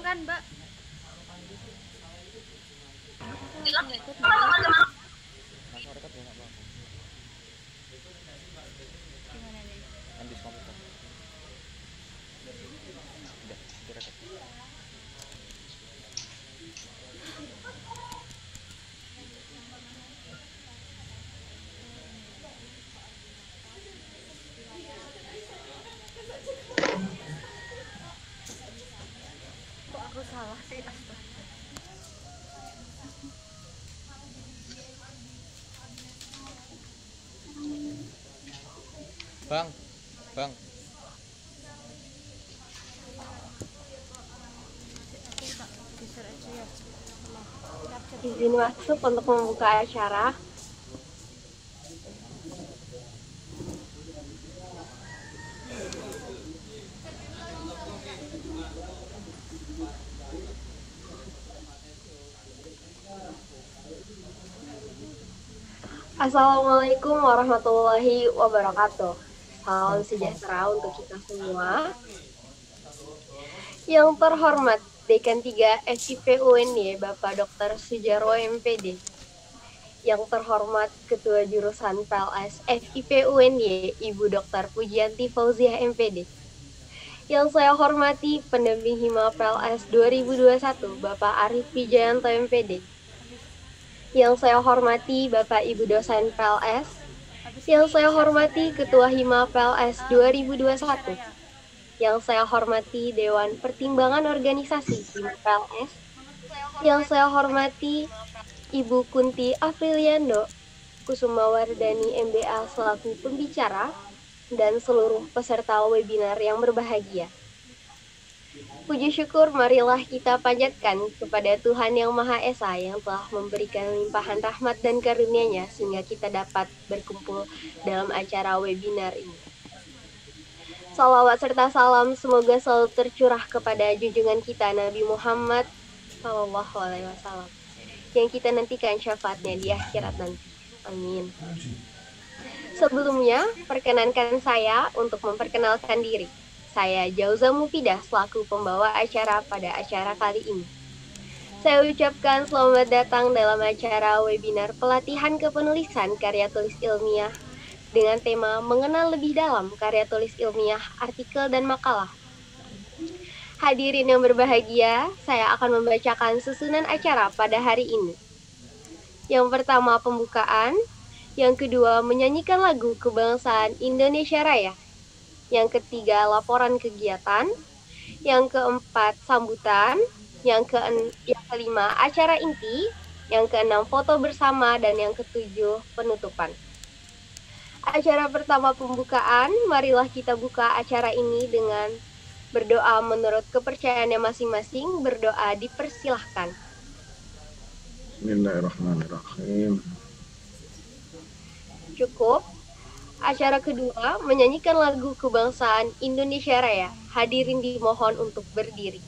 kan, Mbak? Gimana nih? Kok aku salah sih? Astaga. Bang, bang. Geser aja ya. Izin masuk untuk membuka acara. Assalamualaikum warahmatullahi wabarakatuh. Salam sejahtera untuk kita semua. Yang terhormat Dekan 3 FIP UNY Bapak Dr. Sujarwo MPD. Yang terhormat Ketua Jurusan PLS FIP UNY Ibu Dr. Pujianti Fauziah MPD. Yang saya hormati pendamping Hima PLS 2021 Bapak Arif Wijayanto MPD. Yang saya hormati Bapak Ibu dosen PLS, yang saya hormati Ketua Hima PLS 2021, yang saya hormati Dewan Pertimbangan Organisasi Hima PLS, yang saya hormati Ibu Kunti Afriliando Kusumawardani MBA selaku pembicara, dan seluruh peserta webinar yang berbahagia. Puji syukur marilah kita panjatkan kepada Tuhan Yang Maha Esa yang telah memberikan limpahan rahmat dan karunia-Nya sehingga kita dapat berkumpul dalam acara webinar ini. Salawat serta salam semoga selalu tercurah kepada junjungan kita Nabi Muhammad SAW yang kita nantikan syafaatnya di akhirat nanti. Amin. Sebelumnya, perkenankan saya untuk memperkenalkan diri. Saya Jauza Mufidah selaku pembawa acara pada acara kali ini. Saya ucapkan selamat datang dalam acara webinar pelatihan kepenulisan karya tulis ilmiah dengan tema mengenal lebih dalam karya tulis ilmiah, artikel, dan makalah. Hadirin yang berbahagia, saya akan membacakan susunan acara pada hari ini. Yang pertama pembukaan, yang kedua menyanyikan lagu kebangsaan Indonesia Raya. Yang ketiga, laporan kegiatan. Yang keempat, sambutan. Yang kelima, acara inti. Yang keenam, foto bersama. Dan yang ketujuh, penutupan. Acara pertama pembukaan, marilah kita buka acara ini dengan berdoa menurut kepercayaannya masing-masing. Berdoa dipersilahkan. Bismillahirrahmanirrahim. Cukup. Acara kedua, menyanyikan lagu kebangsaan Indonesia Raya. Hadirin dimohon untuk berdiri.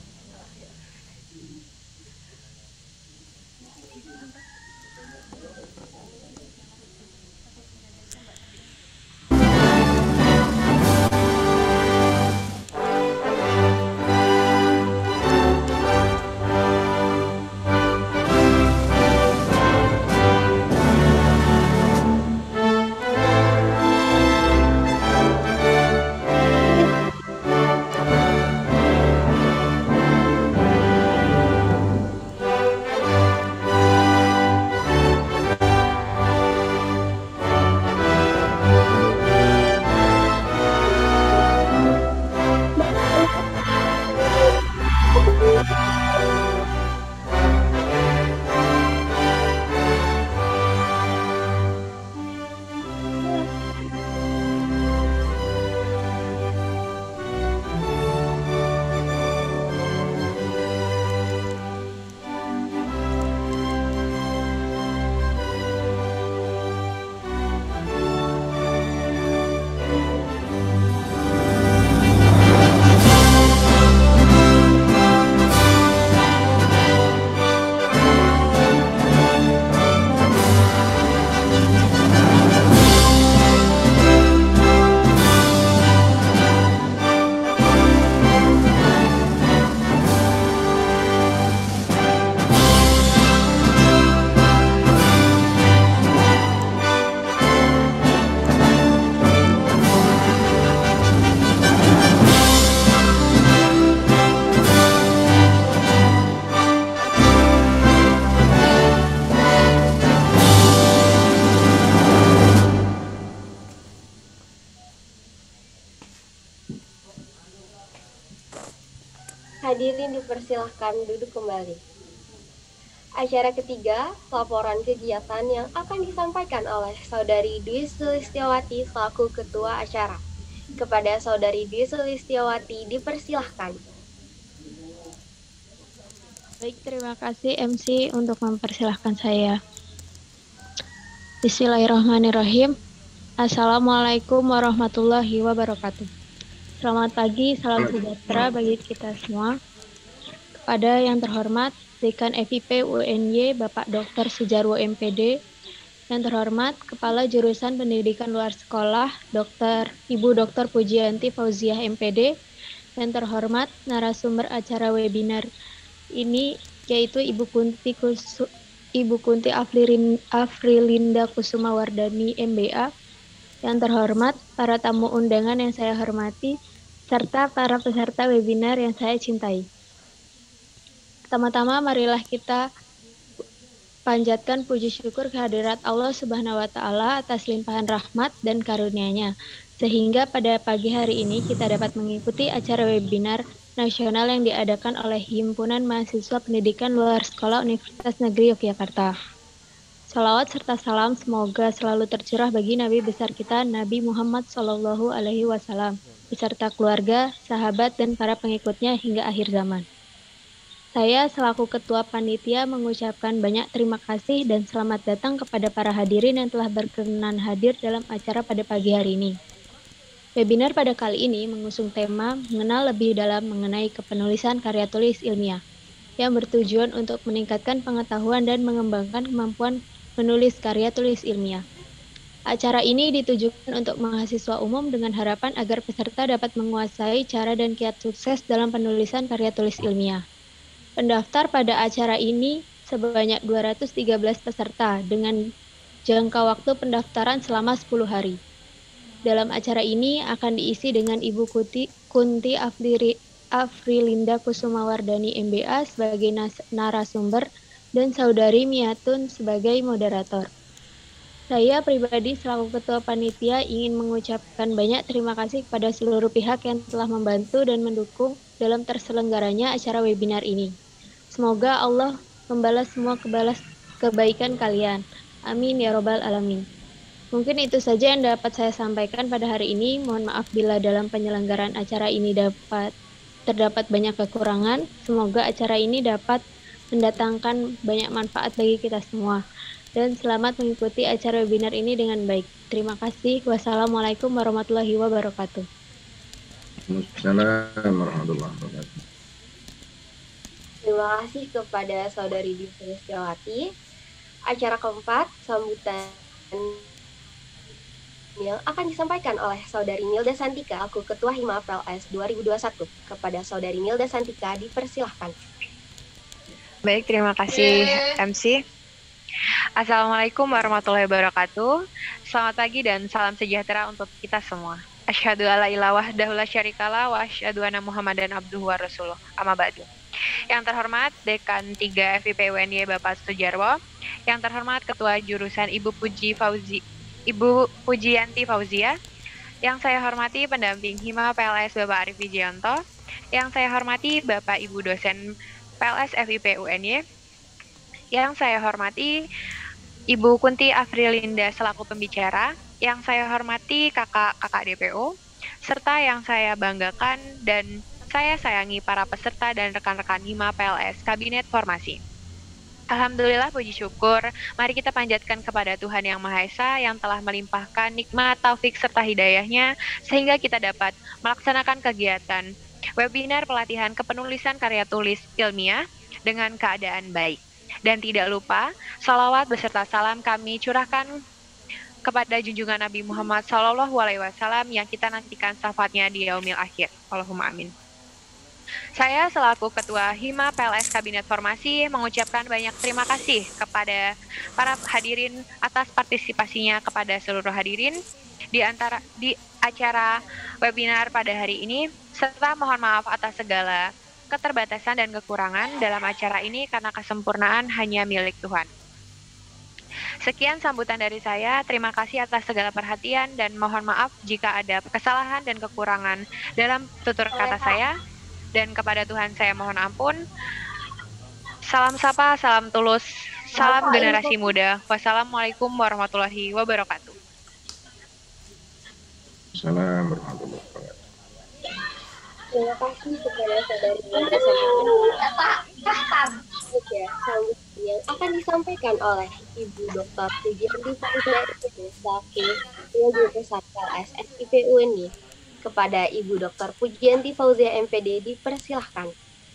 hadirin dipersilahkan duduk kembali. Acara ketiga, laporan kegiatan yang akan disampaikan oleh Saudari Dwi Sulistiawati selaku Ketua Acara. Kepada Saudari Dwi Sulistiawati dipersilahkan. Baik, terima kasih MC untuk mempersilahkan saya. Bismillahirrahmanirrahim. Assalamualaikum warahmatullahi wabarakatuh. Selamat pagi, salam sejahtera bagi kita semua. Kepada yang terhormat Dekan FIP UNY Bapak Dr. Sujarwo MPD, yang terhormat Kepala Jurusan Pendidikan Luar Sekolah Ibu Dr. Pujianti Fauziah MPD, yang terhormat narasumber acara webinar ini yaitu Ibu Kunti Afrilinda Kusuma Wardani MBA, yang terhormat para tamu undangan yang saya hormati, serta para peserta webinar yang saya cintai. Pertama-tama marilah kita panjatkan puji syukur kehadirat Allah Subhanahu wa Ta'ala atas limpahan rahmat dan karunia-Nya, sehingga pada pagi hari ini kita dapat mengikuti acara webinar nasional yang diadakan oleh Himpunan Mahasiswa Pendidikan Luar Sekolah Universitas Negeri Yogyakarta. Salawat serta salam semoga selalu tercurah bagi Nabi besar kita Nabi Muhammad SAW, beserta keluarga, sahabat, dan para pengikutnya hingga akhir zaman. Saya selaku Ketua Panitia mengucapkan banyak terima kasih dan selamat datang kepada para hadirin yang telah berkenan hadir dalam acara pada pagi hari ini. Webinar pada kali ini mengusung tema mengenal lebih dalam mengenai kepenulisan karya tulis ilmiah, yang bertujuan untuk meningkatkan pengetahuan dan mengembangkan kemampuan menulis karya tulis ilmiah. Acara ini ditujukan untuk mahasiswa umum dengan harapan agar peserta dapat menguasai cara dan kiat sukses dalam penulisan karya tulis ilmiah. Pendaftar pada acara ini sebanyak 213 peserta dengan jangka waktu pendaftaran selama 10 hari. Dalam acara ini akan diisi dengan Ibu Kunti Afrilinda Kusuma Wardani MBA sebagai narasumber dan Saudari Miatun sebagai moderator. Saya pribadi selaku Ketua Panitia ingin mengucapkan banyak terima kasih kepada seluruh pihak yang telah membantu dan mendukung dalam terselenggaranya acara webinar ini. Semoga Allah membalas semua kebaikan kalian. Amin ya robbal alamin. Mungkin itu saja yang dapat saya sampaikan pada hari ini. Mohon maaf bila dalam penyelenggaraan acara ini terdapat banyak kekurangan. Semoga acara ini dapat mendatangkan banyak manfaat bagi kita semua. Dan selamat mengikuti acara webinar ini dengan baik. Terima kasih. Wassalamualaikum warahmatullahi wabarakatuh. Waalaikumsalam warahmatullahi wabarakatuh. Terima kasih kepada Saudari Dwi Sulistiawati. Acara keempat, sambutan yang akan disampaikan oleh Saudari Nilda Santika, aku Ketua Hima PLS 2021. Kepada Saudari Nilda Santika, dipersilahkan. Baik, terima kasih MC. Assalamualaikum warahmatullahi wabarakatuh. Selamat pagi dan salam sejahtera untuk kita semua. Asyhadu alla ilaha wahdahu la syarikalah wa asyhadu anna Muhammadan abduhu wa rasuluh. Amma ba'du. Yang terhormat Dekan 3 FIP UNY Bapak Sujarwo, yang terhormat Ketua Jurusan Ibu Pujianti Fauziah, yang saya hormati pendamping Hima PLS Bapak Arif Wijianto, yang saya hormati Bapak Ibu dosen PLS FIP UNY, yang saya hormati Ibu Kunti Afrilinda selaku pembicara, yang saya hormati kakak-kakak DPO, serta yang saya banggakan dan saya sayangi para peserta dan rekan-rekan Hima PLS Kabinet Formasi. Alhamdulillah, puji syukur, mari kita panjatkan kepada Tuhan Yang Maha Esa yang telah melimpahkan nikmat, taufik, serta hidayahnya sehingga kita dapat melaksanakan kegiatan webinar pelatihan kepenulisan karya tulis ilmiah dengan keadaan baik. Dan tidak lupa, salawat beserta salam kami curahkan kepada junjungan Nabi Muhammad SAW yang kita nantikan syafaatnya di yaumil akhir. Allahumma amin. Saya selaku Ketua Hima PLS Kabinet Formasi mengucapkan banyak terima kasih kepada para hadirin atas partisipasinya kepada seluruh hadirin di acara webinar pada hari ini, serta mohon maaf atas segala keterbatasan dan kekurangan dalam acara ini karena kesempurnaan hanya milik Tuhan. Sekian sambutan dari saya, terima kasih atas segala perhatian dan mohon maaf jika ada kesalahan dan kekurangan dalam tutur kata saya. dan kepada Tuhan saya mohon ampun. Salam sapa, salam tulus, salam generasi muda. Wassalamualaikum warahmatullahi wabarakatuh. Assalamualaikum warahmatullahi wabarakatuh. Terima kasih kepada saudari Wanda ya, yang akan disampaikan oleh Ibu Dr. Pujianti Fauzia selaku jurusan PLS FIP UNY. Kepada Ibu Dr. Pujianti Fauzia MPD dipersilahkan.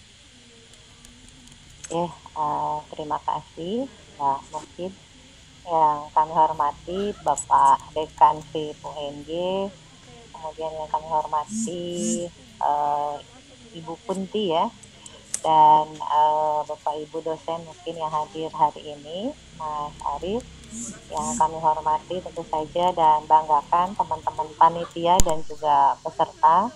Terima kasih Mbak Mufid. Yang kami hormati Bapak Dekan FIP UNY, kemudian yang kami hormati Ibu Kunti ya, dan Bapak Ibu dosen mungkin yang hadir hari ini, Mas Arif, yang kami hormati tentu saja dan banggakan teman-teman panitia dan juga peserta.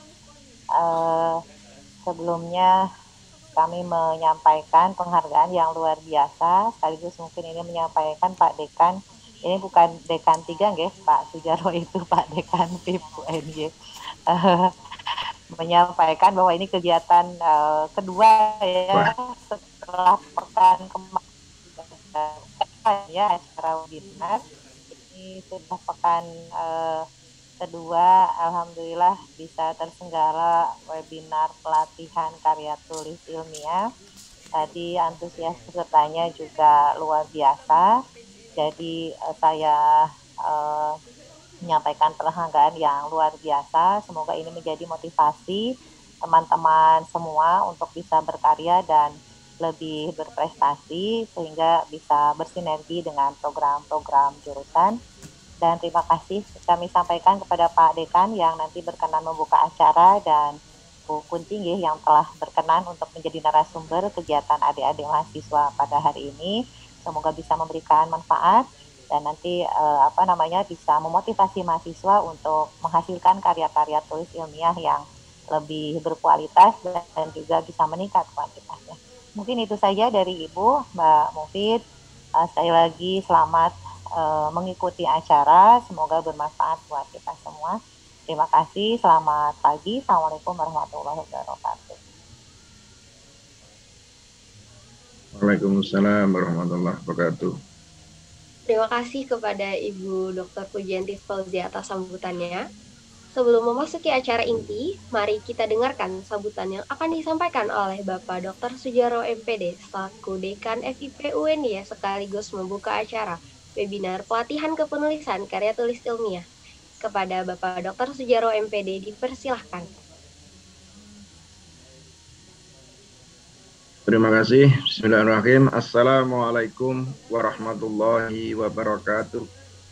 Sebelumnya kami menyampaikan penghargaan yang luar biasa, sekaligus mungkin ini menyampaikan Pak Dekan, ini bukan Dekan 3 nggih, Pak Sujaro itu Pak Dekan FIP UNY. Menyampaikan bahwa ini kegiatan kedua ya setelah pekan kemarin ya acara webinar. Ini sudah pekan kedua, alhamdulillah bisa terselenggara webinar pelatihan karya tulis ilmiah. Tadi antusias pesertanya juga luar biasa. Jadi saya menyampaikan penghargaan yang luar biasa. Semoga ini menjadi motivasi teman-teman semua untuk bisa berkarya dan lebih berprestasi sehingga bisa bersinergi dengan program-program jurusan. Dan terima kasih kami sampaikan kepada Pak Dekan yang nanti berkenan membuka acara dan Bu Kunti yang telah berkenan untuk menjadi narasumber kegiatan adik-adik mahasiswa pada hari ini. Semoga bisa memberikan manfaat dan nanti bisa memotivasi mahasiswa untuk menghasilkan karya-karya tulis ilmiah yang lebih berkualitas dan juga bisa meningkat kuantitasnya. Mungkin itu saja dari Ibu, Mbak Mufid. Sekali lagi selamat mengikuti acara, semoga bermanfaat buat kita semua. Terima kasih, selamat pagi. Assalamualaikum warahmatullahi wabarakatuh. Waalaikumsalam warahmatullahi wabarakatuh. Terima kasih kepada Ibu Dr. Pujianti Fauzia atas sambutannya. Sebelum memasuki acara inti, mari kita dengarkan sambutan yang akan disampaikan oleh Bapak Dr. Sujaro MPD selaku Dekan FIP UNY sekaligus membuka acara webinar pelatihan kepenulisan karya tulis ilmiah. Kepada Bapak Dr. Sujaro MPD dipersilahkan. Terima kasih. Bismillahirrahmanirrahim. Assalamualaikum warahmatullahi wabarakatuh.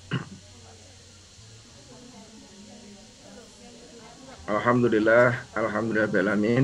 Alhamdulillah, alhamdulillahirrahmanirrahim.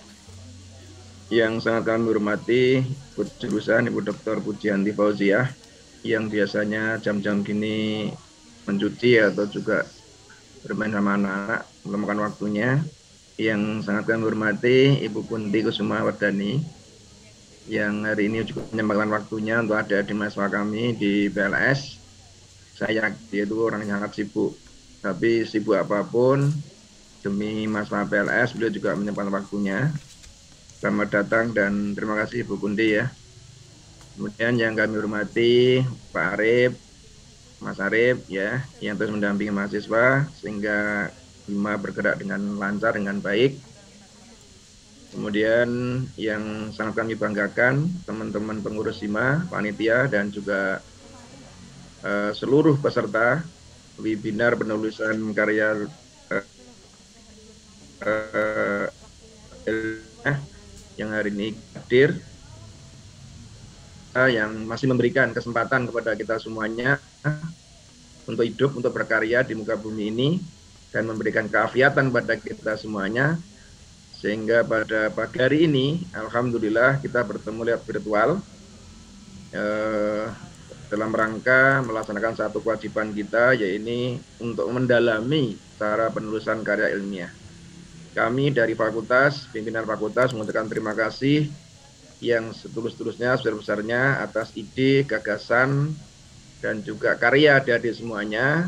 Yang sangat kami hormati jurusan Ibu Dr. Pujianti Fauzia yang biasanya jam-jam gini mencuci atau juga bermain sama anak-anak, meluangkan waktunya. Yang sangat kami hormati Ibu Kunti Kusuma Wardani yang hari ini juga menyempatkan waktunya untuk ada di mahasiswa kami di PLS. Saya dia itu orang yang sangat sibuk, tapi sibuk apapun demi mahasiswa PLS beliau juga menyempatkan waktunya. Selamat datang dan terima kasih Ibu Kunti ya. Kemudian yang kami hormati Pak Arif, Mas Arif ya, yang terus mendampingi mahasiswa sehingga Hima bergerak dengan lancar, dengan baik. Kemudian yang sangat kami banggakan teman-teman pengurus Hima, panitia dan juga seluruh peserta webinar penulisan karya yang hari ini hadir, yang masih memberikan kesempatan kepada kita semuanya untuk hidup, untuk berkarya di muka bumi ini dan memberikan keafiatan pada kita semuanya. Sehingga pada pagi hari ini, alhamdulillah kita bertemu lewat virtual dalam rangka melaksanakan satu kewajiban kita, yaitu untuk mendalami cara penulisan karya ilmiah. Kami dari fakultas, pimpinan fakultas mengucapkan terima kasih yang setulus-tulusnya, sebesar-besarnya atas ide, gagasan, dan juga karya adik-adik semuanya.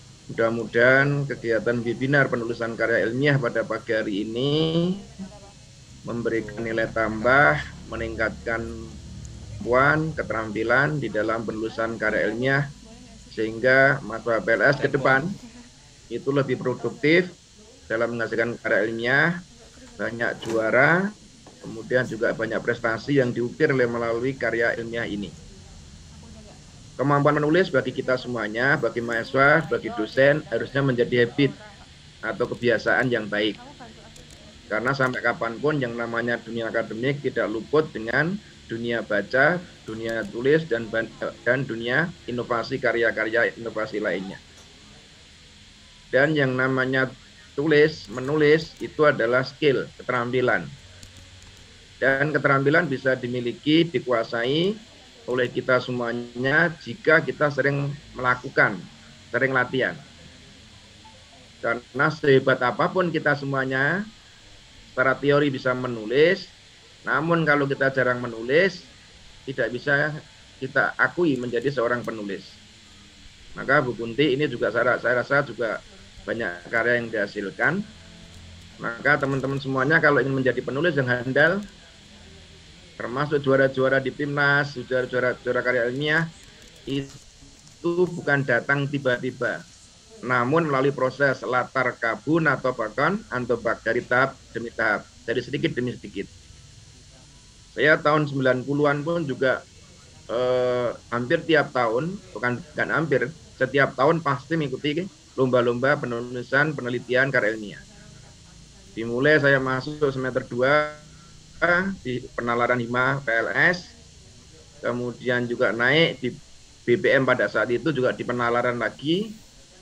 Mudah-mudahan kegiatan webinar penulisan karya ilmiah pada pagi hari ini memberikan nilai tambah, meningkatkan kemampuan, keterampilan di dalam penulisan karya ilmiah, sehingga mahasiswa PLS ke depan itu lebih produktif dalam menghasilkan karya ilmiah, banyak juara, kemudian juga banyak prestasi yang diukir melalui karya ilmiah ini. Kemampuan menulis bagi kita semuanya, bagi mahasiswa, bagi dosen, harusnya menjadi habit atau kebiasaan yang baik. Karena sampai kapanpun yang namanya dunia akademik tidak luput dengan dunia baca, dunia tulis, dan dunia inovasi karya-karya inovasi lainnya. Dan yang namanya menulis itu adalah skill, keterampilan. Dan keterampilan bisa dimiliki, dikuasai oleh kita semuanya jika kita sering melakukan, sering latihan. Karena sehebat apapun kita semuanya, secara teori bisa menulis, namun kalau kita jarang menulis, tidak bisa kita akui menjadi seorang penulis. Maka Bu Kunti ini juga saya rasa juga banyak karya yang dihasilkan. Maka teman-teman semuanya kalau ingin menjadi penulis yang handal, termasuk juara-juara di Timnas, juara karya ilmiah, itu bukan datang tiba-tiba, namun melalui proses latar kabun atau bahkan antobak dari tahap demi tahap, dari sedikit demi sedikit. Saya tahun 90-an pun juga hampir tiap tahun, bukan hampir, setiap tahun pasti mengikuti lomba-lomba penulisan penelitian karya ilmiah. Dimulai saya masuk semester 2 di penalaran hima PLS, kemudian juga naik di BPM pada saat itu juga di penalaran lagi,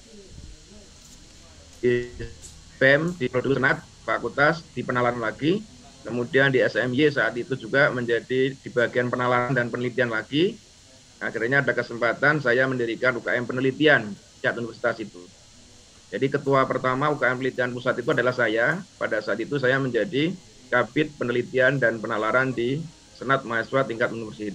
di BEM, di Produksi Senat Fakultas di penalaran lagi, kemudian di SMY saat itu juga menjadi di bagian penalaran dan penelitian lagi. Akhirnya ada kesempatan saya mendirikan UKM penelitian di universitas itu. Jadi ketua pertama UKM penelitian pusat itu adalah saya. Pada saat itu saya menjadi Kabid Penelitian dan Penalaran di Senat Mahasiswa tingkat universitas.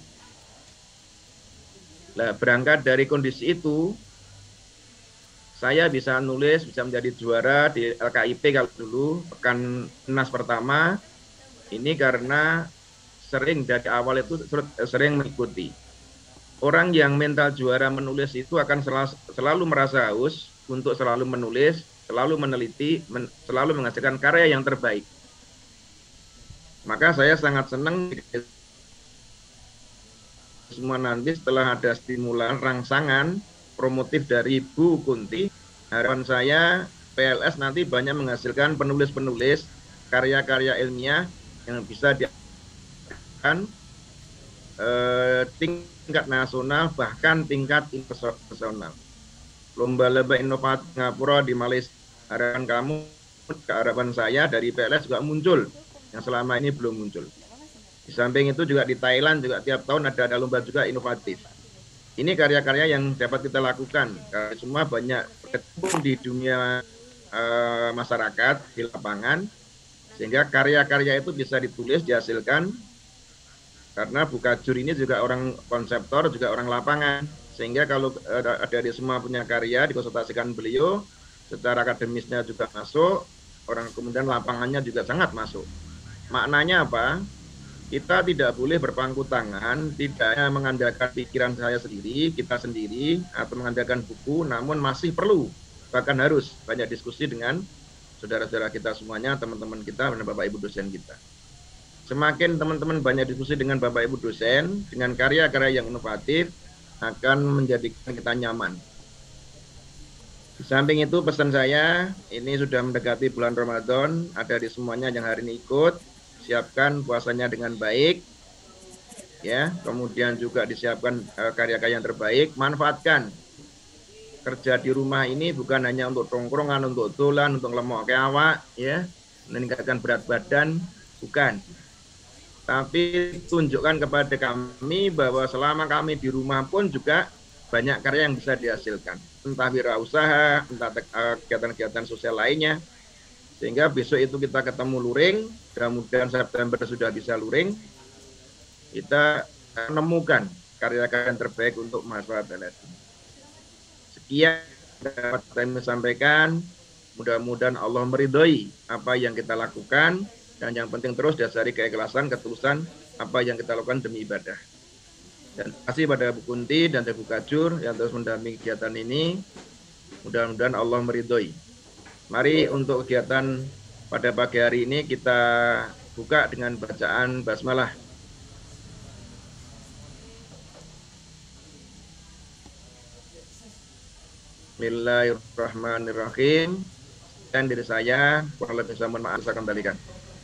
Nah, berangkat dari kondisi itu, saya bisa nulis, bisa menjadi juara di LKIP kalau dulu, pekan Nas pertama. Ini karena sering dari awal itu sering mengikuti. Orang yang mental juara menulis itu akan selalu merasa haus untuk selalu menulis, selalu meneliti, selalu menghasilkan karya yang terbaik. Maka saya sangat senang semua nanti setelah ada stimulan rangsangan promotif dari Bu Kunti, harapan saya PLS nanti banyak menghasilkan penulis-penulis karya-karya ilmiah yang bisa dilakukan tingkat nasional bahkan tingkat internasional. Lomba-lomba inovasi Singapura di Malaysia, harapan kamu, harapan saya dari PLS juga muncul yang selama ini belum muncul. Di samping itu juga di Thailand juga tiap tahun ada lomba juga inovatif. Ini karya-karya yang dapat kita lakukan. Karena semua banyak berkecimpung di dunia masyarakat di lapangan, sehingga karya-karya itu bisa ditulis, dihasilkan. Karena Bu Kajur ini juga orang konseptor, juga orang lapangan. Sehingga kalau ada di semua punya karya, dikonsultasikan beliau, secara akademisnya juga masuk, orang kemudian lapangannya juga sangat masuk. Maknanya apa? Kita tidak boleh berpangku tangan, tidak hanya mengandalkan pikiran saya sendiri, kita sendiri, atau mengandalkan buku, namun masih perlu, bahkan harus banyak diskusi dengan saudara-saudara kita semuanya, teman-teman kita, dan Bapak Ibu dosen kita. Semakin teman-teman banyak diskusi dengan Bapak Ibu dosen, dengan karya-karya yang inovatif, akan menjadikan kita nyaman. Di samping itu pesan saya, ini sudah mendekati bulan Ramadan, ada di semuanya yang hari ini ikut, siapkan puasanya dengan baik, ya. Kemudian juga disiapkan karya-karya yang terbaik. Manfaatkan kerja di rumah ini bukan hanya untuk tongkrongan, untuk dolan, untuk lemok ke awak, ya, meningkatkan berat badan, bukan. Tapi tunjukkan kepada kami bahwa selama kami di rumah pun juga banyak karya yang bisa dihasilkan, entah wirausaha, entah kegiatan-kegiatan sosial lainnya. Sehingga besok itu kita ketemu luring, mudah-mudahan September sudah bisa luring, kita menemukan karya-karya yang terbaik untuk mahasiswa PLS. Sekian dapat kami sampaikan, mudah-mudahan Allah meridhoi apa yang kita lakukan, Dan yang penting terus dasari keikhlasan, ketulusan apa yang kita lakukan demi ibadah. Dan terima kasih pada Bu Kunti dan Bu Kajur yang terus mendampingi kegiatan ini. Mudah-mudahan Allah meridhoi. Mari untuk kegiatan pada pagi hari ini kita buka dengan bacaan basmalah. Bismillahirrahmanirrahim. Dan diri saya, kurang lebih saya mohon maaf, saya kembalikan.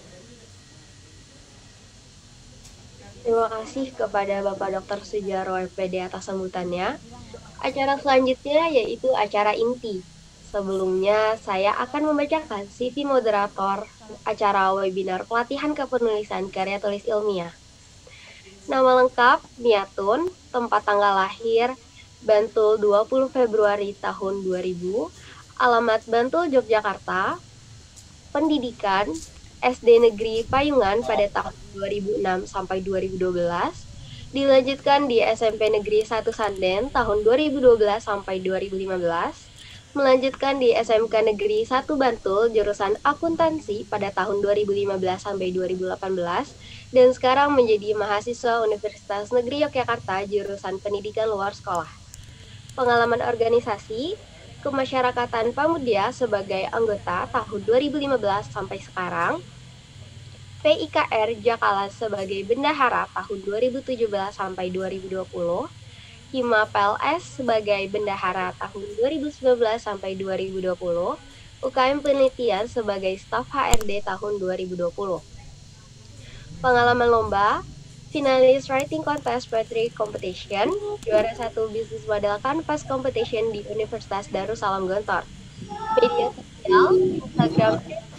Terima kasih kepada Bapak Dr. Sujaro MPD atas sambutannya. Acara selanjutnya yaitu acara inti. Sebelumnya, saya akan membacakan CV moderator acara webinar pelatihan kepenulisan karya tulis ilmiah. Nama lengkap, Niatun, tempat tanggal lahir, Bantul 20 Februari tahun 2000, alamat Bantul, Yogyakarta, pendidikan, SD Negeri Payungan pada tahun 2006 sampai 2012, dilanjutkan di SMP Negeri 1 Sanden tahun 2012 sampai 2015, melanjutkan di SMK Negeri 1 Bantul jurusan akuntansi pada tahun 2015 sampai 2018, dan sekarang menjadi mahasiswa Universitas Negeri Yogyakarta jurusan pendidikan luar sekolah. Pengalaman organisasi, kemasyarakatan Pamudia sebagai anggota tahun 2015 sampai sekarang, PIKR Jakala sebagai bendahara tahun 2017 sampai 2020, Hima PLS sebagai bendahara tahun 2019 sampai 2020, UKM Penelitian sebagai staf HRD tahun 2020. Pengalaman lomba, finalis Writing Contest Poetry Competition, juara 1 Business Model Canvas Competition di Universitas Darussalam Gontor. Media sosial, Instagram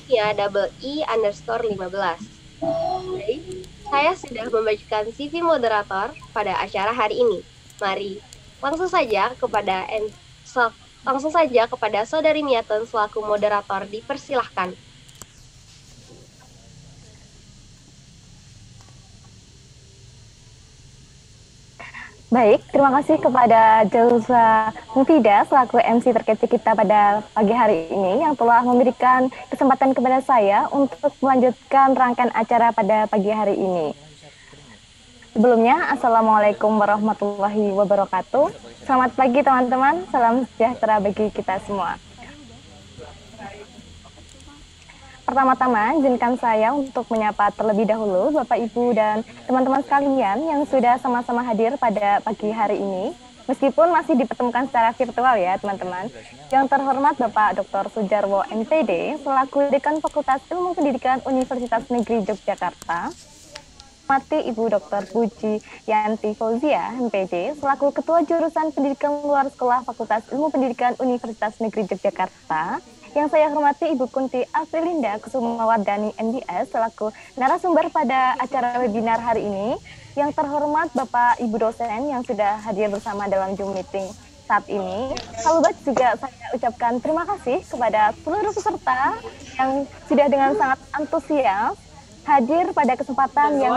@i_15. Baik, saya sudah membacakan CV moderator pada acara hari ini. Mari langsung saja kepada Saudari Niatun selaku moderator dipersilahkan. Baik, terima kasih kepada Jalza Mufida selaku MC terkece kita pada pagi hari ini yang telah memberikan kesempatan kepada saya untuk melanjutkan rangkaian acara pada pagi hari ini. Sebelumnya, Assalamualaikum warahmatullahi wabarakatuh. Selamat pagi teman-teman, salam sejahtera bagi kita semua. Pertama-tama, izinkan saya untuk menyapa terlebih dahulu Bapak, Ibu, dan teman-teman sekalian yang sudah sama-sama hadir pada pagi hari ini. Meskipun masih dipertemukan secara virtual ya teman-teman. Yang terhormat Bapak Dr. Sujarwo MPD, selaku Dekan Fakultas Ilmu Pendidikan Universitas Negeri Yogyakarta. Mati Ibu Dr. Puji Yanti Fauzia MPD, selaku Ketua Jurusan Pendidikan Luar Sekolah Fakultas Ilmu Pendidikan Universitas Negeri Yogyakarta. Yang saya hormati Ibu Kunti Afrilinda Kusumawardani MDS selaku narasumber pada acara webinar hari ini. Yang terhormat Bapak Ibu dosen yang sudah hadir bersama dalam Zoom meeting saat ini. Salubat juga saya ucapkan terima kasih kepada seluruh peserta yang sudah dengan sangat antusias hadir pada kesempatan yang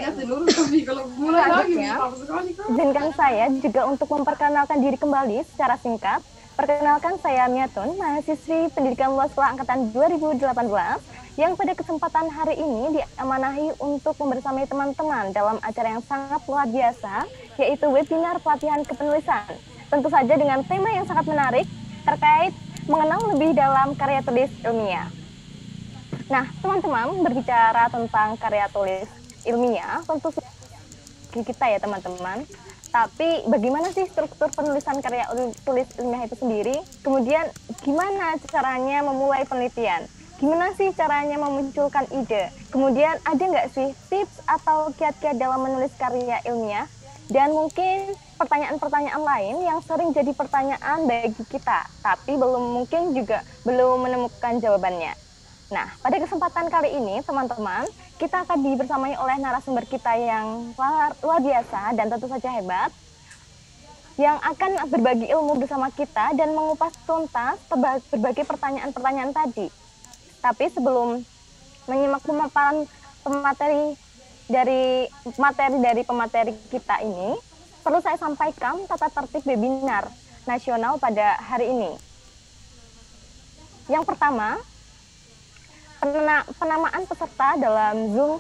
selanjutnya. Izinkan saya juga untuk memperkenalkan diri kembali secara singkat. Perkenalkan, saya Niatun, mahasiswi Pendidikan Luar Sekolah Angkatan 2018, yang pada kesempatan hari ini diamanahi untuk membersamai teman-teman dalam acara yang sangat luar biasa, yaitu webinar pelatihan kepenulisan. Tentu saja dengan tema yang sangat menarik, terkait mengenal lebih dalam karya tulis ilmiah. Nah, teman-teman, berbicara tentang karya tulis ilmiah, tentu kita ya teman-teman. Tapi bagaimana sih struktur penulisan karya tulis ilmiah itu sendiri? Kemudian gimana caranya memulai penelitian? Gimana sih caranya memunculkan ide? Kemudian ada nggak sih tips atau kiat-kiat dalam menulis karya ilmiah? Dan mungkin pertanyaan-pertanyaan lain yang sering jadi pertanyaan bagi kita, tapi mungkin juga belum menemukan jawabannya. Nah, pada kesempatan kali ini, teman-teman, kita akan dibersamai oleh narasumber kita yang luar biasa dan tentu saja hebat, yang akan berbagi ilmu bersama kita dan mengupas tuntas berbagai pertanyaan-pertanyaan tadi. Tapi sebelum menyimak pemaparan materi dari pemateri kita ini, perlu saya sampaikan tata tertib webinar nasional pada hari ini. Yang pertama, penamaan peserta dalam Zoom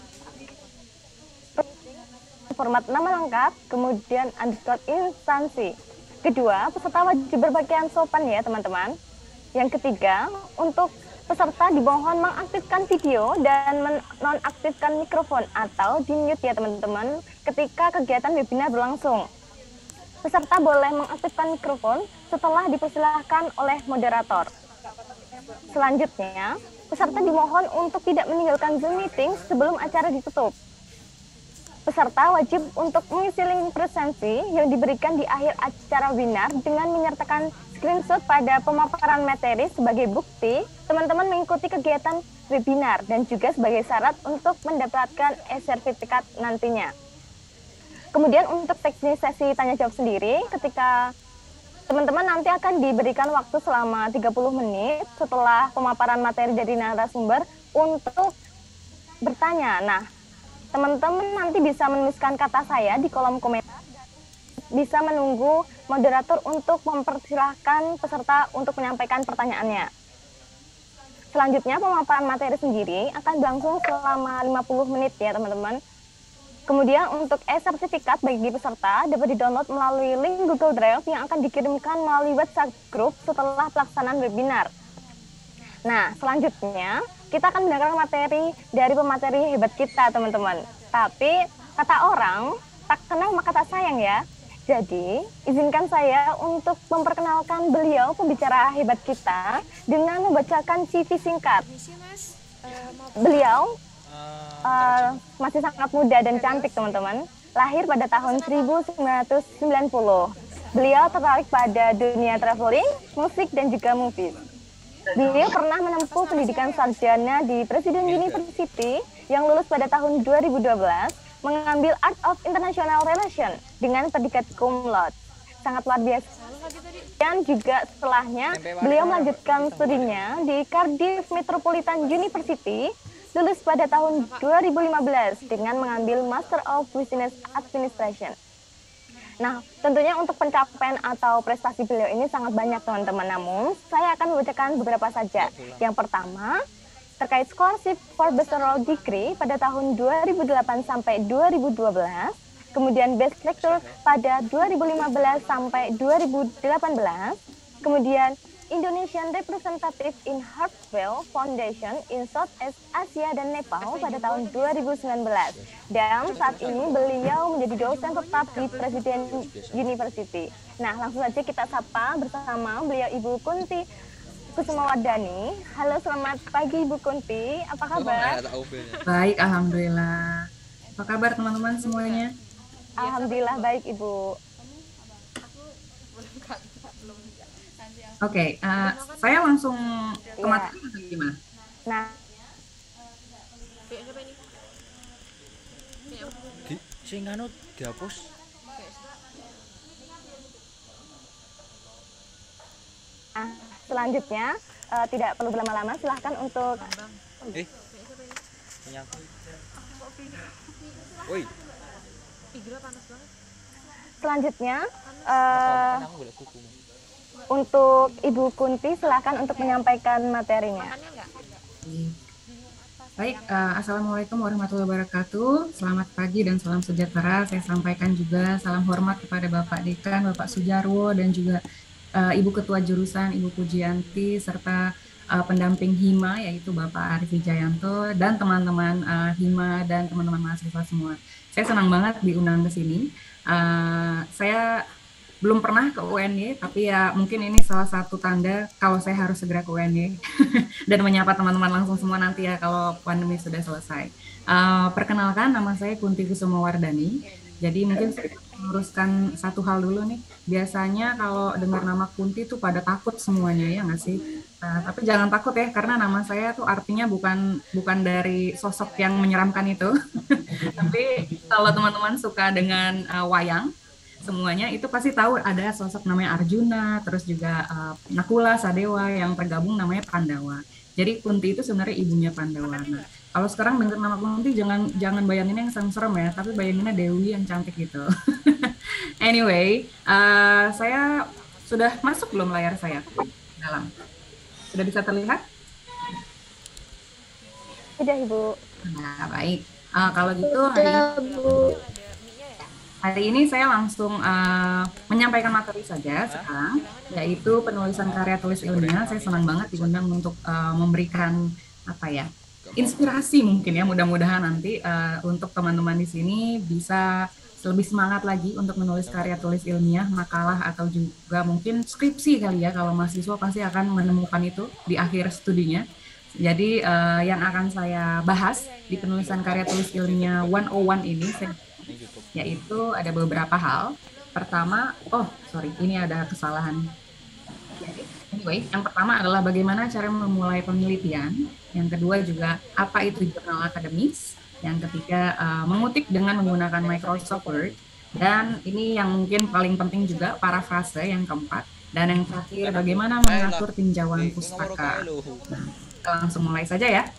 format nama lengkap, kemudian underscore instansi. Kedua, peserta wajib berpakaian sopan ya teman-teman. Yang ketiga, untuk peserta dimohon mengaktifkan video dan menonaktifkan mikrofon atau di-mute ya teman-teman ketika kegiatan webinar berlangsung. Peserta boleh mengaktifkan mikrofon setelah dipersilahkan oleh moderator. Selanjutnya, peserta dimohon untuk tidak meninggalkan Zoom meeting sebelum acara ditutup. Peserta wajib untuk mengisi link presensi yang diberikan di akhir acara webinar dengan menyertakan screenshot pada pemaparan materi sebagai bukti teman-teman mengikuti kegiatan webinar dan juga sebagai syarat untuk mendapatkan e-sertifikat nantinya. Kemudian untuk teknis sesi tanya jawab sendiri, ketika teman-teman nanti akan diberikan waktu selama 30 menit setelah pemaparan materi dari narasumber untuk bertanya. Nah, teman-teman nanti bisa menuliskan kata saya di kolom komentar, bisa menunggu moderator untuk mempersilahkan peserta untuk menyampaikan pertanyaannya. Selanjutnya pemaparan materi sendiri akan berlangsung selama 50 menit ya teman-teman. Kemudian untuk e-sertifikat bagi peserta dapat di-download melalui link Google Drive yang akan dikirimkan melalui WhatsApp group setelah pelaksanaan webinar. Nah, selanjutnya kita akan mendengar materi dari pemateri hebat kita, teman-teman. Tapi kata orang, tak kenal maka tak sayang ya. Jadi, izinkan saya untuk memperkenalkan beliau pembicara hebat kita dengan membacakan CV singkat. Beliau masih sangat muda dan cantik, teman-teman. Lahir pada tahun 1990. Beliau tertarik pada dunia traveling, musik, dan juga movies. Beliau pernah menempuh pendidikan sarjana di Presiden University yang lulus pada tahun 2012, mengambil Art of International Relations dengan predikat cum laude. Sangat luar biasa. Dan juga setelahnya, beliau melanjutkan studinya di Cardiff Metropolitan University, lulus pada tahun 2015 dengan mengambil Master of Business Administration. Nah, tentunya untuk pencapaian atau prestasi beliau ini sangat banyak teman-teman. Namun, saya akan membacakan beberapa saja. Yang pertama, terkait scholarship for bachelor degree pada tahun 2008 sampai 2012, kemudian best lecturer pada 2015 sampai 2018, kemudian Indonesian Representative in Hartwell Foundation in Southeast Asia dan Nepal pada tahun 2019. Dan saat ini beliau menjadi dosen tetap di Presiden University. Nah, langsung saja kita sapa bersama beliau Ibu Kunti Kusumawardani. Halo, selamat pagi Ibu Kunti. Apa kabar? Baik, alhamdulillah. Apa kabar teman-teman semuanya? Alhamdulillah baik Ibu. Oke, saya langsung ke materi atau gimana? Nah, sing anu dihapus. Selanjutnya tidak perlu berlama-lama, silahkan untuk selanjutnya untuk Ibu Kunti, silakan untuk menyampaikan materinya. Baik, Assalamualaikum warahmatullahi wabarakatuh. Selamat pagi dan salam sejahtera. Saya sampaikan juga salam hormat kepada Bapak Dekan, Bapak Sujarwo, dan juga Ibu Ketua Jurusan, Ibu Pujianti, serta pendamping HIMA, yaitu Bapak Arif Wijayanto, dan teman-teman HIMA dan teman-teman mahasiswa semua. Saya senang banget diundang ke sini. Saya belum pernah ke UNY, tapi ya mungkin ini salah satu tanda kalau saya harus segera ke UNY dan menyapa teman-teman langsung semua nanti ya kalau pandemi sudah selesai. Perkenalkan, nama saya Kunti Kusumawardani. Jadi mungkin saya meluruskan satu hal dulu nih. Biasanya kalau dengar nama Kunti tuh pada takut semuanya, ya nggak sih? Tapi jangan takut ya, karena nama saya tuh artinya bukan dari sosok yang menyeramkan itu. Tapi kalau teman-teman suka dengan wayang, semuanya itu pasti tahu ada sosok namanya Arjuna, terus juga Nakula, Sadewa, yang tergabung namanya Pandawa. Jadi Kunti itu sebenarnya ibunya Pandawa. Nah, kalau sekarang dengar nama Kunti jangan bayangin yang serem ya, tapi bayanginnya Dewi yang cantik gitu. Anyway, saya sudah masuk belum layar saya dalam? Sudah bisa terlihat? Sudah, Ibu. Nah, baik. Kalau gitu Udah, Bu. hari ini saya langsung menyampaikan materi saja sekarang, yaitu penulisan karya tulis ilmiah. Saya senang banget diundang untuk memberikan apa ya, inspirasi mungkin ya, mudah-mudahan nanti untuk teman-teman di sini bisa lebih semangat lagi untuk menulis karya tulis ilmiah, makalah atau juga mungkin skripsi kali ya, kalau mahasiswa pasti akan menemukan itu di akhir studinya. Jadi yang akan saya bahas di penulisan karya tulis ilmiah 101 ini yaitu ada beberapa hal. Pertama, ini ada kesalahan. Anyway, yang pertama adalah bagaimana cara memulai penelitian. Yang kedua juga apa itu jurnal akademis. Yang ketiga mengutip dengan menggunakan Microsoft Word. Dan ini yang mungkin paling penting juga parafrase yang keempat. Dan yang terakhir bagaimana mengatur tinjauan pustaka. Nah, kita langsung mulai saja ya.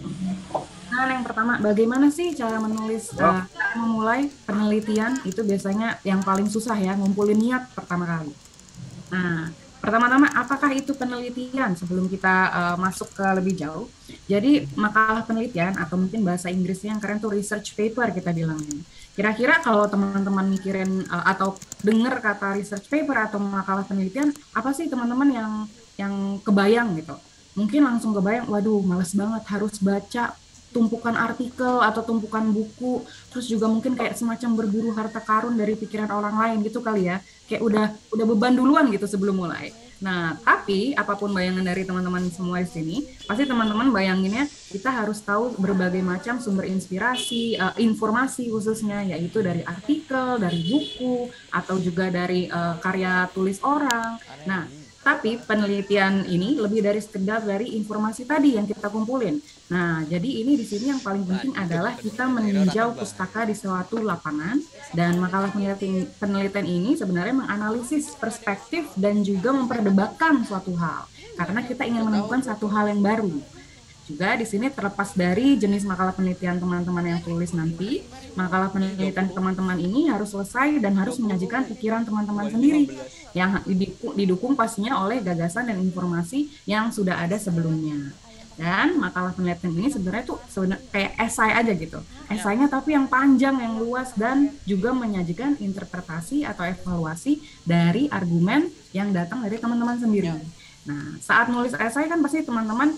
Nah, yang pertama, bagaimana sih cara menulis, memulai penelitian? Itu biasanya yang paling susah ya, ngumpulin niat pertama kali. Nah, pertama-tama, apakah itu penelitian sebelum kita masuk ke lebih jauh? Jadi, makalah penelitian atau mungkin bahasa Inggrisnya yang keren tuh research paper kita bilangnya. Kira-kira kalau teman-teman mikirin atau dengar kata research paper atau makalah penelitian, apa sih teman-teman yang kebayang gitu? Mungkin langsung kebayang, waduh, males banget harus baca tumpukan artikel atau tumpukan buku, terus juga mungkin kayak semacam berburu harta karun dari pikiran orang lain gitu kali ya, kayak udah beban duluan gitu sebelum mulai. Nah, tapi apapun bayangan dari teman-teman semua di sini, pasti teman-teman bayanginnya kita harus tahu berbagai macam sumber inspirasi, informasi khususnya, yaitu dari artikel, dari buku, atau juga dari karya tulis orang. Nah, tapi penelitian ini lebih dari sekedar dari informasi tadi yang kita kumpulin. Nah, jadi ini di sini yang paling penting adalah kita meninjau pustaka di suatu lapangan, dan makalah penelitian ini sebenarnya menganalisis perspektif dan juga memperdebatkan suatu hal, karena kita ingin menemukan satu hal yang baru. Juga di sini terlepas dari jenis makalah penelitian teman-teman yang tulis nanti, makalah penelitian teman-teman ini harus selesai dan harus menyajikan pikiran teman-teman sendiri yang didukung pastinya oleh gagasan dan informasi yang sudah ada sebelumnya. Dan makalah penelitian ini sebenarnya tuh kayak esai aja gitu. Esainya tapi yang panjang, yang luas, dan juga menyajikan interpretasi atau evaluasi dari argumen yang datang dari teman-teman sendiri. Nah, saat nulis esai kan pasti teman-teman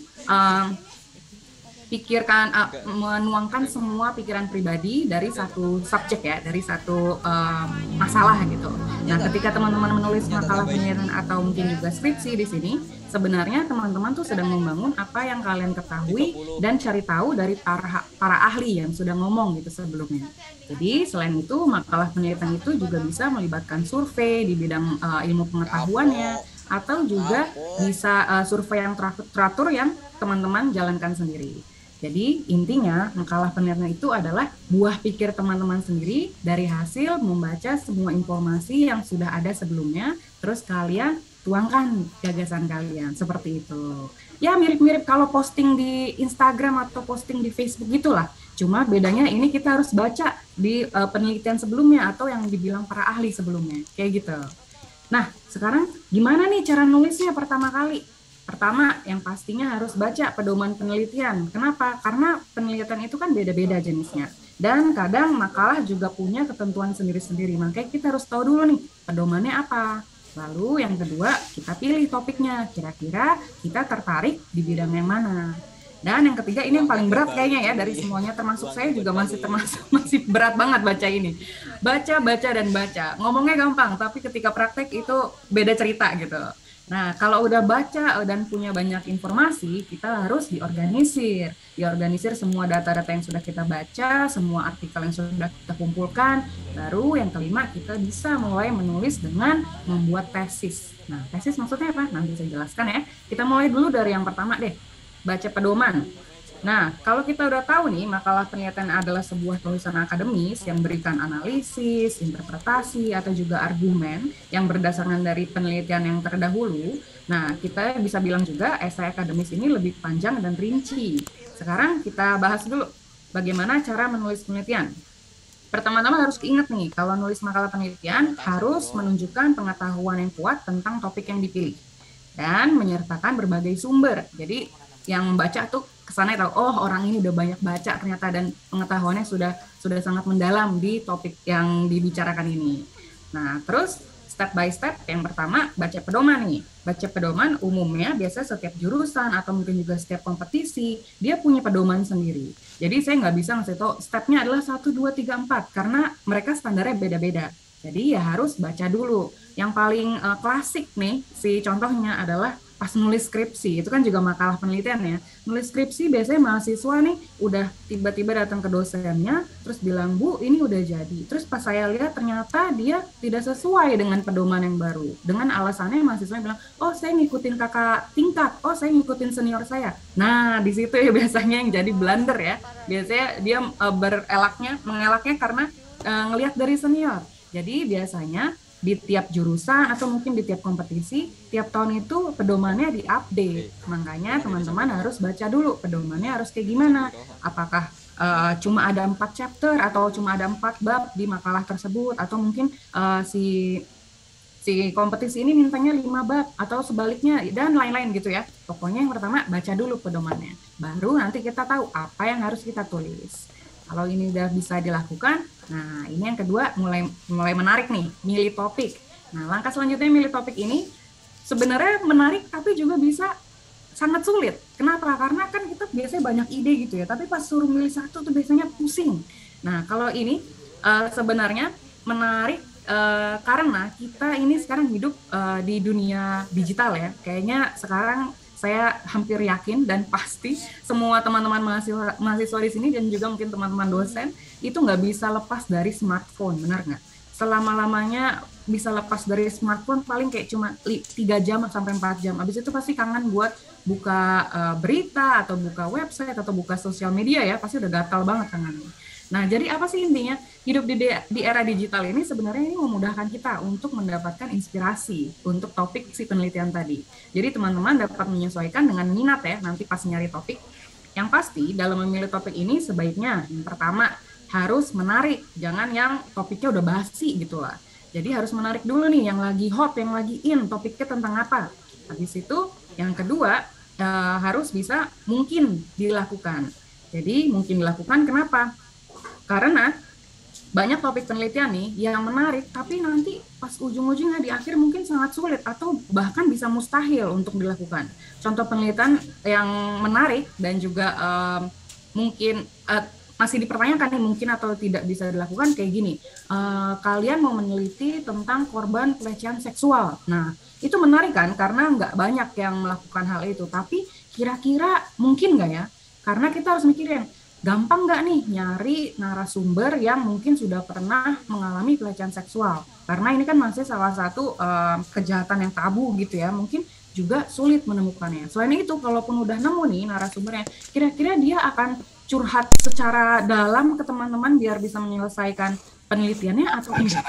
pikirkan, menuangkan semua pikiran pribadi dari satu subjek ya, dari satu masalah gitu. Nah, ketika teman-teman menulis makalah penelitian atau mungkin juga skripsi di sini, sebenarnya teman-teman tuh sedang membangun apa yang kalian ketahui dan cari tahu dari para ahli yang sudah ngomong gitu sebelumnya. Jadi selain itu, makalah penelitian itu juga bisa melibatkan survei di bidang ilmu pengetahuannya, atau juga bisa survei yang teratur yang teman-teman jalankan sendiri. Jadi intinya makalah penelitian itu adalah buah pikir teman-teman sendiri dari hasil membaca semua informasi yang sudah ada sebelumnya, terus kalian tuangkan gagasan kalian, seperti itu. Ya mirip-mirip kalau posting di Instagram atau posting di Facebook gitulah. Cuma bedanya ini kita harus baca di penelitian sebelumnya atau yang dibilang para ahli sebelumnya, kayak gitu. Nah, sekarang gimana nih cara nulisnya pertama kali? Pertama, yang pastinya harus baca pedoman penelitian. Kenapa? Karena penelitian itu kan beda-beda jenisnya. Dan kadang makalah juga punya ketentuan sendiri-sendiri. Makanya kita harus tahu dulu nih, pedomannya apa. Lalu yang kedua, kita pilih topiknya. Kira-kira kita tertarik di bidang yang mana. Dan yang ketiga, ini yang paling berat kayaknya ya dari semuanya, termasuk saya juga masih berat banget baca ini. Baca, dan baca. Ngomongnya gampang, tapi ketika praktek itu beda cerita gitu. Nah, kalau udah baca dan punya banyak informasi, kita harus diorganisir semua data-data yang sudah kita baca, semua artikel yang sudah kita kumpulkan. Baru yang kelima, kita bisa mulai menulis dengan membuat tesis. Nah, tesis maksudnya apa? Nanti saya jelaskan ya. Kita mulai dulu dari yang pertama deh, baca pedoman. Nah, kalau kita udah tahu nih, makalah penelitian adalah sebuah tulisan akademis yang berikan analisis, interpretasi, atau juga argumen yang berdasarkan dari penelitian yang terdahulu. Nah, kita bisa bilang juga esai akademis ini lebih panjang dan rinci. Sekarang kita bahas dulu bagaimana cara menulis penelitian. Pertama-tama harus diingat nih, kalau nulis makalah penelitian harus menunjukkan pengetahuan yang kuat tentang topik yang dipilih dan menyertakan berbagai sumber. Jadi yang membaca tuh kesannya tahu, oh orang ini udah banyak baca ternyata dan pengetahuannya sudah sangat mendalam di topik yang dibicarakan ini. Nah, terus step by step yang pertama baca pedoman nih. Baca pedoman umumnya biasanya setiap jurusan atau mungkin juga setiap kompetisi dia punya pedoman sendiri. Jadi saya nggak bisa ngasih tahu stepnya adalah 1, 2, 3, 4 karena mereka standarnya beda-beda. Jadi ya harus baca dulu. Yang paling klasik nih si contohnya adalah pas nulis skripsi, itu kan juga makalah penelitian ya. Nulis skripsi biasanya mahasiswa nih udah tiba-tiba datang ke dosennya, terus bilang, Bu, ini udah jadi. Terus pas saya lihat ternyata dia tidak sesuai dengan pedoman yang baru. Dengan alasannya mahasiswa bilang, oh saya ngikutin kakak tingkat, oh saya ngikutin senior saya. Nah, di situ ya biasanya yang jadi blunder ya. Biasanya dia mengelaknya karena ngelihat dari senior. Jadi biasanya di tiap jurusan atau mungkin di tiap kompetisi, tiap tahun itu pedomannya diupdate. Makanya teman-teman harus baca dulu pedomannya harus kayak gimana. Apakah cuma ada 4 chapter atau cuma ada 4 bab di makalah tersebut, atau mungkin si kompetisi ini mintanya 5 bab atau sebaliknya dan lain-lain gitu ya. Pokoknya yang pertama baca dulu pedomannya. Baru nanti kita tahu apa yang harus kita tulis. Kalau ini udah bisa dilakukan, nah ini yang kedua mulai menarik nih, milih topik. Nah langkah selanjutnya milih topik ini sebenarnya menarik tapi juga bisa sangat sulit. Kenapa? Karena kan kita biasanya banyak ide gitu ya, tapi pas suruh milih satu tuh biasanya pusing. Nah kalau ini sebenarnya menarik karena kita ini sekarang hidup di dunia digital ya. Kayaknya sekarang saya hampir yakin dan pasti semua teman-teman mahasiswa di sini dan juga mungkin teman-teman dosen itu nggak bisa lepas dari smartphone, benar nggak? Selama-lamanya bisa lepas dari smartphone paling kayak cuma 3 jam sampai 4 jam. Habis itu pasti kangen buat buka berita atau buka website atau buka sosial media ya, pasti udah gatal banget tangannya. Nah, jadi apa sih intinya? Hidup di era digital ini sebenarnya ini memudahkan kita untuk mendapatkan inspirasi untuk topik si penelitian tadi. Jadi teman-teman dapat menyesuaikan dengan minat ya, nanti pas nyari topik. Yang pasti dalam memilih topik ini sebaiknya yang pertama harus menarik, jangan yang topiknya udah basi gitu lah. Jadi harus menarik dulu nih, yang lagi hot, yang lagi in, topiknya tentang apa. Habis itu yang kedua harus bisa mungkin dilakukan. Jadi mungkin dilakukan kenapa? Karena banyak topik penelitian nih yang menarik, tapi nanti pas ujung-ujungnya di akhir mungkin sangat sulit atau bahkan bisa mustahil untuk dilakukan. Contoh penelitian yang menarik dan juga mungkin masih dipertanyakan nih mungkin atau tidak bisa dilakukan kayak gini. Kalian mau meneliti tentang korban pelecehan seksual. Nah, itu menarik kan karena nggak banyak yang melakukan hal itu. Tapi kira-kira mungkin nggak ya? Karena kita harus mikirin, gampang nggak nih nyari narasumber yang mungkin sudah pernah mengalami pelecehan seksual? Karena ini kan masih salah satu kejahatan yang tabu gitu ya, mungkin juga sulit menemukannya. Selain itu, kalaupun udah nemu nih narasumbernya, kira-kira dia akan curhat secara dalam ke teman-teman biar bisa menyelesaikan penelitiannya atau enggak?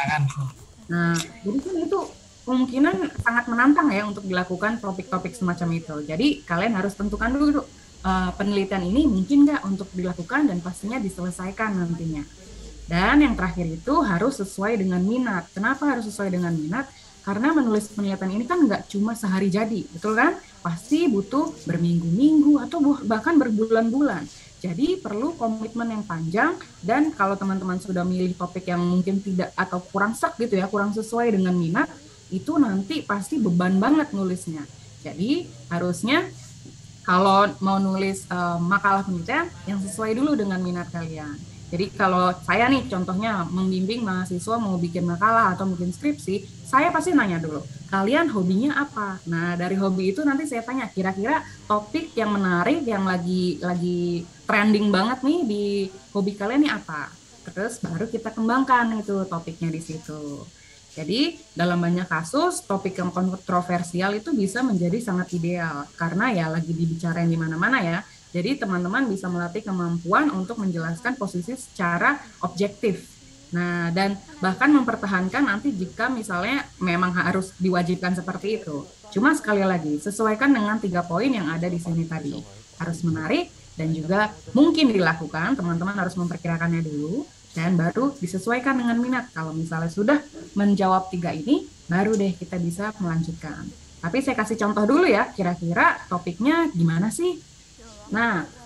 Nah, jadi kan itu kemungkinan sangat menantang ya untuk dilakukan topik-topik semacam itu. Jadi kalian harus tentukan dulu penelitian ini mungkin nggak untuk dilakukan dan pastinya diselesaikan nantinya. Dan yang terakhir itu harus sesuai dengan minat. Kenapa harus sesuai dengan minat? Karena menulis penelitian ini kan nggak cuma sehari jadi, betul kan? Pasti butuh berminggu-minggu atau bahkan berbulan-bulan. Jadi perlu komitmen yang panjang, dan kalau teman-teman sudah milih topik yang mungkin tidak atau kurang gitu ya, kurang sesuai dengan minat, itu nanti pasti beban banget nulisnya. Jadi harusnya kalau mau nulis makalah penelitian yang sesuai dulu dengan minat kalian. Jadi kalau saya nih contohnya membimbing mahasiswa mau bikin makalah atau mungkin skripsi, saya pasti nanya dulu, kalian hobinya apa? Nah dari hobi itu nanti saya tanya, kira-kira topik yang menarik, yang lagi trending banget nih di hobi kalian nih apa? Terus baru kita kembangkan itu topiknya di situ. Jadi dalam banyak kasus topik yang kontroversial itu bisa menjadi sangat ideal karena ya lagi dibicarain di mana-mana ya. Jadi teman-teman bisa melatih kemampuan untuk menjelaskan posisi secara objektif. Nah, dan bahkan mempertahankan nanti jika misalnya memang harus diwajibkan seperti itu. Cuma sekali lagi, sesuaikan dengan 3 poin yang ada di sini tadi. Harus menarik dan juga mungkin dilakukan, teman-teman harus memperkirakannya dulu. Dan baru disesuaikan dengan minat. Kalau misalnya sudah menjawab 3 ini, baru deh kita bisa melanjutkan. Tapi saya kasih contoh dulu ya, kira-kira topiknya gimana sih? Nah,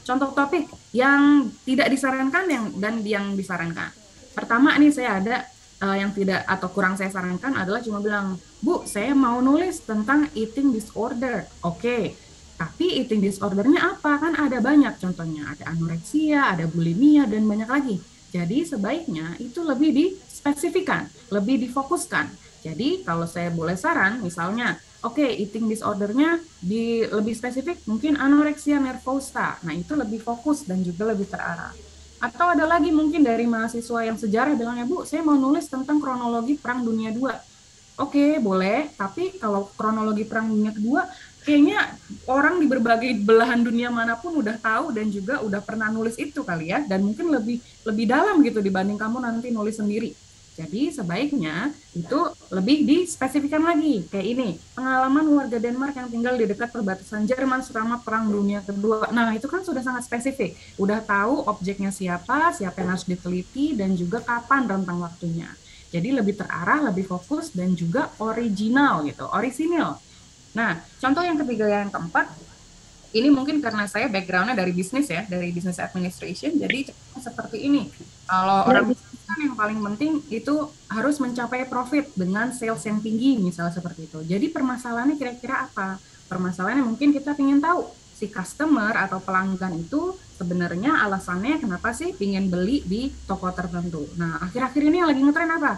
contoh topik yang tidak disarankan dan yang disarankan. Pertama nih saya ada yang tidak atau kurang saya sarankan adalah cuma bilang, Bu, saya mau nulis tentang eating disorder. Oke, tapi eating disordernya apa? Kan ada banyak contohnya, ada anoreksia, ada bulimia, dan banyak lagi. Jadi sebaiknya itu lebih dispesifikan, lebih difokuskan. Jadi kalau saya boleh saran, misalnya, oke, eating disordernya lebih spesifik, mungkin anoreksia nervosa. Nah, itu lebih fokus dan juga lebih terarah. Atau ada lagi mungkin dari mahasiswa yang sejarah bilangnya, Bu, saya mau nulis tentang kronologi Perang Dunia II. Oke, boleh, tapi kalau kronologi Perang Dunia Kedua, kayaknya orang di berbagai belahan dunia manapun udah tahu dan juga udah pernah nulis itu kali ya, dan mungkin lebih dalam gitu dibanding kamu nanti nulis sendiri. Jadi sebaiknya itu lebih dispesifikan lagi. Kayak ini, pengalaman warga Denmark yang tinggal di dekat perbatasan Jerman selama Perang Dunia Kedua. Nah, itu kan sudah sangat spesifik. Udah tahu objeknya siapa yang harus diteliti, dan juga kapan rentang waktunya. Jadi lebih terarah, lebih fokus, dan juga original gitu, orisinil. Nah, contoh yang ketiga, yang keempat, ini mungkin karena saya background-nya dari bisnis ya, dari business administration, jadi seperti ini. Kalau orang bisnis kan yang paling penting itu harus mencapai profit dengan sales yang tinggi, misalnya seperti itu. Jadi permasalahannya kira-kira apa? Permasalahannya mungkin kita ingin tahu, si customer atau pelanggan itu sebenarnya alasannya kenapa sih ingin beli di toko tertentu. Nah, akhir-akhir ini yang lagi ngetren apa?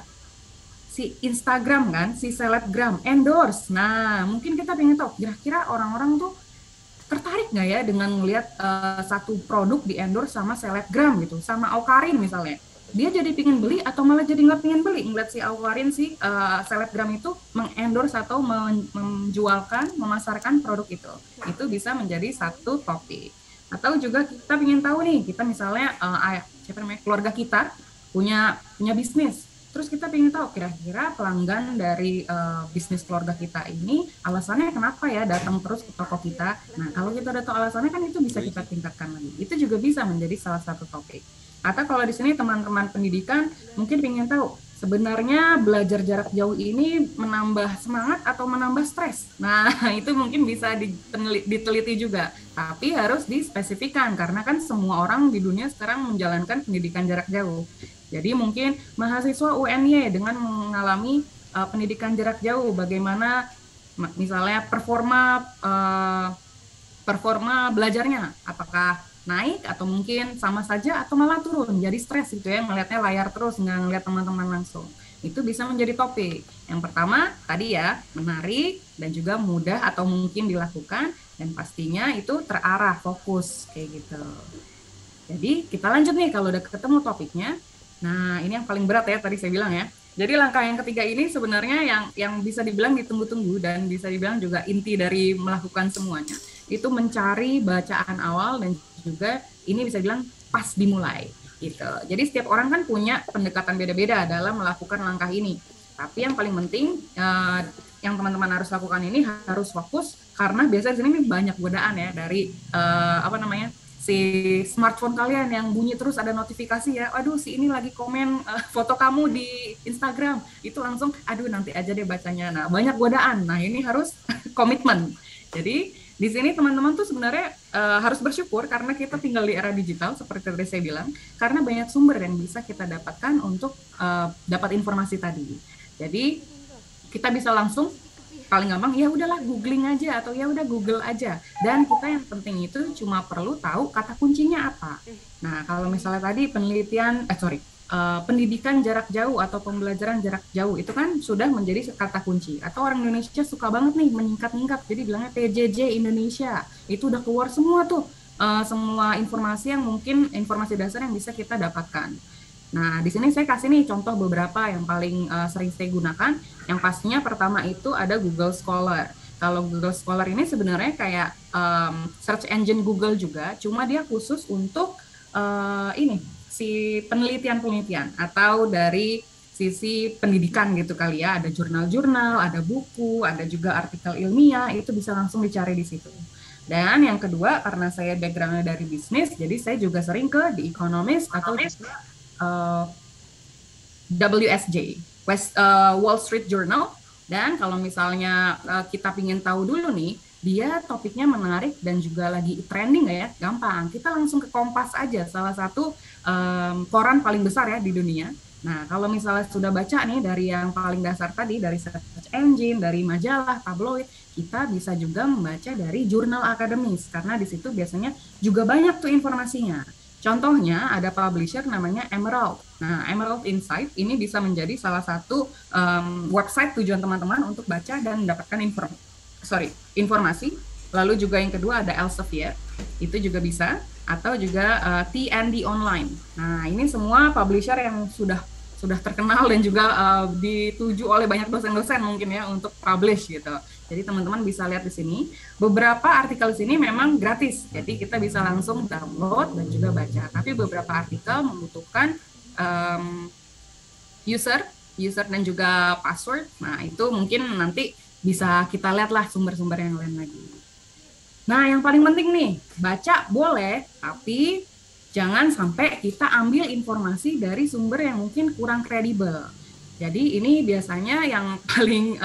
Si Instagram kan, si selebgram, endorse. Nah, mungkin kita ingin tahu, kira-kira orang-orang tuh tertarik nggak ya dengan melihat satu produk di endorse sama selebgram gitu, sama Aukarin misalnya. Dia jadi pingin beli atau malah jadi nggak pingin beli ngeliat si Aukarin, si selebgram itu mengendorse atau menjualkan, memasarkan produk itu. Itu bisa menjadi satu topik. Atau juga kita ingin tahu nih, kita misalnya keluarga kita punya bisnis. Terus kita ingin tahu kira-kira pelanggan dari bisnis keluarga kita ini alasannya kenapa ya datang terus ke toko kita. Nah, kalau kita udah tahu alasannya kan itu bisa kita tingkatkan lagi. Itu juga bisa menjadi salah satu topik. Atau kalau di sini teman-teman pendidikan mungkin ingin tahu sebenarnya belajar jarak jauh ini menambah semangat atau menambah stres. Nah, itu mungkin bisa diteliti juga. Tapi harus dispesifikan karena kan semua orang di dunia sekarang menjalankan pendidikan jarak jauh. Jadi mungkin mahasiswa UNY dengan mengalami pendidikan jarak jauh, bagaimana misalnya performa belajarnya, apakah naik atau mungkin sama saja atau malah turun, jadi stres gitu ya, melihatnya layar terus, nggak ngeliat teman-teman langsung. Itu bisa menjadi topik. Yang pertama tadi ya, menarik dan juga mudah atau mungkin dilakukan, dan pastinya itu terarah, fokus kayak gitu. Jadi kita lanjut nih, kalau udah ketemu topiknya. Nah, ini yang paling berat ya, tadi saya bilang ya. Jadi langkah yang ketiga ini sebenarnya yang bisa dibilang ditunggu-tunggu dan bisa dibilang juga inti dari melakukan semuanya. Itu mencari bacaan awal dan juga ini bisa dibilang pas dimulai gitu. Jadi setiap orang kan punya pendekatan beda-beda dalam melakukan langkah ini. Tapi yang paling penting yang teman-teman harus lakukan ini harus fokus, karena biasanya di sini banyak godaan ya dari si smartphone kalian yang bunyi terus ada notifikasi ya, aduh si ini lagi komen foto kamu di Instagram, itu langsung aduh nanti aja deh bacanya. Nah, banyak godaan. Nah, ini harus komitmen. Jadi di sini teman-teman tuh sebenarnya harus bersyukur karena kita tinggal di era digital seperti tadi saya bilang, karena banyak sumber yang bisa kita dapatkan untuk dapat informasi tadi. Jadi kita bisa langsung, paling gampang ya udahlah googling aja atau ya udah Google aja, dan kita yang penting itu cuma perlu tahu kata kuncinya apa. Nah, kalau misalnya tadi pendidikan jarak jauh atau pembelajaran jarak jauh itu kan sudah menjadi kata kunci, atau orang Indonesia suka banget nih menyingkat-nyingkat, jadi bilangnya PJJ Indonesia. Itu udah keluar semua tuh semua informasi yang mungkin informasi dasar yang bisa kita dapatkan. Nah, di sini saya kasih nih contoh beberapa yang paling sering saya gunakan. Yang pastinya pertama itu ada Google Scholar. Kalau Google Scholar ini sebenarnya kayak search engine Google juga, cuma dia khusus untuk si penelitian-penelitian atau dari sisi pendidikan gitu kali ya. Ada jurnal-jurnal, ada buku, ada juga artikel ilmiah, itu bisa langsung dicari di situ. Dan yang kedua, karena saya background-nya dari bisnis, jadi saya juga sering ke The Economist atau WSJ, Wall Street Journal. Dan kalau misalnya kita ingin tahu dulu nih dia topiknya menarik dan juga lagi trending nggak ya, gampang. Kita langsung ke Kompas aja, salah satu koran paling besar ya di dunia. Nah, kalau misalnya sudah baca nih dari yang paling dasar tadi, dari search engine, dari majalah, tabloid, kita bisa juga membaca dari jurnal akademis, karena di situ biasanya juga banyak tuh informasinya. Contohnya ada publisher namanya Emerald. Nah, Emerald Insight ini bisa menjadi salah satu website tujuan teman-teman untuk baca dan mendapatkan informasi. Lalu juga yang kedua ada Elsevier, itu juga bisa, atau juga TND Online. Nah, ini semua publisher yang sudah terkenal dan juga dituju oleh banyak dosen-dosen mungkin ya untuk publish gitu. Jadi teman-teman bisa lihat di sini, beberapa artikel di sini memang gratis, jadi kita bisa langsung download dan juga baca. Tapi beberapa artikel membutuhkan user dan juga password. Nah, itu mungkin nanti bisa kita lihat lah sumber-sumber yang lain lagi. Nah, yang paling penting nih, baca boleh, tapi jangan sampai kita ambil informasi dari sumber yang mungkin kurang kredibel. Jadi ini biasanya yang paling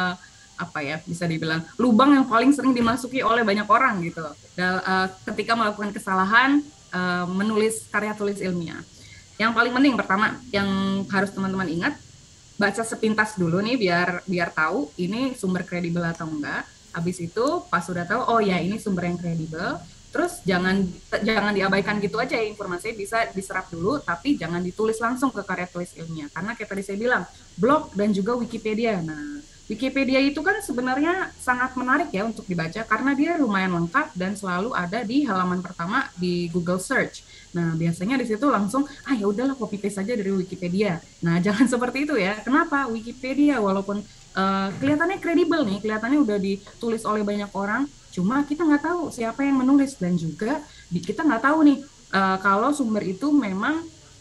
bisa dibilang lubang yang paling sering dimasuki oleh banyak orang gitu. Ketika melakukan kesalahan menulis karya tulis ilmiah. Yang paling penting pertama yang harus teman-teman ingat, baca sepintas dulu nih biar tahu ini sumber kredibel atau enggak. Habis itu pas sudah tahu, oh ya ini sumber yang kredibel, terus jangan diabaikan gitu aja ya, informasinya bisa diserap dulu, tapi jangan ditulis langsung ke karya tulis ilmiah. Karena kayak tadi saya bilang, blog dan juga Wikipedia. Nah, Wikipedia itu kan sebenarnya sangat menarik ya untuk dibaca karena dia lumayan lengkap dan selalu ada di halaman pertama di Google Search. Nah, biasanya di situ langsung ya udahlah copy paste saja dari Wikipedia. Nah, jangan seperti itu ya. Kenapa? Wikipedia walaupun kelihatannya kredibel nih, kelihatannya udah ditulis oleh banyak orang, cuma kita nggak tahu siapa yang menulis dan juga kita nggak tahu nih kalau sumber itu memang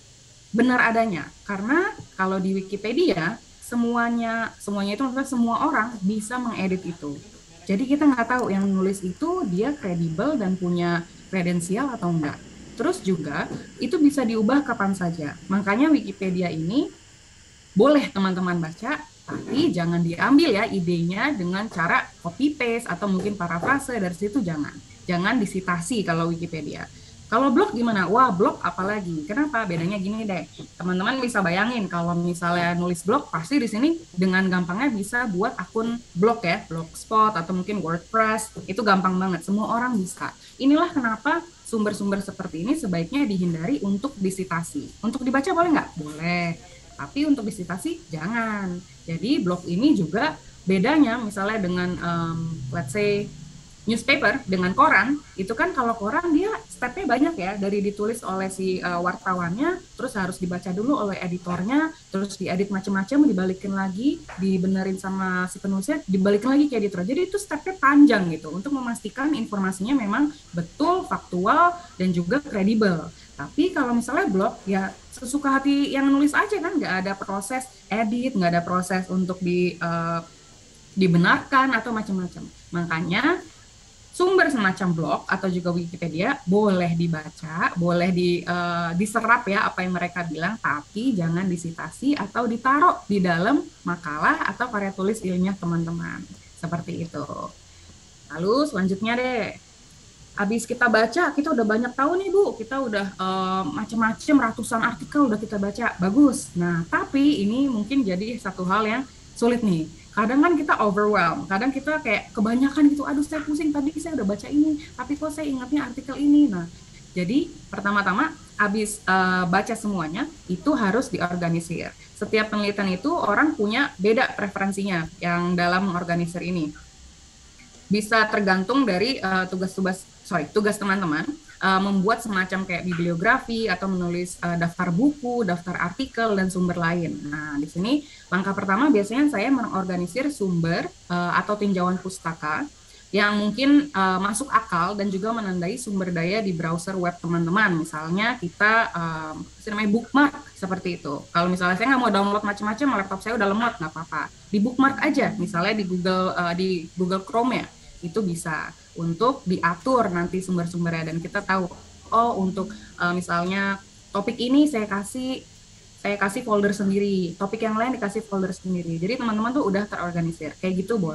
benar adanya. Karena kalau di Wikipedia semuanya itu maksudnya semua orang bisa mengedit itu. Jadi kita nggak tahu yang nulis itu dia kredibel dan punya kredensial atau enggak. Terus juga itu bisa diubah kapan saja. Makanya Wikipedia ini boleh teman-teman baca, tapi jangan diambil ya idenya dengan cara copy paste atau mungkin parafrase dari situ, jangan disitasi kalau Wikipedia. Kalau blog gimana? Wah, blog apalagi. Kenapa? Bedanya gini deh. Teman-teman bisa bayangin kalau misalnya nulis blog, pasti di sini dengan gampangnya bisa buat akun blog ya, Blogspot atau mungkin WordPress. Itu gampang banget, semua orang bisa. Inilah kenapa sumber-sumber seperti ini sebaiknya dihindari untuk disitasi. Untuk dibaca boleh nggak? Boleh. Tapi untuk disitasi jangan. Jadi blog ini juga bedanya misalnya dengan let's say newspaper dengan koran, itu kan kalau koran dia stepnya banyak ya, dari ditulis oleh si wartawannya, terus harus dibaca dulu oleh editornya, terus diedit macam-macam, dibalikin lagi, dibenerin sama si penulisnya, dibalikin lagi ke editor. Jadi itu stepnya panjang gitu, untuk memastikan informasinya memang betul, faktual, dan juga kredibel. Tapi kalau misalnya blog, ya sesuka hati yang nulis aja kan, nggak ada proses edit, nggak ada proses untuk dibenarkan atau macam-macam. Makanya sumber semacam blog atau juga Wikipedia boleh dibaca, boleh diserap ya apa yang mereka bilang, tapi jangan disitasi atau ditaruh di dalam makalah atau karya tulis ilmiah teman-teman. Seperti itu. Lalu selanjutnya deh, habis kita baca, kita udah banyak tahu nih Bu, kita udah macam-macam ratusan artikel udah kita baca, bagus. Nah, tapi ini mungkin jadi satu hal yang sulit nih. Kadang kan kita overwhelm, kadang kita kayak kebanyakan gitu, aduh saya pusing, tadi saya udah baca ini, tapi kok saya ingatnya artikel ini. Nah, jadi pertama-tama habis baca semuanya, itu harus diorganisir. Setiap penelitian itu orang punya beda preferensinya yang dalam mengorganisir ini. Bisa tergantung dari tugas teman-teman, membuat semacam kayak bibliografi atau menulis daftar buku, daftar artikel, dan sumber lain. Nah, di sini langkah pertama biasanya saya mengorganisir sumber atau tinjauan pustaka yang mungkin masuk akal dan juga menandai sumber daya di browser web teman-teman. Misalnya kita namanya bookmark seperti itu. Kalau misalnya saya nggak mau download macam-macam, laptop saya udah lemot, nggak apa-apa. Di bookmark aja, misalnya di Google Chrome ya, itu bisa untuk diatur nanti sumber-sumbernya dan kita tahu untuk misalnya topik ini saya kasih folder sendiri, topik yang lain dikasih folder sendiri. Jadi teman-teman tuh udah terorganisir, kayak gitu boleh.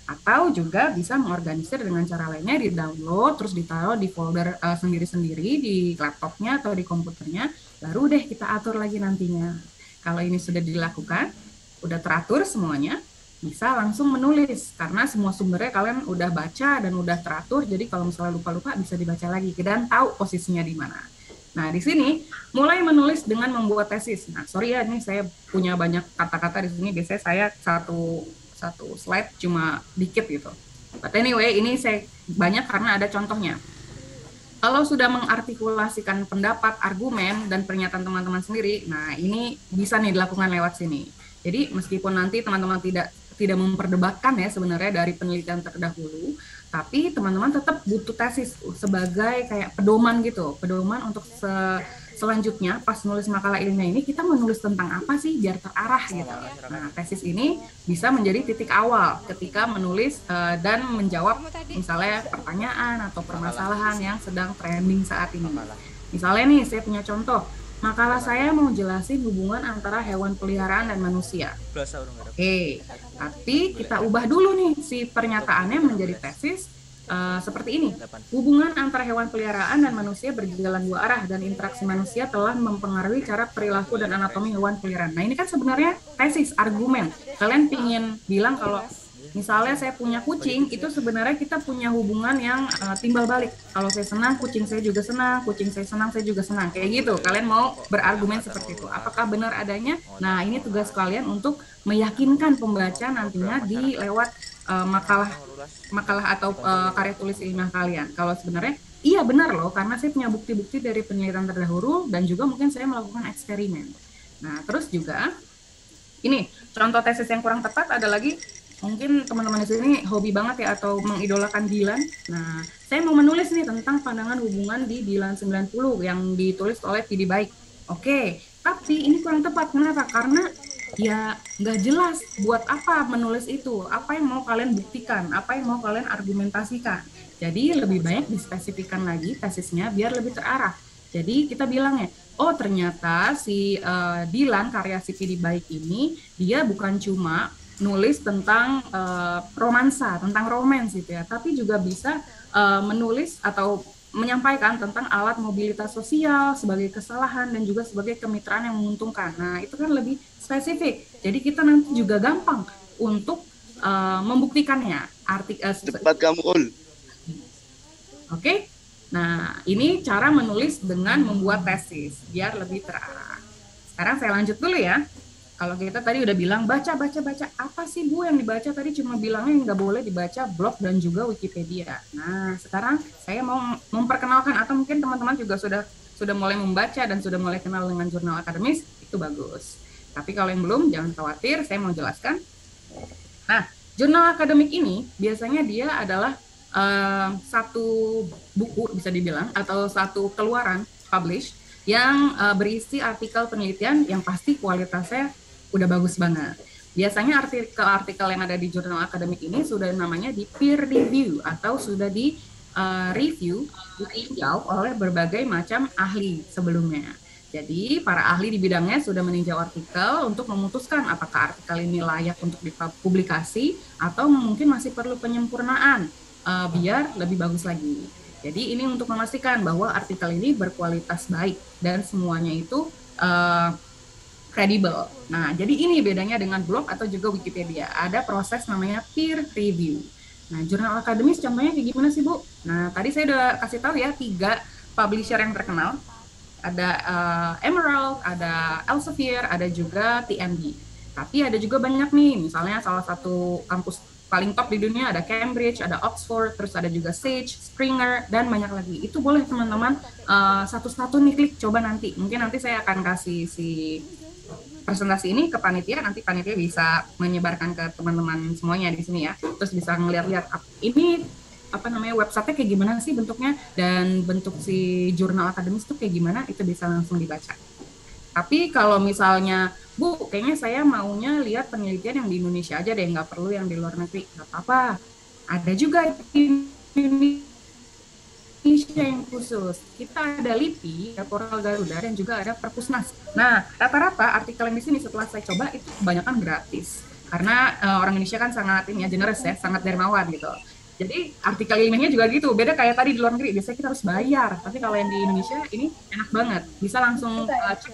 Atau juga bisa mengorganisir dengan cara lainnya, di-download, terus ditaruh di folder sendiri-sendiri di laptopnya atau di komputernya, baru deh kita atur lagi nantinya. Kalau ini sudah dilakukan, udah teratur semuanya, bisa langsung menulis. Karena semua sumbernya kalian udah baca dan udah teratur, jadi kalau misalnya lupa-lupa bisa dibaca lagi dan tahu posisinya di mana. Nah, di sini mulai menulis dengan membuat tesis. Nah, sorry ya, ini saya punya banyak kata-kata di sini. Biasanya saya satu slide cuma dikit gitu. But anyway, ini saya banyak karena ada contohnya. Kalau sudah mengartikulasikan pendapat, argumen, dan pernyataan teman-teman sendiri, nah ini bisa nih dilakukan lewat sini. Jadi meskipun nanti teman-teman tidak memperdebatkan ya sebenarnya dari penelitian terdahulu, tapi teman-teman tetap butuh tesis sebagai kayak pedoman gitu, pedoman untuk selanjutnya pas nulis makalah ilmiah ini kita menulis tentang apa sih biar terarah gitu. Nah, tesis ini bisa menjadi titik awal ketika menulis dan menjawab misalnya pertanyaan atau permasalahan yang sedang trending saat ini. Misalnya nih, saya punya contoh. Makalah saya mau jelasin hubungan antara hewan peliharaan dan manusia. Oke, tapi kita ubah dulu nih si pernyataannya menjadi tesis seperti ini. Hubungan antara hewan peliharaan dan manusia berjalan dua arah dan interaksi manusia telah mempengaruhi cara perilaku dan anatomi hewan peliharaan. Nah, ini kan sebenarnya tesis, argumen. Kalian pingin bilang kalau misalnya saya punya kucing, itu sebenarnya kita punya hubungan yang timbal balik. Kalau saya senang, kucing saya juga senang, kucing saya senang, saya juga senang. Kayak gitu, kalian mau berargumen seperti itu. Apakah benar adanya? Nah, ini tugas kalian untuk meyakinkan pembaca nantinya di lewat makalah atau karya tulis ilmiah kalian. Kalau sebenarnya, iya benar loh, karena saya punya bukti-bukti dari penelitian terdahulu, dan juga mungkin saya melakukan eksperimen. Nah, terus juga, ini, contoh tesis yang kurang tepat ada lagi. Mungkin teman-teman di sini hobi banget ya atau mengidolakan Dylan. Nah, saya mau menulis nih tentang pandangan hubungan di Dylan 90 yang ditulis oleh P.D. Baik. Oke, tapi ini kurang tepat. Kenapa? Karena ya nggak jelas buat apa menulis itu. Apa yang mau kalian buktikan? Apa yang mau kalian argumentasikan? Jadi lebih banyak dispesifikan lagi tesisnya biar lebih terarah. Jadi kita bilangnya, oh ternyata si Dylan karya si P.D. Baik ini dia bukan cuma nulis tentang romansa, tentang romans gitu ya, tapi juga bisa menulis atau menyampaikan tentang alat mobilitas sosial sebagai kesalahan dan juga sebagai kemitraan yang menguntungkan. Nah, itu kan lebih spesifik. Jadi kita nanti juga gampang untuk membuktikannya. Cepat kamu, Ul. Oke. Nah, ini cara menulis dengan membuat tesis biar lebih terarah. Sekarang saya lanjut dulu ya. Kalau kita tadi udah bilang baca, apa sih Bu yang dibaca tadi? Cuma bilangnya nggak boleh dibaca blog dan juga Wikipedia. Nah, sekarang saya mau memperkenalkan atau mungkin teman-teman juga sudah mulai membaca dan sudah mulai kenal dengan jurnal akademis, itu bagus. Tapi kalau yang belum, jangan khawatir, saya mau jelaskan. Nah, jurnal akademik ini biasanya dia adalah satu buku bisa dibilang atau satu keluaran publish yang berisi artikel penelitian yang pasti kualitasnya udah bagus banget. Biasanya artikel-artikel yang ada di jurnal akademik ini sudah namanya di peer review atau sudah di review, ditinjau oleh berbagai macam ahli sebelumnya. Jadi para ahli di bidangnya sudah meninjau artikel untuk memutuskan apakah artikel ini layak untuk dipublikasi atau mungkin masih perlu penyempurnaan biar lebih bagus lagi. Jadi ini untuk memastikan bahwa artikel ini berkualitas baik dan semuanya itu kredibel. Nah, jadi ini bedanya dengan blog atau juga Wikipedia. Ada proses namanya peer review. Nah, jurnal akademis contohnya kayak gimana sih, Bu? Nah, tadi saya udah kasih tahu ya 3 publisher yang terkenal. Ada Emerald, ada Elsevier, ada juga TMD. Tapi ada juga banyak nih, misalnya salah satu kampus paling top di dunia ada Cambridge, ada Oxford, terus ada juga Sage, Springer, dan banyak lagi. Itu boleh teman-teman satu-satu nih klik, coba nanti. Mungkin nanti saya akan kasih si presentasi ini ke panitia, nanti panitia bisa menyebarkan ke teman-teman semuanya di sini ya. Terus bisa ngeliat-liat ini apa namanya website-nya kayak gimana sih bentuknya dan bentuk si jurnal akademis itu kayak gimana, itu bisa langsung dibaca. Tapi kalau misalnya, Bu, kayaknya saya maunya lihat penelitian yang di Indonesia aja deh, nggak perlu yang di luar negeri. Nggak apa-apa, ada juga di Indonesia yang khusus. Kita ada LIPI, ada Portal Garuda, dan juga ada Perpusnas. Nah, rata-rata artikel yang di sini setelah saya coba itu kebanyakan gratis. Karena orang Indonesia kan sangat ini ya, generous ya, sangat dermawan gitu. Jadi artikel ilmiahnya juga gitu, beda kayak tadi di luar negeri, biasanya kita harus bayar. Tapi kalau yang di Indonesia ini enak banget, bisa langsung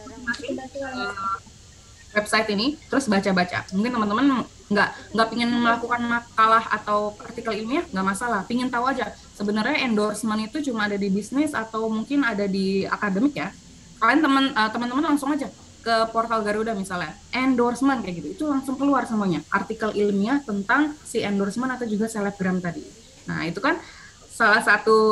website ini, terus baca-baca. Mungkin teman-teman nggak pingin melakukan makalah atau artikel ilmiah, nggak masalah. Pingin tahu aja, sebenarnya endorsement itu cuma ada di bisnis atau mungkin ada di akademik ya. Kalian teman-teman langsung aja ke portal Garuda misalnya, endorsement kayak gitu, itu langsung keluar semuanya. Artikel ilmiah tentang si endorsement atau juga selebgram tadi. Nah itu kan salah satu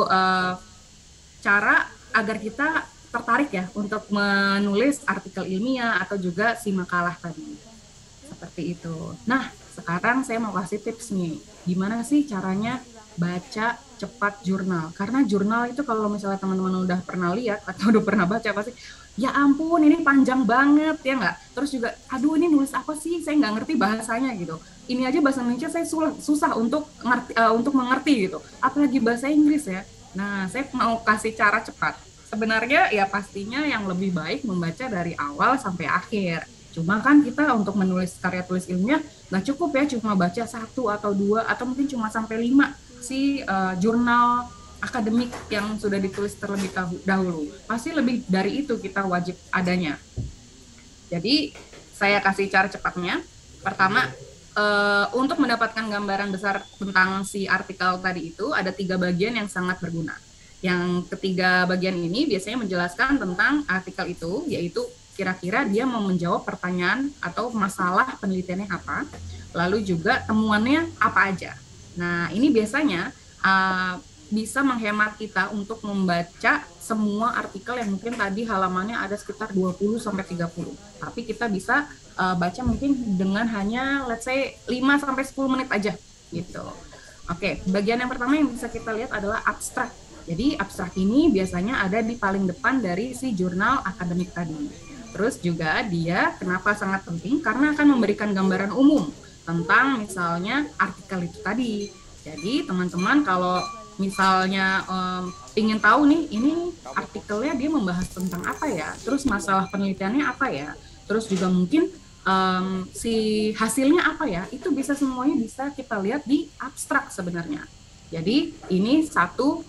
cara agar kita tertarik ya untuk menulis artikel ilmiah atau juga si makalah tadi. Seperti itu. Nah, sekarang saya mau kasih tips nih. Gimana sih caranya baca cepat jurnal? Karena jurnal itu kalau misalnya teman-teman udah pernah lihat atau udah pernah baca pasti, ya ampun ini panjang banget ya nggak? Terus juga, aduh ini nulis apa sih? Saya nggak ngerti bahasanya gitu. Ini aja bahasa Indonesia saya susah untuk mengerti gitu. Apalagi bahasa Inggris ya. Nah, saya mau kasih cara cepat. Sebenarnya ya pastinya yang lebih baik membaca dari awal sampai akhir. Cuma kan kita untuk menulis karya tulis ilmiah nggak cukup ya cuma baca 1 atau 2 atau mungkin cuma sampai 5 si jurnal akademik yang sudah ditulis terlebih dahulu. Pasti lebih dari itu kita wajib adanya. Jadi saya kasih cara cepatnya. Pertama, untuk mendapatkan gambaran besar tentang si artikel tadi itu ada 3 bagian yang sangat berguna. Yang ketiga bagian ini biasanya menjelaskan tentang artikel itu, yaitu kira-kira dia mau menjawab pertanyaan atau masalah penelitiannya apa, lalu juga temuannya apa aja. Nah, ini biasanya bisa menghemat kita untuk membaca semua artikel yang mungkin tadi halamannya ada sekitar 20-30. Tapi kita bisa baca mungkin dengan hanya let's say 5-10 menit aja gitu. Oke, bagian yang pertama yang bisa kita lihat adalah abstrak. Jadi abstrak ini biasanya ada di paling depan dari si jurnal akademik tadi. Terus juga dia kenapa sangat penting? Karena akan memberikan gambaran umum tentang misalnya artikel itu tadi. Jadi teman-teman kalau misalnya ingin tahu nih ini artikelnya dia membahas tentang apa ya, terus masalah penelitiannya apa ya, terus juga mungkin si hasilnya apa ya, itu bisa semuanya bisa kita lihat di abstrak sebenarnya. Jadi ini satu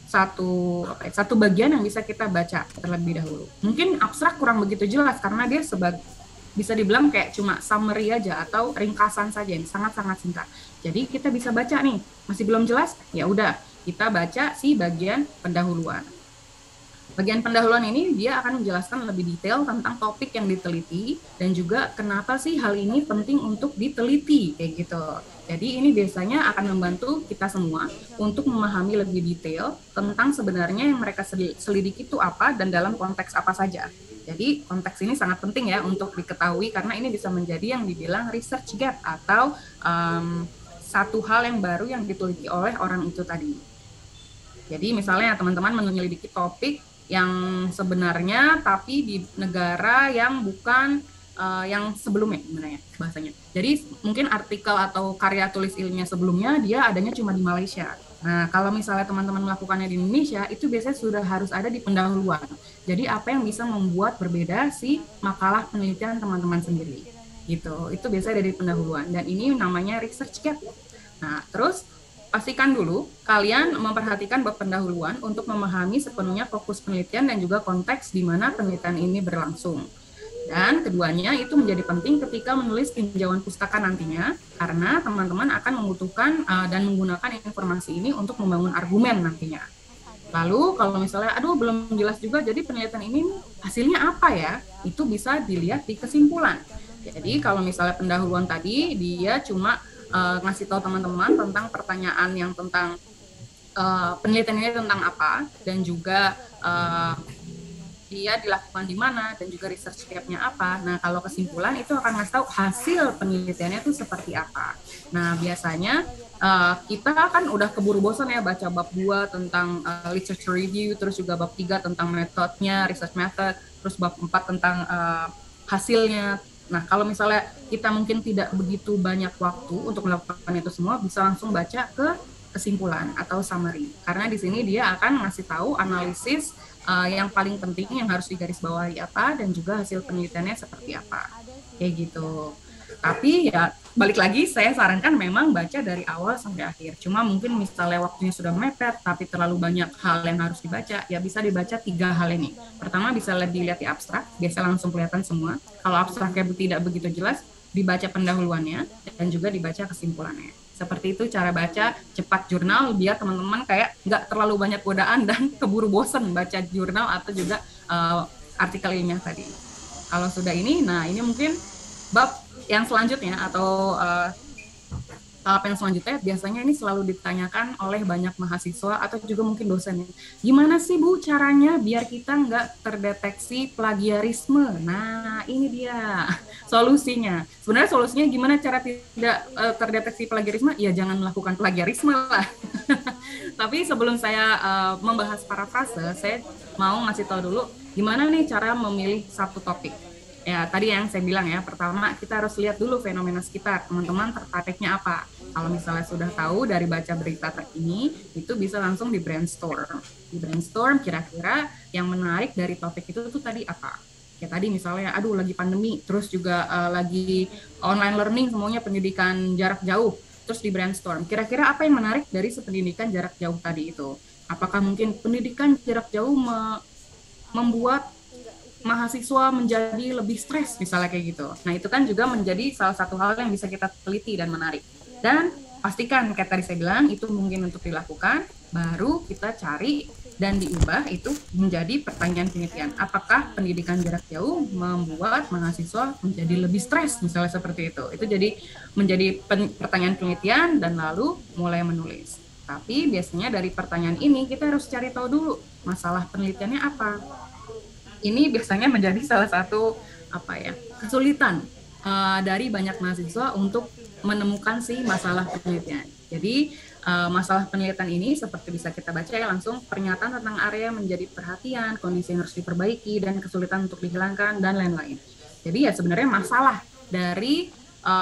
bagian yang bisa kita baca terlebih dahulu. Mungkin abstrak kurang begitu jelas karena dia bisa dibilang kayak cuma summary aja atau ringkasan saja yang sangat-sangat singkat. Jadi kita bisa baca nih, masih belum jelas, ya udah kita baca si bagian pendahuluan. Bagian pendahuluan ini dia akan menjelaskan lebih detail tentang topik yang diteliti dan juga kenapa sih hal ini penting untuk diteliti kayak gitu. Jadi ini biasanya akan membantu kita semua untuk memahami lebih detail tentang sebenarnya yang mereka selidiki itu apa dan dalam konteks apa saja. Jadi konteks ini sangat penting ya untuk diketahui karena ini bisa menjadi yang dibilang research gap atau satu hal yang baru yang diteliti oleh orang itu tadi. Jadi misalnya teman-teman menyelidiki topik yang sebenarnya tapi di negara yang bukan yang sebelumnya, gimana ya bahasanya. Jadi mungkin artikel atau karya tulis ilmiah sebelumnya dia adanya cuma di Malaysia. Nah, kalau misalnya teman-teman melakukannya di Indonesia, itu biasanya sudah harus ada di pendahuluan. Jadi apa yang bisa membuat berbeda si makalah penelitian teman-teman sendiri. Gitu. Itu biasanya dari pendahuluan. Dan ini namanya research gap. Nah, terus pastikan dulu kalian memperhatikan bab pendahuluan untuk memahami sepenuhnya fokus penelitian dan juga konteks di mana penelitian ini berlangsung. Dan keduanya itu menjadi penting ketika menulis tinjauan pustaka nantinya, karena teman-teman akan membutuhkan dan menggunakan informasi ini untuk membangun argumen nantinya. Lalu kalau misalnya, aduh belum jelas juga, jadi penelitian ini hasilnya apa ya? Itu bisa dilihat di kesimpulan. Jadi kalau misalnya pendahuluan tadi, dia cuma ngasih tahu teman-teman tentang pertanyaan yang tentang penelitian ini tentang apa, dan juga dia dilakukan di mana dan juga research gap-nya apa. Nah, kalau kesimpulan itu akan ngasih tahu hasil penelitiannya itu seperti apa. Nah, biasanya kita kan udah keburu bosan ya baca bab 2 tentang literature review, terus juga bab 3 tentang metodenya, research method, terus bab 4 tentang hasilnya. Nah, kalau misalnya kita mungkin tidak begitu banyak waktu untuk melakukan itu semua, bisa langsung baca ke kesimpulan atau summary. Karena di sini dia akan ngasih tahu analisis yang paling penting yang harus digarisbawahi apa dan juga hasil penelitiannya seperti apa. Kayak gitu. Tapi ya balik lagi saya sarankan memang baca dari awal sampai akhir. Cuma mungkin misalnya waktunya sudah mepet tapi terlalu banyak hal yang harus dibaca, ya bisa dibaca 3 hal ini. Pertama bisa dilihat di abstrak, biasa langsung kelihatan semua. Kalau abstraknya tidak begitu jelas, dibaca pendahuluannya dan juga dibaca kesimpulannya. Seperti itu cara baca cepat jurnal biar teman-teman kayak nggak terlalu banyak godaan dan keburu bosen baca jurnal atau juga artikel ilmiah tadi. Kalau sudah ini, nah ini mungkin bab yang selanjutnya atau tahap yang selanjutnya biasanya ini selalu ditanyakan oleh banyak mahasiswa atau juga mungkin dosen. Gimana sih Bu caranya biar kita nggak terdeteksi plagiarisme? Nah ini dia solusinya. Sebenarnya solusinya gimana cara tidak terdeteksi plagiarisme? Ya jangan melakukan plagiarisme lah. Tapi sebelum saya membahas parafrase, saya mau ngasih tahu dulu gimana nih cara memilih satu topik. Ya, tadi yang saya bilang ya, pertama kita harus lihat dulu fenomena sekitar, teman-teman tertariknya apa. Kalau misalnya sudah tahu dari baca berita terkini, itu bisa langsung di brainstorm. Di brainstorm kira-kira yang menarik dari topik itu tuh tadi apa. Ya tadi misalnya, aduh lagi pandemi, terus juga lagi online learning, semuanya pendidikan jarak jauh, terus di brainstorm. Kira-kira apa yang menarik dari pendidikan jarak jauh tadi itu? Apakah mungkin pendidikan jarak jauh membuat mahasiswa menjadi lebih stres misalnya kayak gitu. Nah itu kan juga menjadi salah satu hal yang bisa kita teliti dan menarik. Dan pastikan kayak tadi saya bilang itu mungkin untuk dilakukan, baru kita cari dan diubah itu menjadi pertanyaan penelitian. Apakah pendidikan jarak jauh membuat mahasiswa menjadi lebih stres misalnya seperti itu. Itu jadi menjadi pertanyaan penelitian dan lalu mulai menulis. Tapi biasanya dari pertanyaan ini kita harus cari tahu dulu masalah penelitiannya apa. Ini biasanya menjadi salah satu kesulitan dari banyak mahasiswa untuk menemukan si masalah penelitian. Jadi masalah penelitian ini seperti bisa kita baca ya langsung pernyataan tentang area menjadi perhatian, kondisi yang harus diperbaiki dan kesulitan untuk dihilangkan dan lain-lain. Jadi ya sebenarnya masalah dari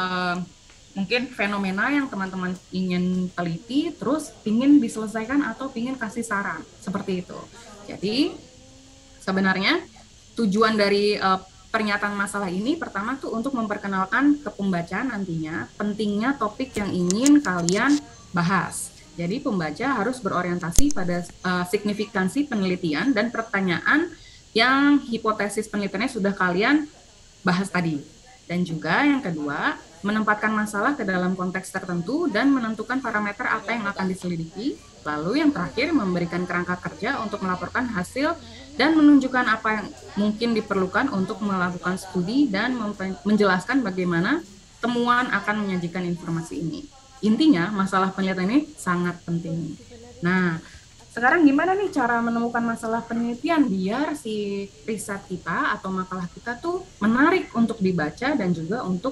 mungkin fenomena yang teman-teman ingin teliti terus ingin diselesaikan atau ingin kasih saran seperti itu. Jadi sebenarnya tujuan dari pernyataan masalah ini pertama tuh untuk memperkenalkan ke pembaca nantinya pentingnya topik yang ingin kalian bahas. Jadi pembaca harus berorientasi pada signifikansi penelitian dan pertanyaan yang hipotesis penelitiannya sudah kalian bahas tadi. Dan juga yang kedua, menempatkan masalah ke dalam konteks tertentu dan menentukan parameter apa yang akan diselidiki. Lalu yang terakhir, memberikan kerangka kerja untuk melaporkan hasil dan menunjukkan apa yang mungkin diperlukan untuk melakukan studi dan menjelaskan bagaimana temuan akan menyajikan informasi ini. Intinya, masalah penelitian ini sangat penting. Nah, sekarang gimana nih cara menemukan masalah penelitian biar si riset kita atau makalah kita tuh menarik untuk dibaca dan juga untuk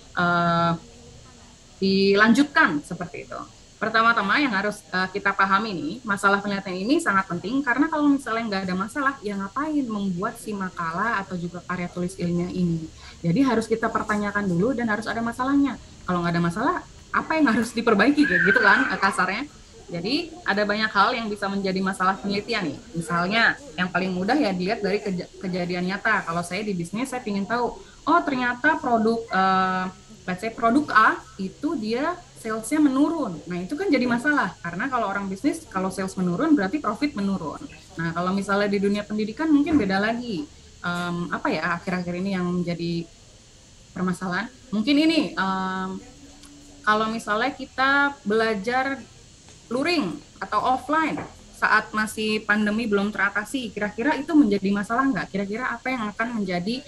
dilanjutkan seperti itu. Pertama-tama yang harus kita pahami nih, masalah penelitian ini sangat penting karena kalau misalnya nggak ada masalah, ya ngapain membuat si makalah atau juga karya tulis ilmiah ini. Jadi harus kita pertanyakan dulu dan harus ada masalahnya. Kalau nggak ada masalah, apa yang harus diperbaiki kayak gitu kan kasarnya. Jadi ada banyak hal yang bisa menjadi masalah penelitian nih. Misalnya yang paling mudah ya dilihat dari kejadian nyata. Kalau saya di bisnis, saya ingin tahu, oh ternyata produk, let's say produk A itu dia salesnya menurun. Nah itu kan jadi masalah karena kalau orang bisnis kalau sales menurun berarti profit menurun. Nah kalau misalnya di dunia pendidikan mungkin beda lagi. Akhir-akhir ini yang menjadi permasalahan. Mungkin ini kalau misalnya kita belajar luring atau offline saat masih pandemi belum teratasi, kira-kira itu menjadi masalah nggak? Kira-kira apa yang akan menjadi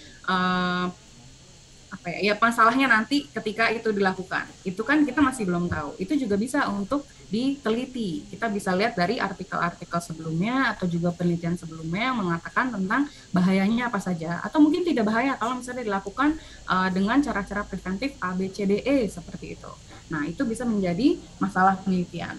masalahnya nanti ketika itu dilakukan? Itu kan kita masih belum tahu. Itu juga bisa untuk diteliti. Kita bisa lihat dari artikel-artikel sebelumnya atau juga penelitian sebelumnya yang mengatakan tentang bahayanya apa saja. Atau mungkin tidak bahaya kalau misalnya dilakukan dengan cara-cara preventif A, B, C, D, E seperti itu. Nah, itu bisa menjadi masalah penelitian.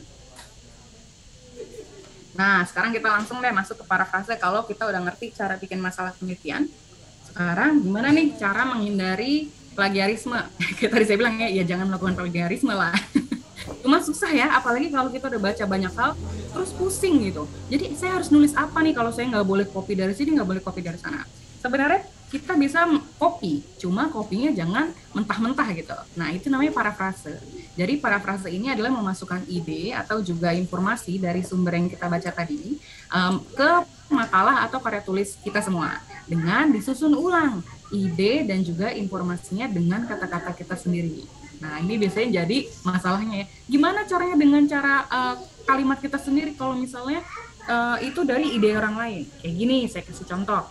Nah, sekarang kita langsung deh masuk ke parafrase kalau kita udah ngerti cara bikin masalah penelitian. Sekarang gimana nih cara menghindari plagiarisme? Kayak tadi saya bilang ya jangan melakukan plagiarisme lah. Cuma susah ya, apalagi kalau kita udah baca banyak hal, terus pusing gitu. Jadi saya harus nulis apa nih kalau saya nggak boleh copy dari sini, nggak boleh copy dari sana. Sebenarnya kita bisa copy, cuma copy-nya jangan mentah-mentah gitu. Nah, itu namanya parafrase. Jadi parafrase ini adalah memasukkan ide atau juga informasi dari sumber yang kita baca tadi ke makalah atau karya tulis kita semua dengan disusun ulang ide dan juga informasinya dengan kata-kata kita sendiri. Nah, ini biasanya jadi masalahnya ya. Gimana caranya dengan cara kalimat kita sendiri kalau misalnya itu dari ide orang lain? Kayak gini, saya kasih contoh.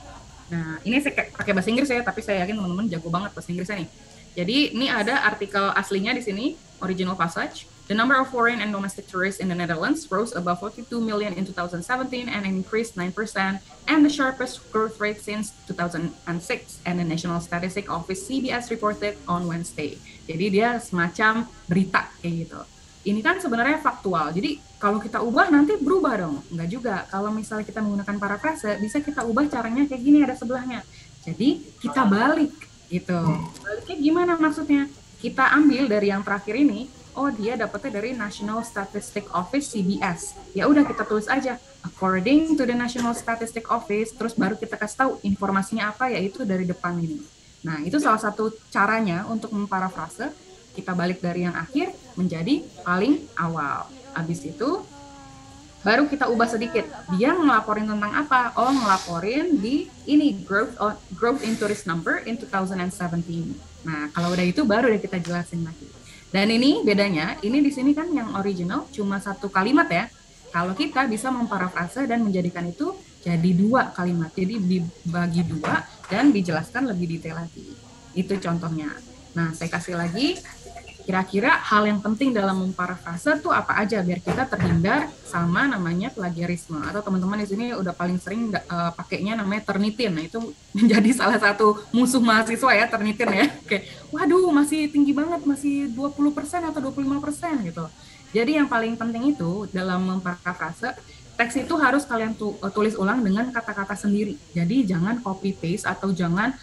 Nah, ini saya pakai bahasa Inggris ya, tapi saya yakin teman-teman jago banget bahasa Inggrisnya nih. Jadi, ini ada artikel aslinya di sini, original passage. The number of foreign and domestic tourists in the Netherlands rose above 42 million in 2017 and increased 9%, and the sharpest growth rate since 2006, and the National Statistics Office CBS reported on Wednesday. Jadi, dia semacam berita kayak gitu. Ini kan sebenarnya faktual, jadi kalau kita ubah nanti berubah dong. Enggak juga, kalau misalnya kita menggunakan parafrase, bisa kita ubah caranya kayak gini, ada sebelahnya. Jadi kita balik gitu. Baliknya gimana maksudnya? Kita ambil dari yang terakhir ini, oh dia dapetnya dari National Statistics Office CBS. Ya udah kita tulis aja, according to the National Statistics Office, terus baru kita kasih tahu informasinya apa, yaitu dari depan ini. Nah itu salah satu caranya untuk memparafrase. Kita balik dari yang akhir menjadi paling awal. Habis itu baru kita ubah sedikit. Dia ngelaporin tentang apa? Oh, ngelaporin di ini growth in tourist number in 2017. Nah, kalau udah itu baru deh kita jelasin lagi. Dan ini bedanya, ini di sini kan yang original cuma satu kalimat ya. Kalau kita bisa memparafrase dan menjadikan itu jadi dua kalimat. Jadi dibagi dua dan dijelaskan lebih detail lagi. Itu contohnya. Nah, saya kasih lagi. Kira-kira hal yang penting dalam memparafrase tuh apa aja biar kita terhindar sama namanya plagiarisme, atau teman-teman di sini udah paling sering pakainya namanya Turnitin. Nah, itu menjadi salah satu musuh mahasiswa ya, Turnitin ya. Kayak waduh masih tinggi banget, masih 20% atau 25% gitu. Jadi yang paling penting itu dalam memparafrase, teks itu harus kalian tulis ulang dengan kata-kata sendiri. Jadi jangan copy paste atau jangan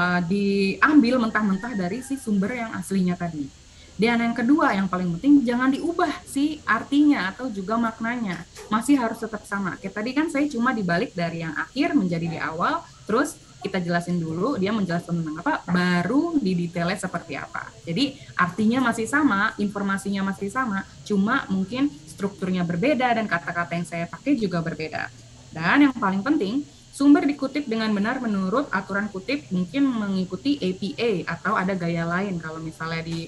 diambil mentah-mentah dari si sumber yang aslinya tadi. Dan yang kedua, yang paling penting, jangan diubah sih artinya atau juga maknanya. Masih harus tetap sama. Kayak tadi kan saya cuma dibalik dari yang akhir menjadi di awal, terus kita jelasin dulu, dia menjelaskan tentang apa, baru didetailnya seperti apa. Jadi artinya masih sama, informasinya masih sama, cuma mungkin strukturnya berbeda dan kata-kata yang saya pakai juga berbeda. Dan yang paling penting, sumber dikutip dengan benar menurut aturan kutip, mungkin mengikuti APA atau ada gaya lain. Kalau misalnya di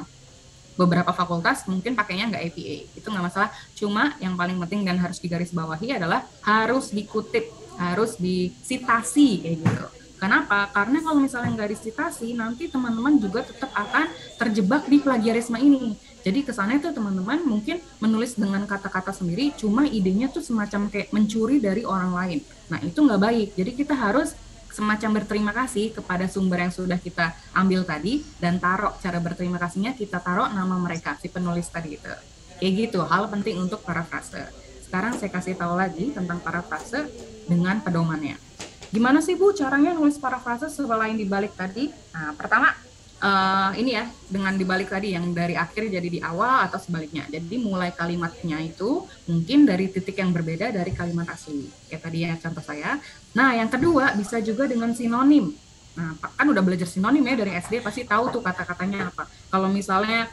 beberapa fakultas mungkin pakainya nggak APA, itu nggak masalah. Cuma yang paling penting dan harus digarisbawahi adalah harus dikutip, harus disitasi kayak gitu. Kenapa? Karena kalau misalnya nggak disitasi, nanti teman-teman juga tetap akan terjebak di plagiarisme ini. Jadi kesannya tuh teman-teman mungkin menulis dengan kata-kata sendiri, cuma idenya tuh semacam kayak mencuri dari orang lain. Nah itu nggak baik. Jadi kita harus semacam berterima kasih kepada sumber yang sudah kita ambil tadi, dan taruh cara berterima kasihnya, kita taruh nama mereka, si penulis tadi itu. Kayak gitu, hal penting untuk parafrase. Sekarang saya kasih tahu lagi tentang parafrase dengan pedomannya. Gimana sih Bu caranya nulis parafrase selain dibalik tadi? Nah, pertama, ini ya, dengan dibalik tadi yang dari akhir jadi di awal atau sebaliknya. Jadi mulai kalimatnya itu mungkin dari titik yang berbeda dari kalimat asli. Kayak tadi ya contoh saya. Nah yang kedua bisa juga dengan sinonim. Nah kan udah belajar sinonim ya dari SD, pasti tahu tuh kata-katanya apa. Kalau misalnya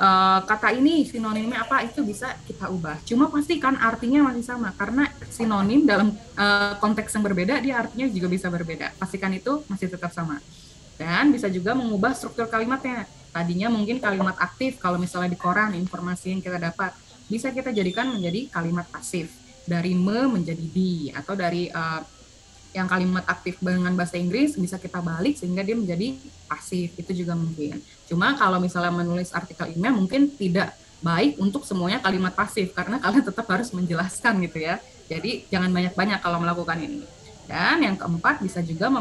kata ini sinonimnya apa, itu bisa kita ubah. Cuma pastikan artinya masih sama, karena sinonim dalam konteks yang berbeda dia artinya juga bisa berbeda. Pastikan itu masih tetap sama. Dan bisa juga mengubah struktur kalimatnya. Tadinya mungkin kalimat aktif, kalau misalnya di koran informasi yang kita dapat, bisa kita jadikan menjadi kalimat pasif. Dari me menjadi di, atau dari yang kalimat aktif dengan bahasa Inggris bisa kita balik sehingga dia menjadi pasif, itu juga mungkin. Cuma kalau misalnya menulis artikel ilmiah mungkin tidak baik untuk semuanya kalimat pasif, karena kalian tetap harus menjelaskan gitu ya. Jadi jangan banyak-banyak kalau melakukan ini. Dan yang keempat bisa juga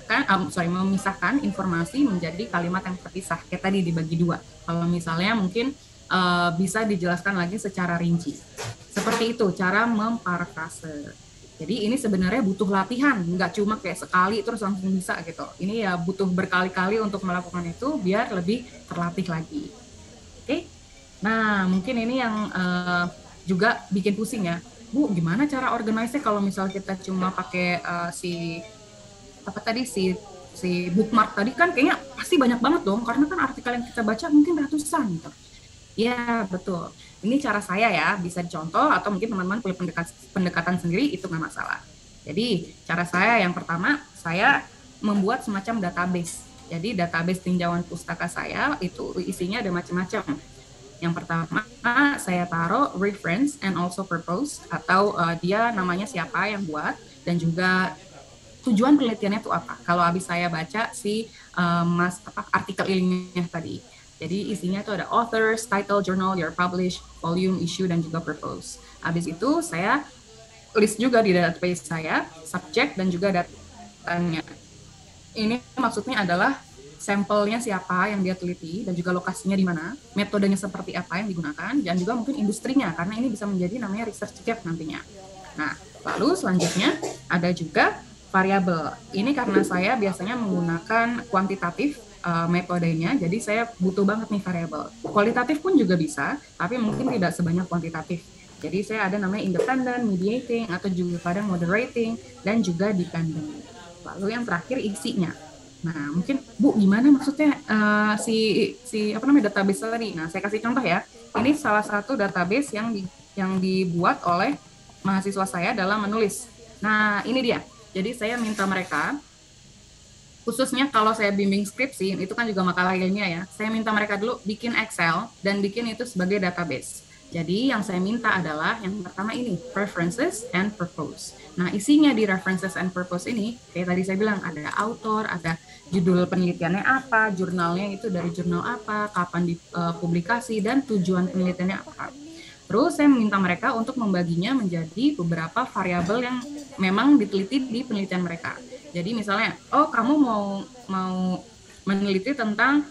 memisahkan informasi menjadi kalimat yang terpisah, kayak tadi dibagi dua. Kalau misalnya mungkin bisa dijelaskan lagi secara rinci. Seperti itu cara memparafrase. Jadi ini sebenarnya butuh latihan, nggak cuma kayak sekali terus langsung bisa gitu. Ini ya butuh berkali-kali untuk melakukan itu biar lebih terlatih lagi. Oke? Nah mungkin ini yang juga bikin pusing ya. Bu, gimana cara organize-nya kalau misal kita cuma pakai si si bookmark tadi kan kayaknya pasti banyak banget dong, karena kan artikel yang kita baca mungkin ratusan gitu. Ya, betul. Ini cara saya ya, bisa dicontoh atau mungkin teman-teman punya pendekatan sendiri, itu nggak masalah. Jadi, cara saya yang pertama, saya membuat semacam database. Jadi, database tinjauan pustaka saya itu isinya ada macam-macam. Yang pertama, saya taruh reference and also purpose, atau dia namanya siapa yang buat, dan juga tujuan penelitiannya itu apa. Kalau habis saya baca si artikel ilmiah tadi. Jadi isinya itu ada authors, title, journal, year published, volume, issue, dan juga purpose. Habis itu saya list juga di database saya, subject, dan juga datanya. Ini maksudnya adalah sampelnya siapa yang dia teliti, dan juga lokasinya di mana, metodenya seperti apa yang digunakan, dan juga mungkin industrinya, karena ini bisa menjadi namanya research gap nantinya. Nah, lalu selanjutnya ada juga variabel. Ini karena saya biasanya menggunakan kuantitatif metodenya, jadi saya butuh banget nih variabel. Kualitatif pun juga bisa, tapi mungkin tidak sebanyak kuantitatif. Jadi saya ada namanya independent, mediating, atau juga kadang moderating, dan juga dependent. Lalu yang terakhir isinya. Nah, mungkin Bu, gimana maksudnya si database tadi? Nah, saya kasih contoh ya. Ini salah satu database yang dibuat oleh mahasiswa saya dalam menulis. Nah, ini dia. Jadi saya minta mereka, khususnya kalau saya bimbing skripsi, itu kan juga makalah ilmiah ya, saya minta mereka dulu bikin Excel dan bikin itu sebagai database. Jadi yang saya minta adalah yang pertama ini, references and purpose. Nah, isinya di references and purpose ini, kayak tadi saya bilang, ada author, ada judul penelitiannya apa, jurnalnya itu dari jurnal apa, kapan dipublikasi, dan tujuan penelitiannya apa. Terus saya meminta mereka untuk membaginya menjadi beberapa variabel yang memang diteliti di penelitian mereka. Jadi misalnya, oh kamu mau meneliti tentang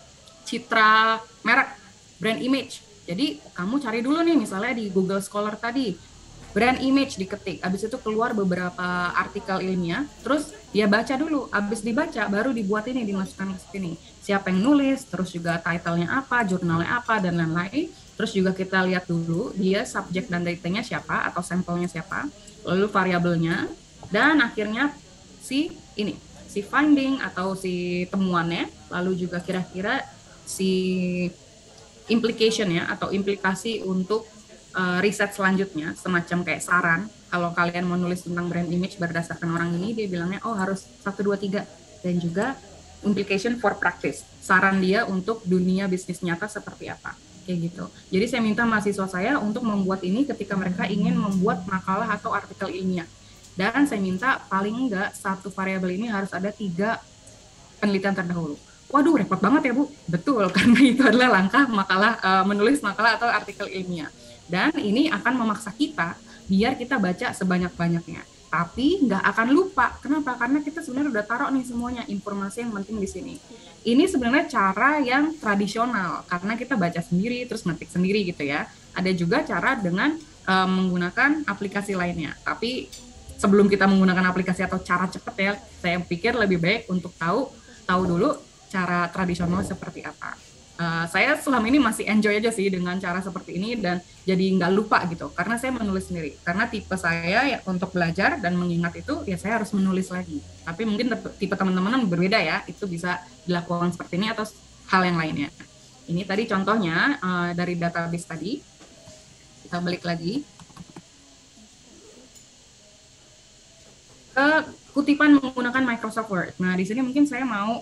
citra merek, brand image. Jadi kamu cari dulu nih misalnya di Google Scholar tadi, brand image diketik, habis itu keluar beberapa artikel ilmiah, terus dia baca dulu, habis dibaca baru dibuat ini, dimasukkan ke sini. Siapa yang nulis, terus juga title-nya apa, jurnalnya apa, dan lain-lain. Terus juga kita lihat dulu dia subjek dan datanya siapa atau sampelnya siapa, lalu variabelnya, dan akhirnya si finding atau si temuannya, lalu juga kira-kira si implication-nya atau implikasi untuk riset selanjutnya, semacam kayak saran. Kalau kalian mau nulis tentang brand image berdasarkan orang ini, dia bilangnya oh harus 1, 2, 3, dan juga implication for practice, saran dia untuk dunia bisnis nyata seperti apa. Kayak gitu. Jadi saya minta mahasiswa saya untuk membuat ini ketika mereka ingin membuat makalah atau artikel ilmiah. Dan saya minta paling enggak satu variabel ini harus ada 3 penelitian terdahulu. Waduh, repot banget ya Bu. Betul, karena itu adalah langkah menulis makalah atau artikel ilmiah. Dan ini akan memaksa kita biar kita baca sebanyak-banyaknya. Tapi nggak akan lupa. Kenapa? Karena kita sebenarnya udah taruh nih semuanya, informasi yang penting di sini. Ini sebenarnya cara yang tradisional, karena kita baca sendiri, terus ngetik sendiri gitu ya. Ada juga cara dengan menggunakan aplikasi lainnya. Tapi sebelum kita menggunakan aplikasi atau cara cepat ya, saya pikir lebih baik untuk tahu dulu cara tradisional seperti apa. Saya selama ini masih enjoy aja sih dengan cara seperti ini dan jadi nggak lupa gitu, karena saya menulis sendiri. Karena tipe saya ya, untuk belajar dan mengingat itu ya saya harus menulis lagi. Tapi mungkin tipe teman-teman berbeda ya, itu bisa dilakukan seperti ini atau hal yang lainnya. Ini tadi contohnya dari database tadi. Kita balik lagi ke kutipan menggunakan Microsoft Word. Nah di sini mungkin saya mau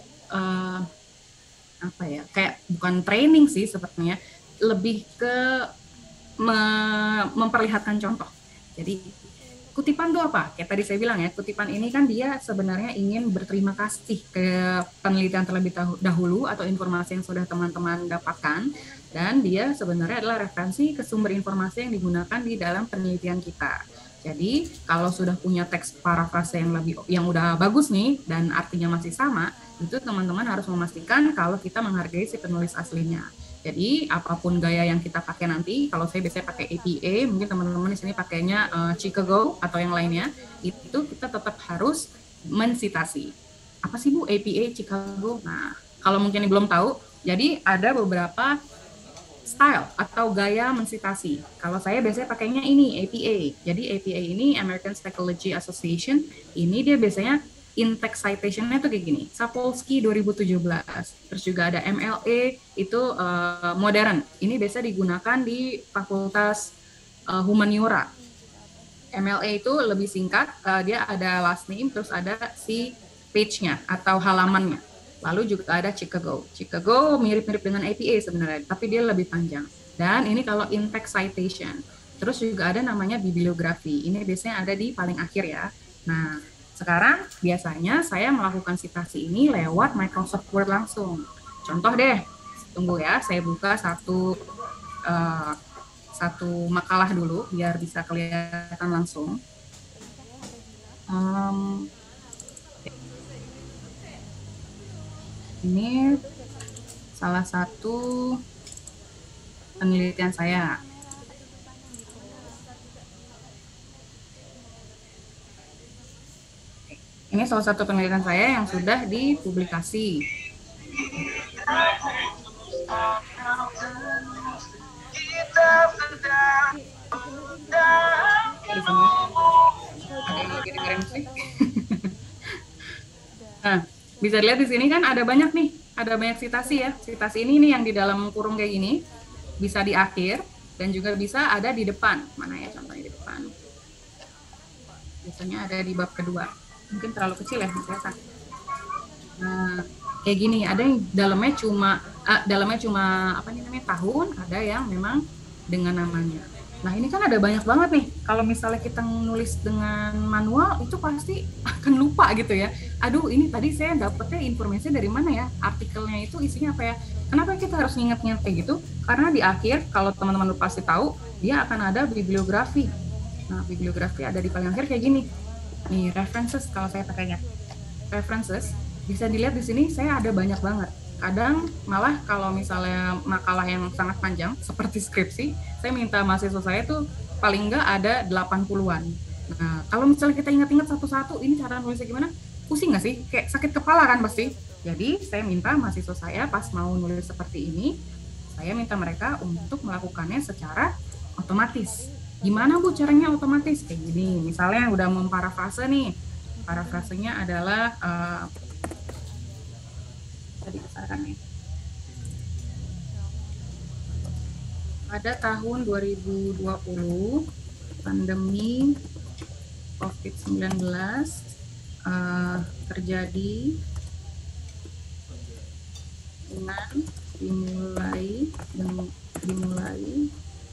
kayak bukan training sih sepertinya, lebih ke memperlihatkan contoh. Jadi kutipan itu apa? Kayak tadi saya bilang ya, kutipan ini kan dia sebenarnya ingin berterima kasih ke penelitian terlebih dahulu atau informasi yang sudah teman-teman dapatkan, dan dia sebenarnya adalah referensi ke sumber informasi yang digunakan di dalam penelitian kita. Jadi kalau sudah punya teks parafrase yang udah bagus nih dan artinya masih sama, itu teman-teman harus memastikan kalau kita menghargai si penulis aslinya. Jadi apapun gaya yang kita pakai nanti, kalau saya biasanya pakai APA, mungkin teman-teman di sini pakainya Chicago atau yang lainnya, itu kita tetap harus mensitasi. Apa sih Bu APA Chicago? Nah, kalau mungkin belum tahu, jadi ada beberapa style atau gaya mensitasi. Kalau saya biasanya pakainya ini APA. Jadi APA ini American Psychology Association. Ini dia biasanya in-text citation-nya tuh kayak gini, Sapolsky 2017, terus juga ada MLA itu modern, ini biasa digunakan di fakultas humaniora. MLA itu lebih singkat, dia ada last name, terus ada si page-nya atau halamannya. Lalu juga ada Chicago. Chicago mirip-mirip dengan APA sebenarnya, tapi dia lebih panjang. Dan ini kalau in-text citation. Terus juga ada namanya bibliografi. Ini biasanya ada di paling akhir ya. Nah, sekarang biasanya saya melakukan citasi ini lewat Microsoft Word langsung. Contoh deh, tunggu ya, saya buka satu makalah dulu biar bisa kelihatan langsung. Ini salah satu penelitian saya. Ini salah satu penelitian saya yang sudah dipublikasi. Ada yang lagi dengerin musik. Nah, bisa dilihat di sini kan ada banyak nih, ada banyak citasi ya. Citasi ini nih yang di dalam kurung kayak gini, bisa di akhir dan juga bisa ada di depan. Mana ya contohnya di depan? Biasanya ada di bab kedua. Mungkin terlalu kecil ya, kelihatan. Nah, kayak gini, ada yang dalamnya cuma apa namanya tahun, ada yang memang dengan namanya. Nah, ini kan ada banyak banget nih. Kalau misalnya kita nulis dengan manual, itu pasti akan lupa gitu ya. Aduh, ini tadi saya dapetnya informasinya dari mana ya? Artikelnya itu isinya apa ya? Kenapa kita harus nginget-nginget kayak gitu? Karena di akhir, kalau teman-teman pasti tahu, dia akan ada bibliografi. Nah, bibliografi ada di paling akhir kayak gini. Nih, references kalau saya pakainya. References, bisa dilihat di sini saya ada banyak banget. Kadang malah kalau misalnya makalah yang sangat panjang seperti skripsi, saya minta mahasiswa saya tuh paling enggak ada 80-an. Nah, kalau misalnya kita ingat-ingat satu-satu, ini cara nulisnya gimana? Pusing nggak sih? Kayak sakit kepala kan pasti? Jadi saya minta mahasiswa saya pas mau nulis seperti ini, saya minta mereka untuk melakukannya secara otomatis. Gimana Bu caranya otomatis? Kayak gini, misalnya udah memparafrase nih. Parafrasenya adalah tadi sekarang nih. Pada tahun 2020 pandemi COVID-19 terjadi dengan dimulai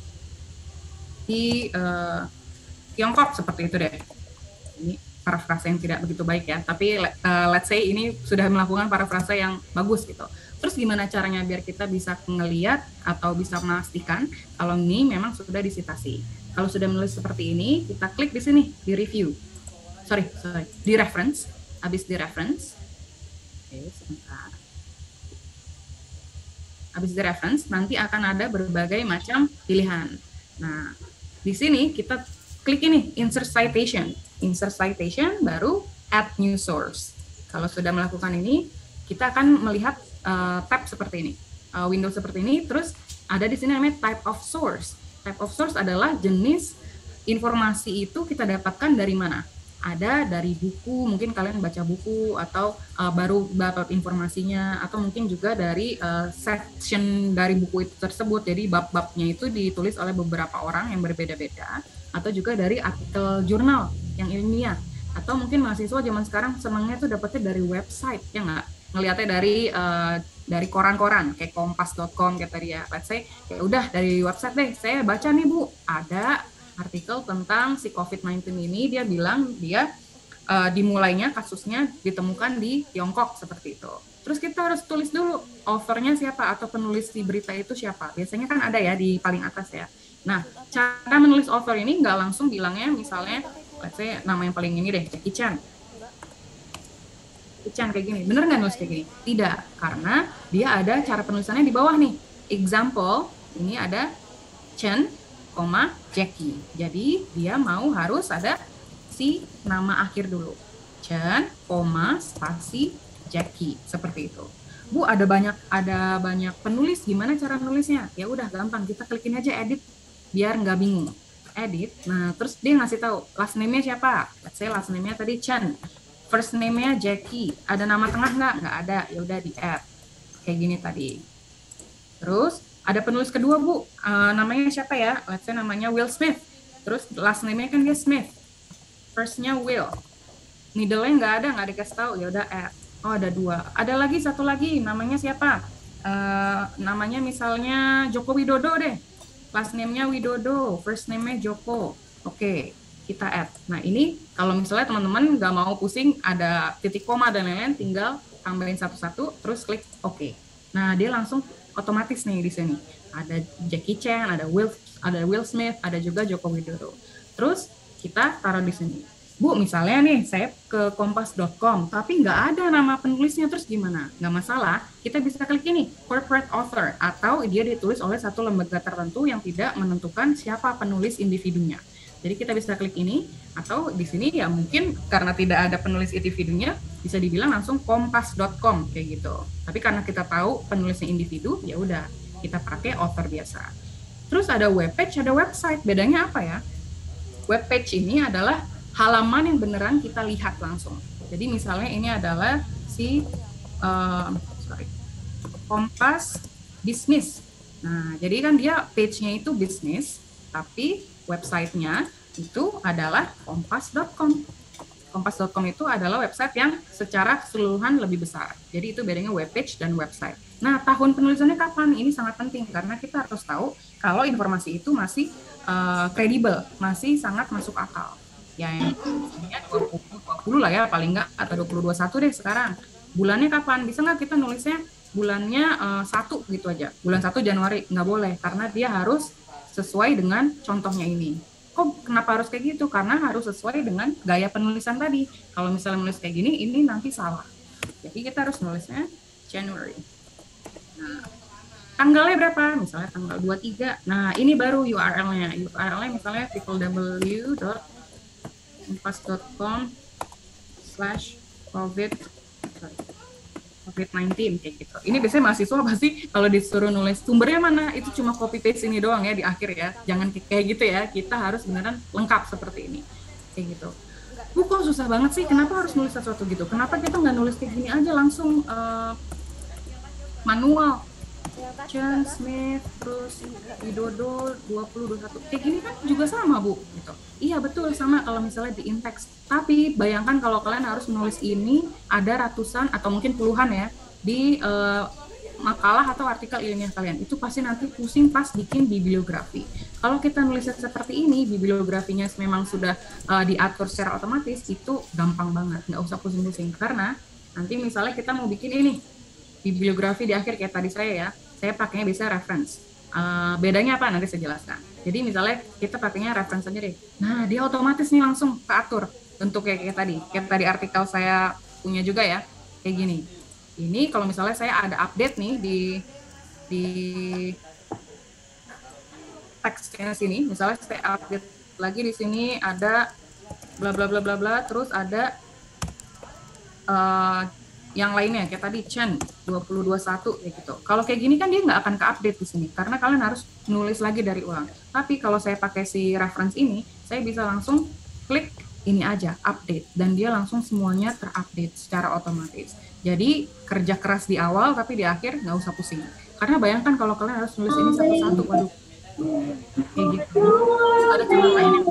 di Tiongkok seperti itu deh. Ini parafrase yang tidak begitu baik ya, tapi let's say ini sudah melakukan parafrase yang bagus gitu. Terus gimana caranya biar kita bisa ngeliat atau bisa memastikan kalau ini memang sudah disitasi. Kalau sudah menulis seperti ini, kita klik di sini di review. Di reference. Habis di reference. Oke, sebentar. Habis di reference, nanti akan ada berbagai macam pilihan. Nah, di sini kita klik ini insert citation. Insert citation baru add new source. Kalau sudah melakukan ini, kita akan melihat tab seperti ini, window seperti ini. Terus ada di sini namanya type of source. Type of source adalah jenis informasi itu kita dapatkan dari mana. Ada dari buku, mungkin kalian baca buku atau baru dapat informasinya, atau mungkin juga dari section dari buku itu tersebut. Jadi bab-babnya itu ditulis oleh beberapa orang yang berbeda-beda, atau juga dari artikel jurnal yang ilmiah, atau mungkin mahasiswa zaman sekarang senangnya tuh dapetnya dari website, ya nggak? Ngelihatnya dari koran-koran kayak kompas.com kayak tadi ya. Let's say ya udah dari website deh, saya baca nih Bu, ada artikel tentang si COVID-19 ini, dia bilang dia dimulainya kasusnya ditemukan di Tiongkok seperti itu. Terus kita harus tulis dulu author-nya siapa atau penulis di berita itu siapa. Biasanya kan ada ya di paling atas ya. Nah, cara menulis author ini nggak langsung bilangnya misalnya, let's say nama yang paling ini deh, Jackie Chan. Jackie Chan kayak gini, bener nggak nulis kayak gini? Tidak, karena dia ada cara penulisannya di bawah nih. Example, ini ada Chen, Jackie. Jadi dia mau harus ada si nama akhir dulu. Chen, spasi Jackie, seperti itu. Bu, ada banyak penulis, gimana cara nulisnya? Ya udah gampang, kita klikin aja edit biar nggak bingung. Edit. Nah, terus dia ngasih tahu last name-nya siapa? Let's say last name-nya tadi Chen. first name-nya Jackie. Ada nama tengah nggak? Nggak ada. Ya udah di add. Kayak gini tadi. Terus ada penulis kedua, Bu. Namanya siapa ya? Let's say namanya Will Smith. Terus last name-nya kan dia Smith. First-nya Will. Middle-nya nggak dikasih tahu. Ya udah add. Oh, ada 2. Ada lagi satu lagi. Namanya siapa? Namanya misalnya Joko Widodo deh. Last name-nya Widodo. First name-nya Joko. Oke. Kita add. Nah, ini kalau misalnya teman-teman nggak mau pusing ada titik koma dan lain-lain, tinggal tambahin satu-satu, terus klik OK. Nah, dia langsung otomatis nih di sini. Ada Jackie Chan, ada Will Smith, ada juga Joko Widodo. Terus kita taruh di sini. Bu, misalnya nih saya ke kompas.com, tapi nggak ada nama penulisnya, terus gimana? Nggak masalah, kita bisa klik ini, corporate author, atau dia ditulis oleh satu lembaga tertentu yang tidak menentukan siapa penulis individunya. Jadi kita bisa klik ini, atau di sini ya mungkin karena tidak ada penulis individunya, bisa dibilang langsung kompas.com kayak gitu. Tapi karena kita tahu penulisnya individu, ya udah kita pakai author biasa. Terus ada webpage, ada website. Bedanya apa ya? Webpage ini adalah halaman yang beneran kita lihat langsung. Jadi misalnya ini adalah si Kompas Business. Nah, jadi kan dia page-nya itu bisnis, tapi website-nya itu adalah kompas.com. Kompas.com itu adalah website yang secara keseluruhan lebih besar. Jadi itu bedanya webpage dan website. Nah, tahun penulisannya kapan? Ini sangat penting karena kita harus tahu kalau informasi itu masih kredibel, masih sangat masuk akal. Ya, yang 2020 lah ya paling nggak, atau 2021 deh sekarang. Bulannya kapan? Bisa nggak kita nulisnya bulannya 1 gitu aja. Bulan 1 Januari, nggak boleh karena dia harus sesuai dengan contohnya ini. Kok kenapa harus kayak gitu? Karena harus sesuai dengan gaya penulisan tadi. Kalau misalnya nulis kayak gini, ini nanti salah. Jadi kita harus nulisnya January. Nah, tanggalnya berapa? Misalnya tanggal 23. Nah, ini baru URL-nya. URL-nya misalnya www.kompas.com/covid-19 kayak gitu. Ini biasanya mahasiswa pasti kalau disuruh nulis sumbernya mana, itu cuma copy paste ini doang ya di akhir ya. Jangan kayak gitu ya. Kita harus beneran lengkap seperti ini. Kayak gitu. Bu, kok susah banget sih? Kenapa harus nulis sesuatu gitu? Kenapa kita nggak nulis kayak gini aja langsung manual? John Smith, terus Widodo 2021. Kayak gini kan juga sama, Bu. Gitu. Iya, betul sama kalau misalnya di in-text. Tapi bayangkan kalau kalian harus menulis ini ada ratusan atau mungkin puluhan ya di makalah atau artikel ilmiah kalian. Itu pasti nanti pusing pas bikin bibliografi. Kalau kita nulisnya seperti ini, bibliografinya memang sudah diatur secara otomatis, itu gampang banget. Nggak usah pusing-pusing. Karena nanti misalnya kita mau bikin ini, bibliografi di akhir kayak tadi saya pakainya bisa reference. Bedanya apa? Nanti saya jelaskan. Jadi misalnya kita pakainya reference aja deh. Nah, dia otomatis nih langsung keatur untuk kayak tadi. Kayak tadi artikel saya punya juga ya, kayak gini. Ini kalau misalnya saya ada update nih di teksnya sini, misalnya saya update lagi di sini ada bla bla bla bla bla, terus ada yang lainnya kayak tadi Chen 2021 kayak gitu. Kalau kayak gini kan dia nggak akan ke-update di sini karena kalian harus nulis lagi dari ulang. Tapi kalau saya pakai si reference ini, saya bisa langsung klik ini aja update dan dia langsung semuanya terupdate secara otomatis. Jadi kerja keras di awal tapi di akhir nggak usah pusing. Karena bayangkan kalau kalian harus nulis ini satu-satu, waduh. Kayak gitu. Ada cara lain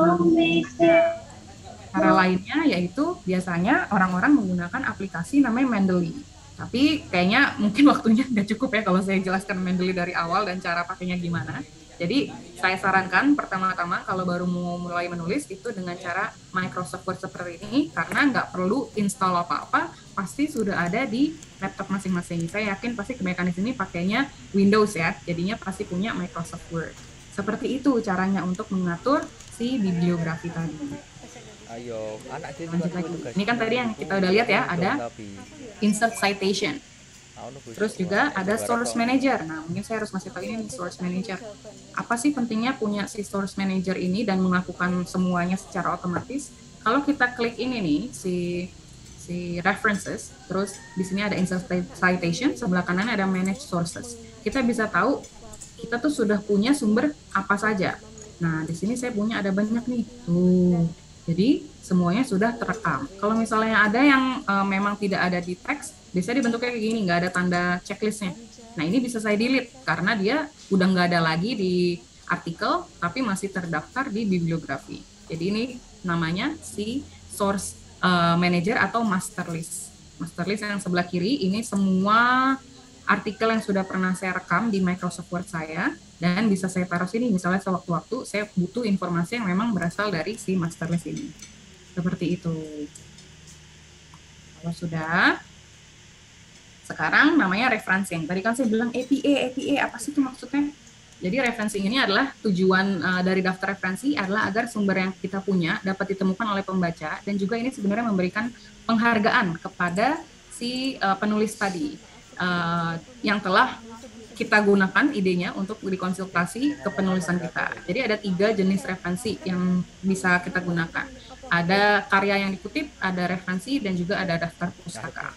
cara lainnya yaitu biasanya orang-orang menggunakan aplikasi namanya Mendeley. Tapi kayaknya mungkin waktunya nggak cukup ya kalau saya jelaskan Mendeley dari awal dan cara pakainya gimana. Jadi saya sarankan pertama-tama kalau baru mau mulai menulis itu dengan cara Microsoft Word seperti ini karena nggak perlu install apa-apa, pasti sudah ada di laptop masing-masing. Saya yakin pasti kebanyakan di sini pakainya Windows ya, jadinya pasti punya Microsoft Word. Seperti itu caranya untuk mengatur si bibliografi tadi. Ayo, anak dia lanjut lagi. Ini kan tadi yang kita udah lihat ya, ada insert citation. Terus juga ada source manager. Nah, mungkin saya harus masih tahu ini nih, source manager. Apa sih pentingnya punya si source manager ini dan melakukan semuanya secara otomatis? Kalau kita klik ini nih, si references, terus di sini ada insert citation, sebelah kanan ada manage sources. Kita bisa tahu kita tuh sudah punya sumber apa saja. Nah, di sini saya punya ada banyak nih. Tuh. Jadi semuanya sudah terekam. Kalau misalnya ada yang memang tidak ada di teks, biasanya dibentuknya kayak gini, nggak ada tanda checklistnya. Nah ini bisa saya delete karena dia udah nggak ada lagi di artikel, tapi masih terdaftar di bibliografi. Jadi ini namanya si source manager atau master list. Master list yang sebelah kiri ini semua artikel yang sudah pernah saya rekam di Microsoft Word saya, dan bisa saya taruh sini, misalnya sewaktu-waktu saya butuh informasi yang memang berasal dari si master list ini. Seperti itu. Kalau sudah, sekarang namanya referencing. Tadi kan saya bilang APA, apa sih itu maksudnya? Jadi referencing ini adalah tujuan dari daftar referensi adalah agar sumber yang kita punya dapat ditemukan oleh pembaca, dan juga ini sebenarnya memberikan penghargaan kepada si penulis tadi. Yang telah kita gunakan idenya untuk dikonsultasi ke penulisan kita. Jadi ada 3 jenis referensi yang bisa kita gunakan. Ada karya yang dikutip, ada referensi, dan juga ada daftar pustaka.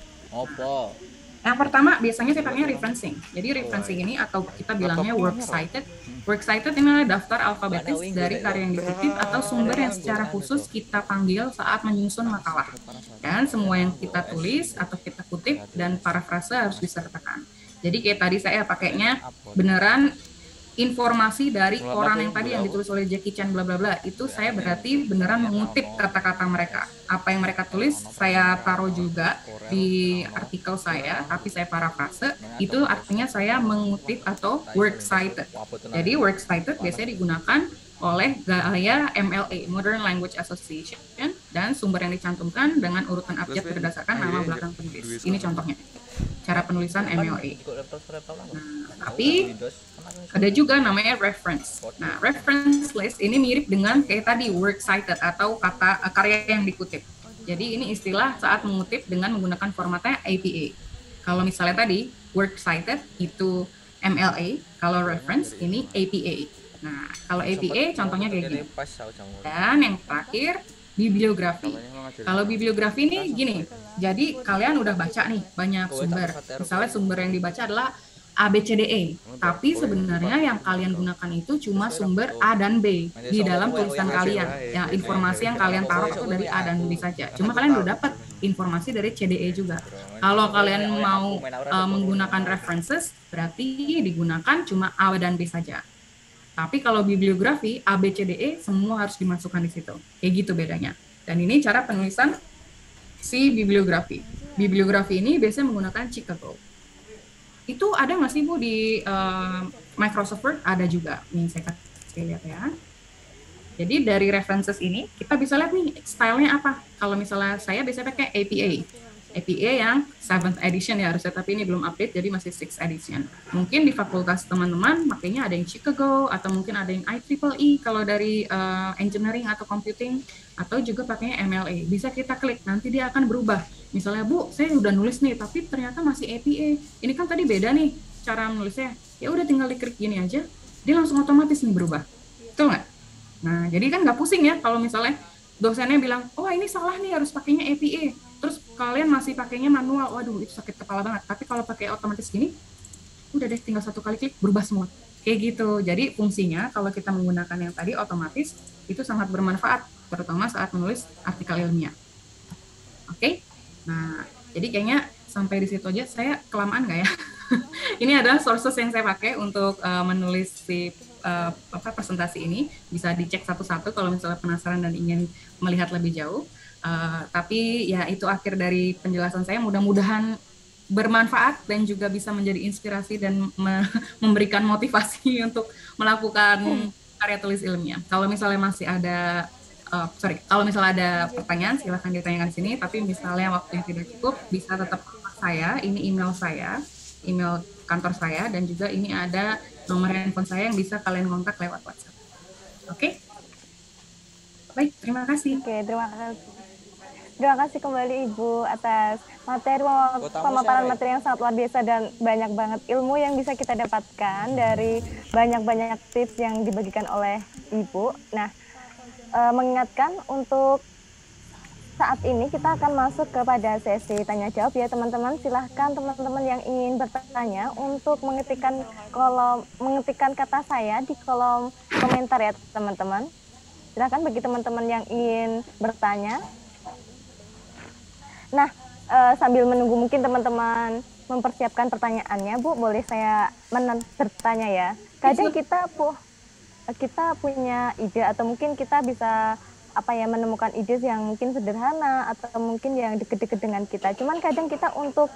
Opo. Yang pertama biasanya saya pakai referencing. Jadi referencing ini atau kita bilangnya works cited. Works cited ini adalah daftar alfabetis dari karya yang dikutip atau sumber yang secara khusus kita panggil saat menyusun makalah. Dan semua yang kita tulis atau kita kutip dan parafrase harus disertakan. Jadi kayak tadi saya pakainya beneran informasi dari koran yang tadi yang ditulis oleh Jackie Chan bla bla bla, itu saya berarti beneran mengutip kata-kata mereka. Apa yang mereka tulis saya taruh juga di artikel saya, tapi saya parafrase, itu artinya saya mengutip atau works cited. Jadi works cited biasanya digunakan oleh gaya MLA, Modern Language Association, dan sumber yang dicantumkan dengan urutan abjad berdasarkan nama belakang penulis. Ini contohnya cara penulisan MLA. Nah, tapi ada juga namanya reference. Nah, reference list ini mirip dengan kayak tadi works cited atau kata karya yang dikutip. Jadi ini istilah saat mengutip dengan menggunakan formatnya APA. Kalau misalnya tadi works cited itu MLA, kalau reference ini APA. Nah, kalau APA contohnya kayak gini. Dan yang terakhir bibliografi. Kalau bibliografi ini gini, jadi kalian udah baca nih banyak sumber. Misalnya sumber yang dibaca adalah ABCDE, tapi sebenarnya yang kalian gunakan itu cuma sumber A dan B di dalam tulisan kalian. Ya, informasi yang kalian taruh itu dari A dan B saja. Cuma kalian udah dapat informasi dari CDE juga. Kalau kalian mau menggunakan references, berarti digunakan cuma A dan B saja. Tapi kalau bibliografi, A, B, C, D, E, semua harus dimasukkan di situ. Kayak gitu bedanya. Dan ini cara penulisan si bibliografi. Bibliografi ini biasanya menggunakan Chicago. Itu ada nggak sih Bu di Microsoft Word? Ada juga. Nih saya kasih lihat ya. Jadi dari references ini, kita bisa lihat nih stylenya apa. Kalau misalnya saya biasanya pakai APA. APA yang 7th edition ya harusnya, tapi ini belum update, jadi masih 6th edition. Mungkin di fakultas teman-teman makanya ada yang Chicago, atau mungkin ada yang IEEE kalau dari engineering atau computing, atau juga pakainya MLA. Bisa kita klik, nanti dia akan berubah. Misalnya, Bu, saya udah nulis nih, tapi ternyata masih APA. Ini kan tadi beda nih cara menulisnya. Ya udah tinggal diklik gini aja, dia langsung otomatis nih berubah. Betul nggak? Nah, jadi kan nggak pusing ya kalau misalnya dosennya bilang, oh ini salah nih harus pakainya APA. Terus kalian masih pakainya manual, waduh itu sakit kepala banget. Tapi kalau pakai otomatis gini, udah deh tinggal 1 kali klik berubah semua. Kayak gitu. Jadi fungsinya kalau kita menggunakan yang tadi otomatis itu sangat bermanfaat, terutama saat menulis artikel ilmiah. Oke? Nah, jadi kayaknya sampai di situ aja. Saya kelamaan nggak ya? Ini adalah sources yang saya pakai untuk menulis si presentasi ini. Bisa dicek satu-satu kalau misalnya penasaran dan ingin melihat lebih jauh. Tapi ya itu akhir dari penjelasan saya, mudah-mudahan bermanfaat dan juga bisa menjadi inspirasi dan memberikan motivasi untuk melakukan karya tulis ilmiah. Kalau misalnya masih ada kalau misalnya ada pertanyaan silahkan ditanyakan di sini, tapi misalnya waktunya tidak cukup bisa tetap kontak saya, ini email saya, email kantor saya, dan juga ini ada nomor handphone saya yang bisa kalian kontak lewat WhatsApp. Oke? Baik, terima kasih. Oke, terima kasih. Terima kasih kembali Ibu atas pemaparan materi yang sangat luar biasa dan banyak banget ilmu yang bisa kita dapatkan dari banyak-banyak tips yang dibagikan oleh Ibu. Nah, mengingatkan untuk saat ini kita akan masuk kepada sesi tanya jawab ya teman-teman. Silahkan teman-teman yang ingin bertanya untuk mengetikkan kata saya di kolom komentar ya teman-teman. Silakan bagi teman-teman yang ingin bertanya. Nah, sambil menunggu mungkin teman-teman mempersiapkan pertanyaannya, Bu, boleh saya bertanya ya. Kadang kita punya ide atau mungkin kita bisa menemukan ide yang mungkin sederhana atau mungkin yang deket-deket dengan kita. Cuman kadang kita untuk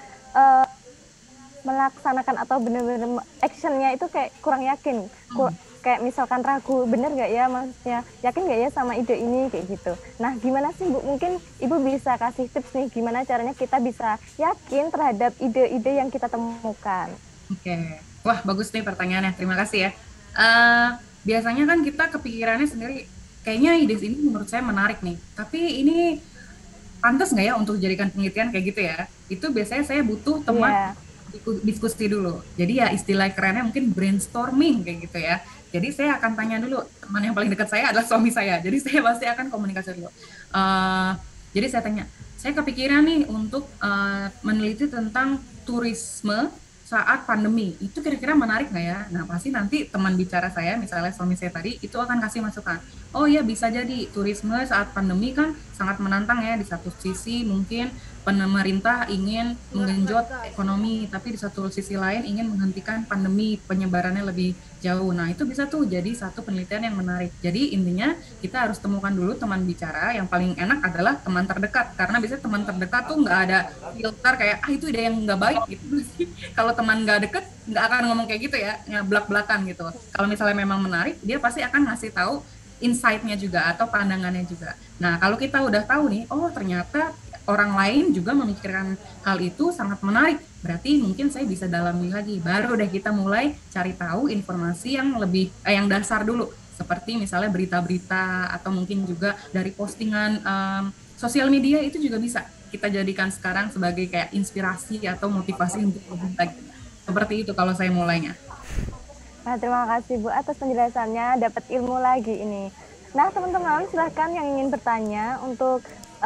melaksanakan atau benar-benar actionnya itu kayak kurang yakin. Kayak misalkan ragu, bener nggak ya, maksudnya yakin nggak ya sama ide ini, kayak gitu. Nah, gimana sih Bu, mungkin Ibu bisa kasih tips nih gimana caranya kita bisa yakin terhadap ide-ide yang kita temukan. Oke, wah bagus nih pertanyaannya, terima kasih ya. Biasanya kan kita kepikirannya sendiri, kayaknya ide ini menurut saya menarik nih, tapi ini pantas nggak ya untuk dijadikan penelitian kayak gitu ya. Itu biasanya saya butuh teman diskusi dulu. Jadi ya istilah kerennya mungkin brainstorming kayak gitu ya. Jadi saya akan tanya dulu, teman yang paling dekat saya adalah suami saya. Jadi saya pasti akan komunikasi dulu. Jadi saya tanya, saya kepikiran nih untuk meneliti tentang turisme saat pandemi. Itu kira-kira menarik nggak ya? Nah pasti nanti teman bicara saya, misalnya suami saya tadi, itu akan kasih masukan. Oh ya bisa jadi, turisme saat pandemi kan sangat menantang ya. Di satu sisi mungkin pemerintah ingin menggenjot ekonomi, tapi di satu sisi lain ingin menghentikan pandemi, penyebarannya lebih jauh. Nah itu bisa tuh jadi satu penelitian yang menarik. Jadi intinya kita harus temukan dulu teman bicara. Yang paling enak adalah teman terdekat, karena biasanya teman terdekat tuh nggak ada filter kayak itu ide yang nggak baik gitu. Kalau teman nggak deket nggak akan ngomong kayak gitu ya, belak-belakan gitu. Kalau misalnya memang menarik, dia pasti akan ngasih tahu insight-nya juga atau pandangannya juga. Nah kalau kita udah tahu nih, oh ternyata orang lain juga memikirkan hal itu sangat menarik, berarti mungkin saya bisa dalami lagi. Baru deh kita mulai cari tahu informasi yang lebih yang dasar dulu, seperti misalnya berita-berita atau mungkin juga dari postingan sosial media. Itu juga bisa kita jadikan sekarang sebagai kayak inspirasi atau motivasi untuk lebih lagi. Seperti itu kalau saya mulainya. Nah, terima kasih Bu atas penjelasannya, dapat ilmu lagi ini. Nah, teman-teman silahkan yang ingin bertanya untuk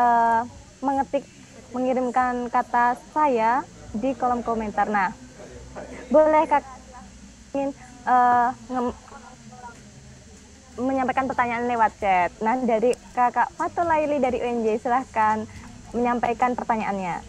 mengirimkan kata saya di kolom komentar. Nah, boleh Kak ingin menyampaikan pertanyaan lewat chat. Nah, dari Kakak Fatul Laili dari UNJ, silahkan menyampaikan pertanyaannya.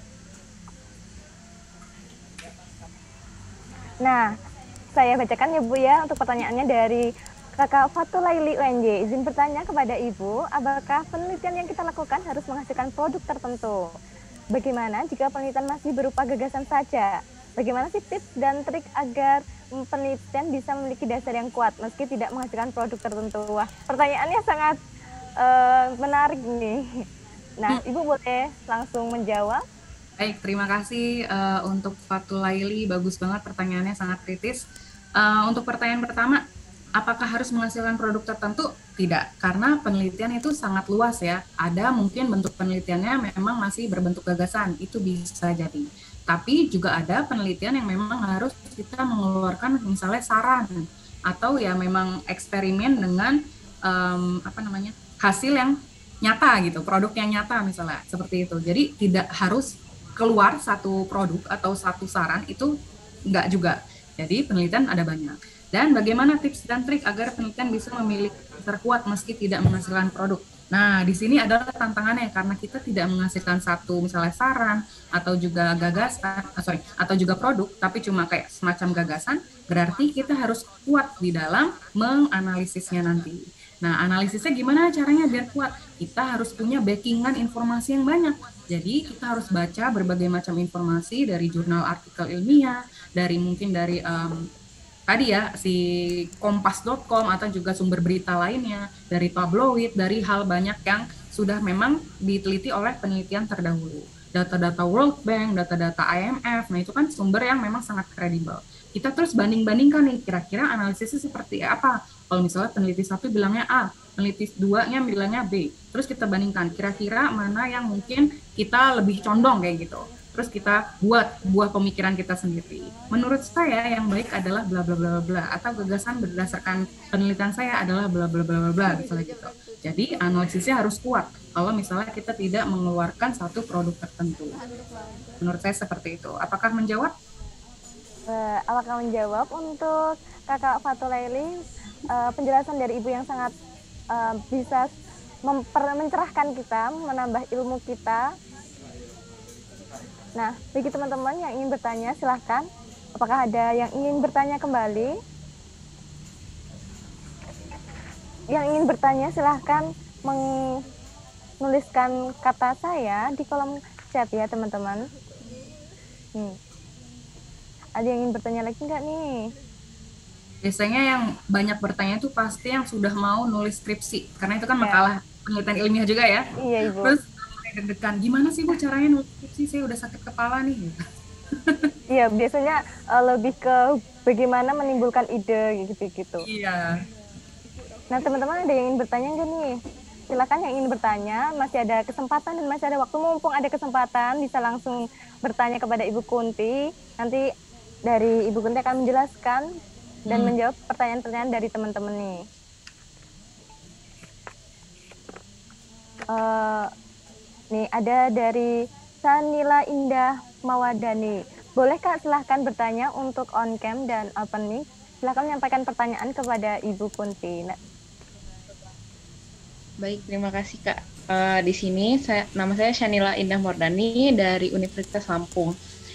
Nah, saya bacakan ya Bu ya untuk pertanyaannya dari Kakak Fatul Laili UNJ. Izin bertanya kepada Ibu, apakah penelitian yang kita lakukan harus menghasilkan produk tertentu? Bagaimana jika penelitian masih berupa gagasan saja? Bagaimana sih tips dan trik agar penelitian bisa memiliki dasar yang kuat meski tidak menghasilkan produk tertentu? Wah, pertanyaannya sangat menarik nih. Nah, Ibu boleh langsung menjawab. Baik, terima kasih untuk Fatul Laili, bagus banget pertanyaannya, sangat kritis. Untuk pertanyaan pertama, apakah harus menghasilkan produk tertentu? Tidak, karena penelitian itu sangat luas ya. Ada mungkin bentuk penelitiannya memang masih berbentuk gagasan, itu bisa jadi. Tapi juga ada penelitian yang memang harus kita mengeluarkan misalnya saran atau ya memang eksperimen dengan hasil yang nyata gitu, produk yang nyata misalnya seperti itu. Jadi tidak harus keluar satu produk atau satu saran, itu enggak juga. Jadi penelitian ada banyak. Dan bagaimana tips dan trik agar penelitian bisa memiliki terkuat meski tidak menghasilkan produk? Nah, di sini adalah tantangannya karena kita tidak menghasilkan satu misalnya saran atau juga gagasan, atau juga produk, tapi cuma kayak semacam gagasan, berarti kita harus kuat di dalam menganalisisnya nanti. Nah, analisisnya gimana caranya biar kuat? Kita harus punya backingan informasi yang banyak. Jadi kita harus baca berbagai macam informasi dari jurnal artikel ilmiah, dari mungkin dari tadi ya si kompas.com atau juga sumber berita lainnya, dari tabloid, dari hal banyak yang sudah memang diteliti oleh penelitian terdahulu. Data-data World Bank, data-data IMF, nah itu kan sumber yang memang sangat kredibel. Kita terus banding-bandingkan nih, kira-kira analisisnya seperti apa. Kalau misalnya peneliti satu bilangnya A, peneliti 2-nya bilangnya B, terus kita bandingkan kira-kira mana yang mungkin kita lebih condong kayak gitu. Terus kita buah pemikiran kita sendiri. Menurut saya yang baik adalah bla bla bla bla, atau gagasan berdasarkan penelitian saya adalah bla bla bla bla misalnya gitu. Jadi analisisnya harus kuat kalau misalnya kita tidak mengeluarkan satu produk tertentu. Menurut saya seperti itu. Apakah menjawab? Apakah menjawab untuk Kakak Fatul Laili? Penjelasan dari Ibu yang sangat bisa mencerahkan kita, menambah ilmu kita. Nah, bagi teman-teman yang ingin bertanya, silahkan. Apakah ada yang ingin bertanya kembali? Yang ingin bertanya, silahkan menuliskan kata saya di kolom chat ya, teman-teman. Ada yang ingin bertanya lagi nggak nih? Biasanya yang banyak bertanya itu pasti yang sudah mau nulis skripsi, karena itu kan makalah penelitian ilmiah juga ya. Iya, Ibu. Terus deg-degan, gimana sih Bu caranya nulis skripsi? Saya udah sakit kepala nih. Iya, biasanya lebih ke bagaimana menimbulkan ide gitu-gitu. Iya. Nah, teman-teman ada yang ingin bertanya nggak nih? Silakan yang ingin bertanya, masih ada kesempatan dan masih ada waktu, mumpung ada kesempatan bisa langsung bertanya kepada Ibu Kunti. Nanti dari Ibu Kunti akan menjelaskan dan menjawab pertanyaan-pertanyaan dari teman-teman nih. Nih ada dari Sanila Indah Mawadani. Boleh Kak silahkan bertanya untuk on cam dan open mic. Silahkan menyampaikan pertanyaan kepada Ibu Kunti. Baik, terima kasih Kak. Di sini nama saya Shanila Indah Mordani dari Universitas Lampung.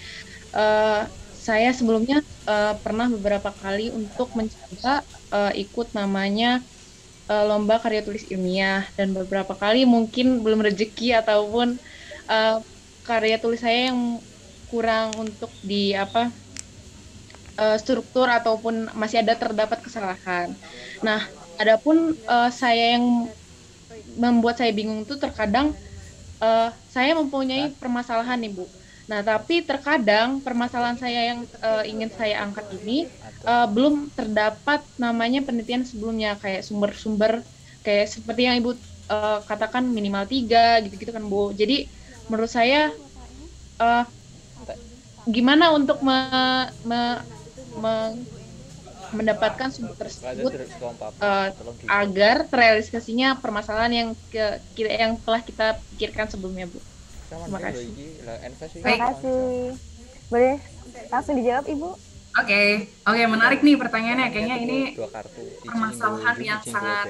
Saya sebelumnya pernah beberapa kali untuk mencoba ikut namanya lomba karya tulis ilmiah, dan beberapa kali mungkin belum rezeki ataupun karya tulis saya yang kurang untuk di struktur ataupun masih ada terdapat kesalahan. Nah, adapun saya yang membuat saya bingung itu terkadang saya mempunyai permasalahan nih Bu. Nah, tapi terkadang permasalahan saya yang ingin saya angkat ini belum terdapat namanya penelitian sebelumnya, kayak sumber-sumber kayak seperti yang Ibu katakan minimal 3 gitu-gitu kan Bu. Jadi menurut saya gimana untuk mendapatkan sumber tersebut agar terrealisasinya permasalahan yang telah kita pikirkan sebelumnya Bu. Terima kasih. Terima kasih. Boleh langsung dijawab Ibu? Oke, menarik nih pertanyaannya. Kayaknya ini permasalahan yang sangat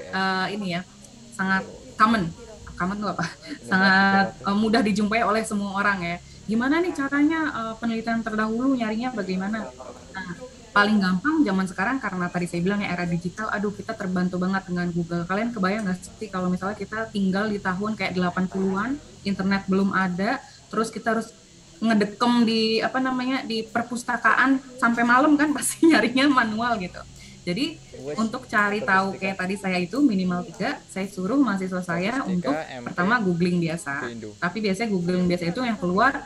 sangat common itu apa? Sangat mudah dijumpai oleh semua orang ya. Gimana nih caranya penelitian terdahulu nyarinya bagaimana? Nah, paling gampang zaman sekarang karena tadi saya bilang ya era digital, kita terbantu banget dengan Google. Kalian kebayang nggak sih kalau misalnya kita tinggal di tahun kayak 80-an, internet belum ada, terus kita harus ngedekem di di perpustakaan sampai malam kan pasti nyarinya manual gitu. Jadi untuk cari tahu kayak tadi saya itu minimal 3, saya suruh mahasiswa saya untuk pertama googling biasa. Tapi biasanya googling biasa itu yang keluar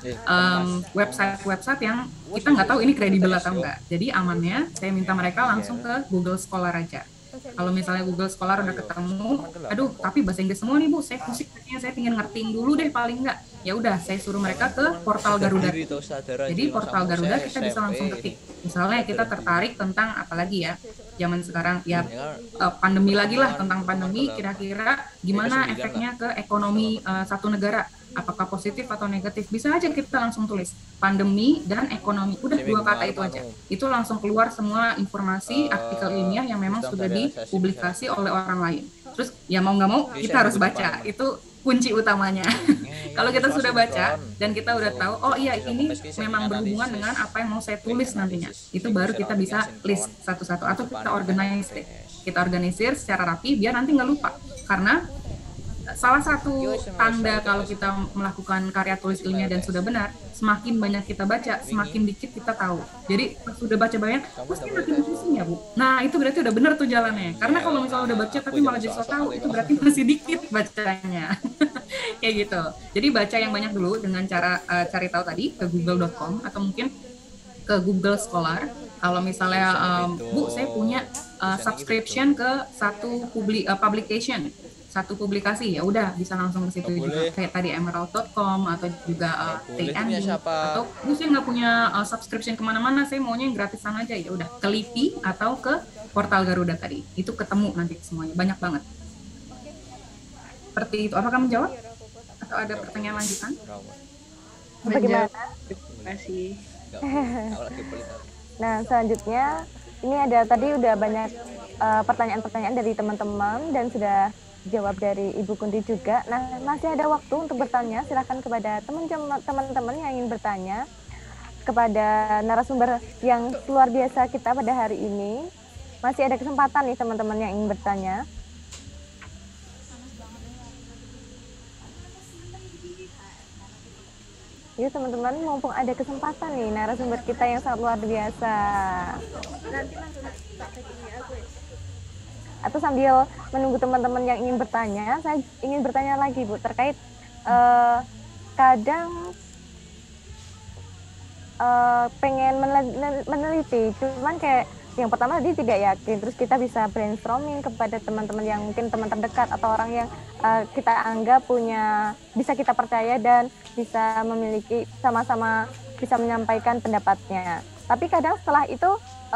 website yang kita nggak tahu ini kredibel atau enggak. Jadi amannya saya minta mereka langsung ke Google Scholar aja. Kalau misalnya Google Scholar udah ketemu, tapi bahasa Inggris semua nih Bu, saya pusing, saya pengen ngertiin dulu deh paling enggak. Ya udah, saya suruh mereka ke portal Garuda. Jadi portal Garuda kita bisa langsung ketik. Misalnya kita tertarik tentang apalagi ya, zaman sekarang ya pandemi lagi lah, tentang pandemi kira-kira gimana efeknya ke ekonomi satu negara. Apakah positif atau negatif, bisa aja kita langsung tulis pandemi dan ekonomi, udah 2 kata itu aja, itu langsung keluar semua informasi artikel ilmiah yang memang sudah dipublikasi oleh orang lain. Terus ya mau nggak mau kita harus baca, itu kunci utamanya. Kalau kita sudah baca dan kita udah tahu, oh iya ini memang berhubungan dengan apa yang mau saya tulis nantinya, itu baru kita bisa list satu-satu atau kita organisir secara rapi biar nanti nggak lupa. Karena salah satu tanda kalau kita melakukan karya tulis ilmiah dan sudah benar, semakin banyak kita baca, semakin dikit kita tahu. Jadi sudah baca banyak, pasti makin pusing ya Bu. Nah itu berarti udah benar tuh jalannya. Karena kalau misalnya udah baca tapi malah jadi so tahu, itu berarti masih dikit bacanya. Kayak gitu. Jadi baca yang banyak dulu dengan cara cari tahu tadi ke google.com atau mungkin ke Google Scholar. Kalau misalnya Bu, saya punya subscription ke satu publication, satu publikasi, ya udah bisa langsung ke situ juga, kayak tadi emerald.com atau juga TNI, atau saya nggak punya subscription kemana-mana, saya maunya yang gratisan aja, ya udah ke LIPI atau ke portal Garuda tadi, itu ketemu nanti semuanya, banyak banget. Seperti itu. Apakah menjawab atau ada pertanyaan lanjutan? Bagaimana? Terima kasih. Nah selanjutnya ini ada tadi udah banyak pertanyaan-pertanyaan dari teman-teman dan sudah dijawab dari Ibu Kunti juga. Nah, masih ada waktu untuk bertanya. Silakan kepada teman-teman yang ingin bertanya kepada narasumber yang luar biasa kita pada hari ini. Masih ada kesempatan nih teman-teman yang ingin bertanya. Ya teman-teman, mumpung ada kesempatan nih narasumber kita yang sangat luar biasa. Atau sambil menunggu teman-teman yang ingin bertanya, saya ingin bertanya lagi Bu terkait kadang pengen meneliti, cuman kayak yang pertama tadi tidak yakin, terus kita bisa brainstorming kepada teman-teman yang mungkin teman terdekat atau orang yang kita anggap bisa kita percaya dan bisa memiliki sama-sama bisa menyampaikan pendapatnya. Tapi kadang setelah itu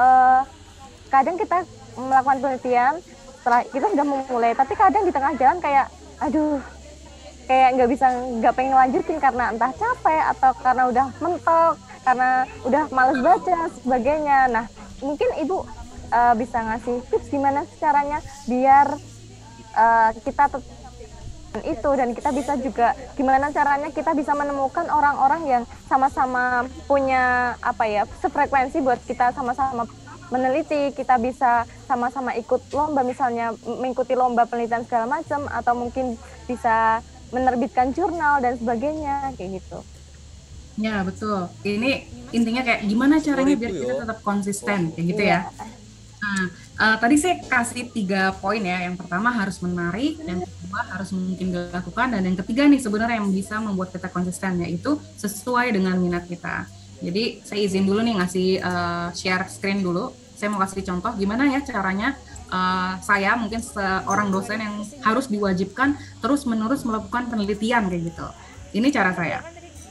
kadang kita melakukan penelitian, setelah kita sudah memulai, tapi kadang di tengah jalan kayak aduh, kayak nggak pengen lanjutin karena entah capek atau karena udah mentok, karena udah males baca sebagainya. Nah, mungkin Ibu bisa ngasih tips gimana caranya biar kita itu, dan kita bisa juga gimana caranya kita bisa menemukan orang-orang yang sama-sama punya sefrekuensi buat kita sama-sama meneliti, kita bisa sama-sama ikut lomba, misalnya mengikuti lomba penelitian segala macam, atau mungkin bisa menerbitkan jurnal dan sebagainya kayak gitu. Ya betul. Ini intinya kayak gimana caranya biar kita tetap konsisten kayak gitu ya. Nah, tadi saya kasih 3 poin ya. Yang pertama harus menarik, yang kedua harus mungkin dilakukan, dan yang ketiga nih sebenarnya yang bisa membuat kita konsisten, yaitu sesuai dengan minat kita. Jadi saya izin dulu nih ngasih share screen dulu. Saya mau kasih contoh gimana ya caranya saya mungkin seorang dosen yang harus diwajibkan terus-menerus melakukan penelitian kayak gitu. Ini cara saya.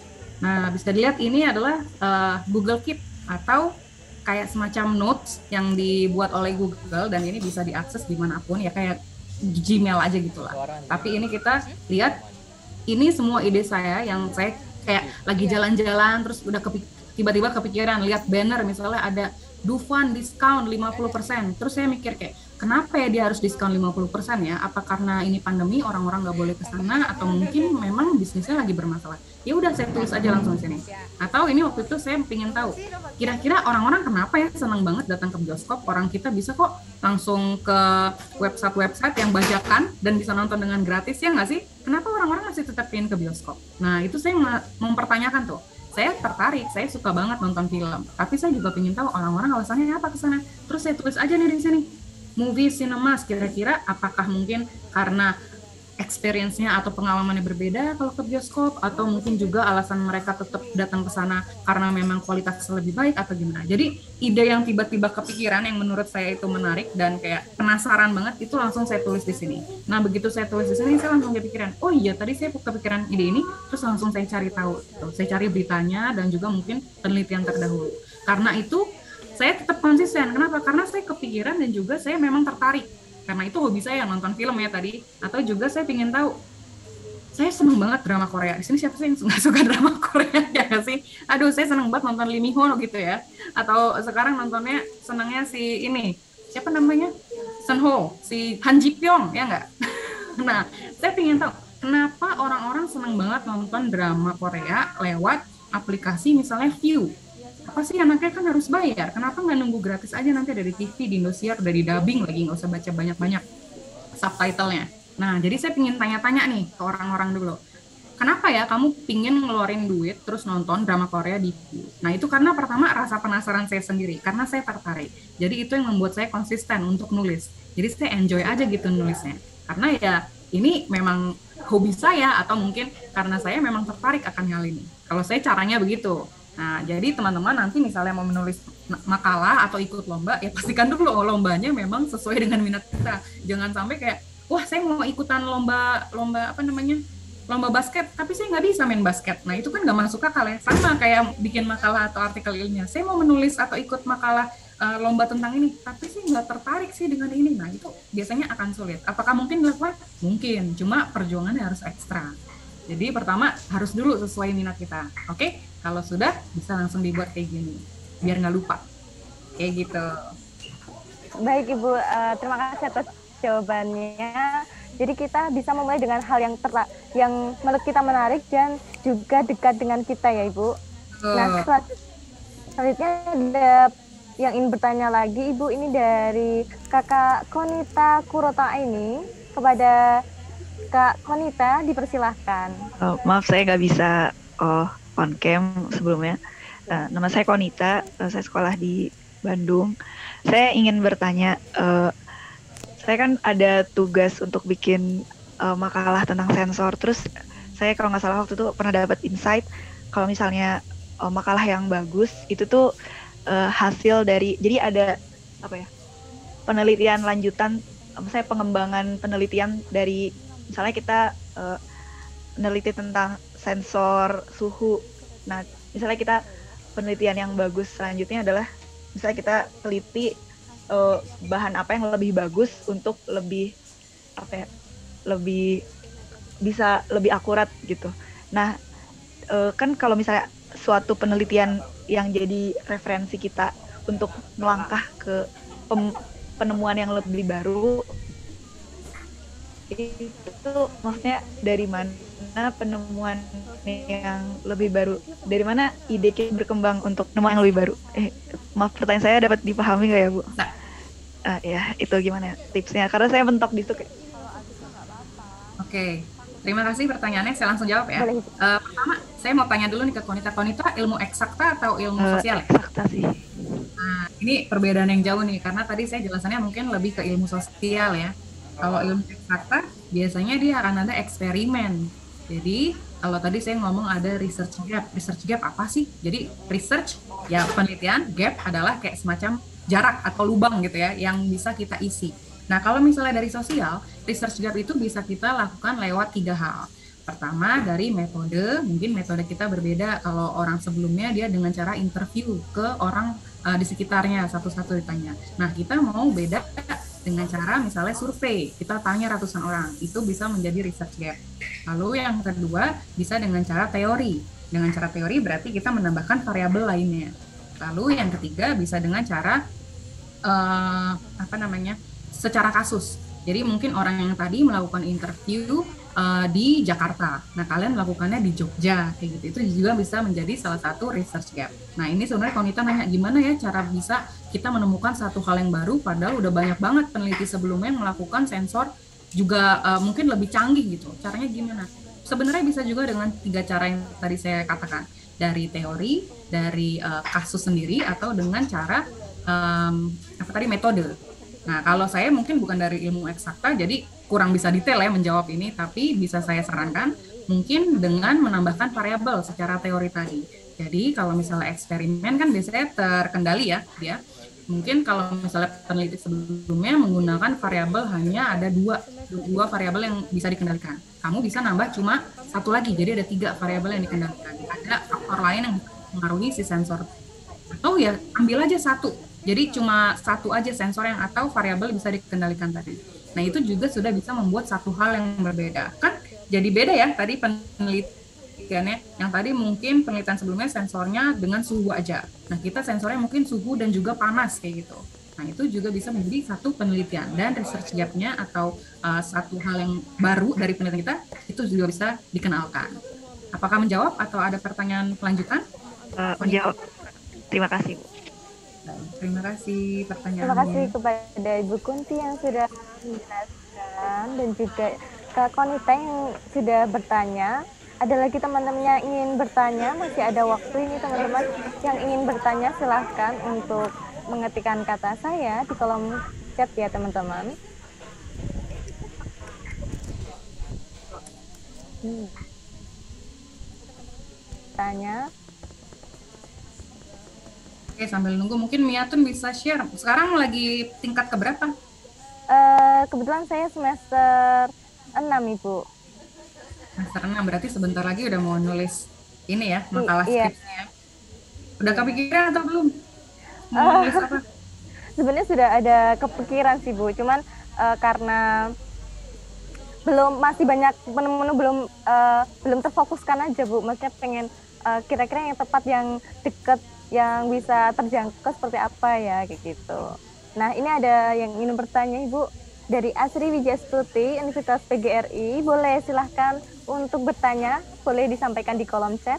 Nah, bisa dilihat ini adalah Google Keep atau kayak semacam notes yang dibuat oleh Google, dan ini bisa diakses dimanapun ya, kayak Gmail aja gitulah. Tapi ini kita lihat, ini semua ide saya yang saya kayak lagi jalan-jalan terus udah tiba-tiba kepikiran lihat banner misalnya ada Dufan diskon 50%. Terus saya mikir kayak kenapa ya dia harus diskon 50% ya? Apa karena ini pandemi orang-orang nggak boleh ke sana, atau mungkin memang bisnisnya lagi bermasalah? Ya udah saya tulis aja langsung sini. Atau ini waktu itu saya pengen tahu kira-kira orang-orang kenapa ya senang banget datang ke bioskop? Orang kita bisa kok langsung ke website-website yang bajakan dan bisa nonton dengan gratis, ya nggak sih? Kenapa orang-orang masih tetap pengen ke bioskop? Nah itu saya mempertanyakan tuh. Saya tertarik, saya suka banget nonton film, tapi saya juga pengen tahu orang-orang alasannya apa ke sana. Terus saya tulis aja nih di sini, movie cinemas, kira-kira apakah mungkin karena experience-nya atau pengalamannya berbeda kalau ke bioskop, atau mungkin juga alasan mereka tetap datang ke sana karena memang kualitasnya lebih baik atau gimana. Jadi ide yang tiba-tiba kepikiran yang menurut saya itu menarik dan kayak penasaran banget, itu langsung saya tulis di sini. Nah begitu saya tulis di sini, saya langsung kepikiran, oh iya tadi saya kepikiran ide ini, terus langsung saya cari tahu, saya cari beritanya dan juga mungkin penelitian terdahulu. Karena itu saya tetap konsisten. Kenapa? Karena saya kepikiran dan juga saya memang tertarik. Karena itu hobi saya nonton film ya tadi, atau juga saya pengen tahu, saya seneng banget drama Korea. Di sini siapa sih yang nggak suka drama Korea ya nggak sih? Aduh saya seneng banget nonton Lee Min Ho gitu ya. Atau sekarang nontonnya senangnya si ini siapa namanya, Sun Ho, si Han Ji Pyong ya nggak? Nah saya pengen tahu kenapa orang-orang seneng banget nonton drama Korea lewat aplikasi misalnya View. Apa sih anaknya kan harus bayar, kenapa nggak nunggu gratis aja nanti dari TV, di Indosiar, udah di dubbing lagi, nggak usah baca banyak-banyak subtitlenya. Nah jadi saya pingin tanya-tanya nih ke orang-orang dulu, kenapa ya kamu pingin ngeluarin duit terus nonton drama Korea di View? Nah itu karena pertama rasa penasaran saya sendiri, karena saya tertarik, jadi itu yang membuat saya konsisten untuk nulis. Jadi saya enjoy aja gitu nulisnya, karena ya ini memang hobi saya, atau mungkin karena saya memang tertarik akan hal ini. Kalau saya caranya begitu. Nah, jadi teman-teman nanti misalnya mau menulis makalah atau ikut lomba, ya pastikan dulu lombanya memang sesuai dengan minat kita. Jangan sampai kayak, wah saya mau ikutan lomba basket, tapi saya nggak bisa main basket. Nah itu kan nggak masuk akal ya. Sama kayak bikin makalah atau artikel ilmiah. Saya mau menulis atau ikut makalah lomba tentang ini, tapi saya nggak tertarik sih dengan ini. Nah itu biasanya akan sulit. Apakah mungkin dilakukan? Mungkin, cuma perjuangannya harus ekstra. Jadi pertama harus dulu sesuai minat kita, oke? Kalau sudah bisa langsung dibuat kayak gini, biar nggak lupa, kayak gitu. Baik Ibu, terima kasih atas jawabannya. Jadi kita bisa memulai dengan hal yang menurut kita menarik dan juga dekat dengan kita ya Ibu. Nah, selanjutnya ada yang ingin bertanya lagi, Ibu, ini dari Kakak Konita Kurota ini. Kepada Kak Konita, dipersilahkan. Maaf, saya nggak bisa on cam sebelumnya. Nama saya Konita, saya sekolah di Bandung. Saya ingin bertanya, saya kan ada tugas untuk bikin makalah tentang sensor. Terus saya kalau nggak salah waktu itu pernah dapat insight, kalau misalnya makalah yang bagus, itu tuh hasil dari, jadi ada penelitian lanjutan, misalnya pengembangan penelitian dari, misalnya kita meneliti tentang sensor suhu. Nah, misalnya kita penelitian yang bagus selanjutnya adalah misalnya kita teliti bahan apa yang lebih bagus untuk lebih bisa lebih akurat gitu. Nah, kan kalau misalnya suatu penelitian yang jadi referensi kita untuk melangkah ke penemuan yang lebih baru, itu maksudnya dari mana penemuan yang lebih baru, dari mana ide kita berkembang untuk penemuan yang lebih baru? Maaf, pertanyaan saya dapat dipahami nggak ya, Bu? Ya, itu gimana tipsnya? Karena saya mentok di situ. Oke, terima kasih pertanyaannya. Saya langsung jawab ya. Pertama, saya mau tanya dulu nih ke Konita. Konita ilmu eksakta atau ilmu sosial? Eksakta sih. Nah, ini perbedaan yang jauh nih, karena tadi saya jelasannya mungkin lebih ke ilmu sosial ya. Kalau ilmu eksakta, biasanya dia akan ada eksperimen. Jadi, kalau tadi saya ngomong ada research gap. Research gap apa sih? Jadi, research, ya penelitian, gap adalah kayak semacam jarak atau lubang gitu ya, yang bisa kita isi. Nah, kalau misalnya dari sosial, research gap itu bisa kita lakukan lewat 3 hal. Pertama, dari metode, mungkin metode kita berbeda. Kalau orang sebelumnya dia dengan cara interview ke orang di sekitarnya, satu-satu ditanya. Nah, kita mau beda dengan cara misalnya survei, kita tanya ratusan orang, itu bisa menjadi research gap. Lalu yang kedua, bisa dengan cara teori. Dengan cara teori berarti kita menambahkan variabel lainnya. Lalu yang ketiga bisa dengan cara secara kasus. Jadi mungkin orang yang tadi melakukan interview di Jakarta, nah kalian melakukannya di Jogja, kayak gitu. Itu juga bisa menjadi salah satu research gap. Nah ini sebenarnya Konita nanya gimana ya cara bisa kita menemukan satu hal yang baru, padahal udah banyak banget peneliti sebelumnya yang melakukan sensor juga mungkin lebih canggih gitu. Caranya gimana? Sebenarnya bisa juga dengan 3 cara yang tadi saya katakan, dari teori, dari kasus sendiri, atau dengan cara metode. Nah, kalau saya mungkin bukan dari ilmu eksakta, jadi kurang bisa detail ya menjawab ini, tapi bisa saya sarankan mungkin dengan menambahkan variabel secara teori tadi. Jadi kalau misalnya eksperimen kan biasanya terkendali ya dia. Mungkin kalau misalnya peneliti sebelumnya menggunakan variabel hanya ada dua variabel yang bisa dikendalikan. Kamu bisa nambah cuma 1 lagi, jadi ada 3 variabel yang dikendalikan. Ada faktor lain yang mengaruhi si sensor. Atau ya ambil aja 1. Jadi cuma 1 aja sensor yang atau variabel bisa dikendalikan tadi. Nah itu juga sudah bisa membuat satu hal yang berbeda. Kan jadi beda ya tadi penelitiannya. Yang tadi mungkin penelitian sebelumnya sensornya dengan suhu aja. Nah kita sensornya mungkin suhu dan juga panas kayak gitu. Nah itu juga bisa menjadi satu penelitian. Dan research gap-nya atau satu hal yang baru dari penelitian kita itu juga bisa dikenalkan. Apakah menjawab atau ada pertanyaan kelanjutan? Menjawab. Terima kasih, Bu. Terima kasih pertanyaannya. Terima kasih kepada Ibu Kunti yang sudah menjelaskan dan juga Kak Konita yang sudah bertanya. Ada lagi teman-teman yang ingin bertanya, masih ada waktu ini teman-teman yang ingin bertanya, silahkan untuk mengetikkan kata saya di kolom chat ya teman-teman. Tanya. Oke, sambil nunggu mungkin Miatun bisa share. Sekarang lagi tingkat keberapa? Kebetulan saya semester 6, Ibu. Semester 6, berarti sebentar lagi udah mau nulis ini ya, makalah skripsinya. Udah kepikiran atau belum? Mau nulis apa? Sebenarnya sudah ada kepikiran sih, Bu. Cuman karena masih banyak menu-menu belum terfokuskan aja, Bu. Maksudnya pengen kira-kira yang tepat, yang dekat, yang bisa terjangkau seperti apa ya, kayak gitu. Nah, ini ada yang ingin bertanya, Ibu. dari Asri Wijastuti, Universitas PGRI. Boleh silahkan untuk bertanya, boleh disampaikan di kolom chat.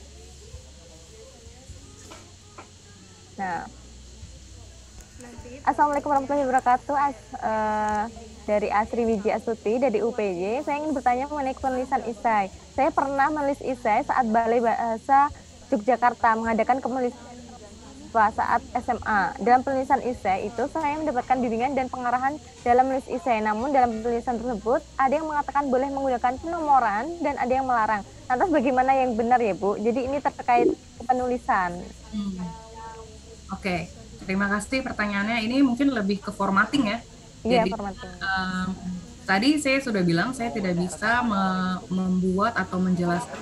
Nah, Assalamualaikum warahmatullahi wabarakatuh. Dari Asri Wijastuti dari UPJ, saya ingin bertanya mengenai penulisan esai. Saya pernah menulis esai saat Balai Bahasa Yogyakarta mengadakan penulisan saat SMA. Dalam penulisan esai itu saya mendapatkan bimbingan dan pengarahan dalam menulis esai. Namun dalam penulisan tersebut ada yang mengatakan boleh menggunakan penomoran dan ada yang melarang. Lantas bagaimana yang benar ya Bu? Jadi ini terkait penulisan. Oke, terima kasih pertanyaannya. Ini mungkin lebih ke formatting ya. Iya, Jadi formatting. tadi saya sudah bilang saya tidak bisa membuat atau menjelaskan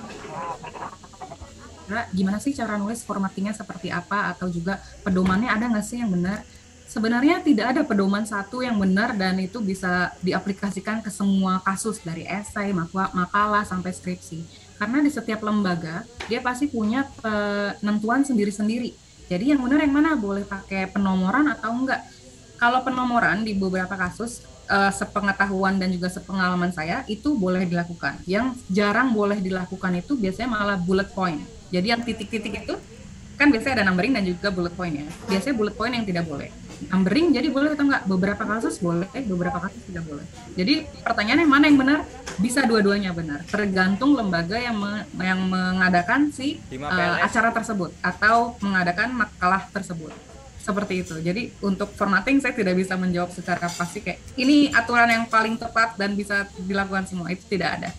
gimana sih cara nulis, formattingnya seperti apa, atau juga pedomannya ada nggak sih yang benar. Sebenarnya tidak ada pedoman satu yang benar dan itu bisa diaplikasikan ke semua kasus dari esai, makalah, sampai skripsi. Karena di setiap lembaga dia pasti punya penentuan sendiri-sendiri. Jadi yang benar yang mana, boleh pakai penomoran atau enggak. Kalau penomoran di beberapa kasus, sepengetahuan dan juga sepengalaman saya, itu boleh dilakukan. Yang jarang boleh dilakukan itu biasanya malah bullet point. Jadi yang titik-titik itu kan biasanya ada numbering dan juga bullet point ya. Biasanya bullet point yang tidak boleh. Numbering jadi boleh atau enggak? Beberapa kasus boleh, beberapa kasus tidak boleh. Jadi pertanyaannya mana yang benar? Bisa dua-duanya benar. Tergantung lembaga yang mengadakan acara tersebut atau mengadakan makalah tersebut. Seperti itu. Jadi untuk formatting saya tidak bisa menjawab secara pasti kayak ini aturan yang paling tepat dan bisa dilakukan semua. Itu tidak ada.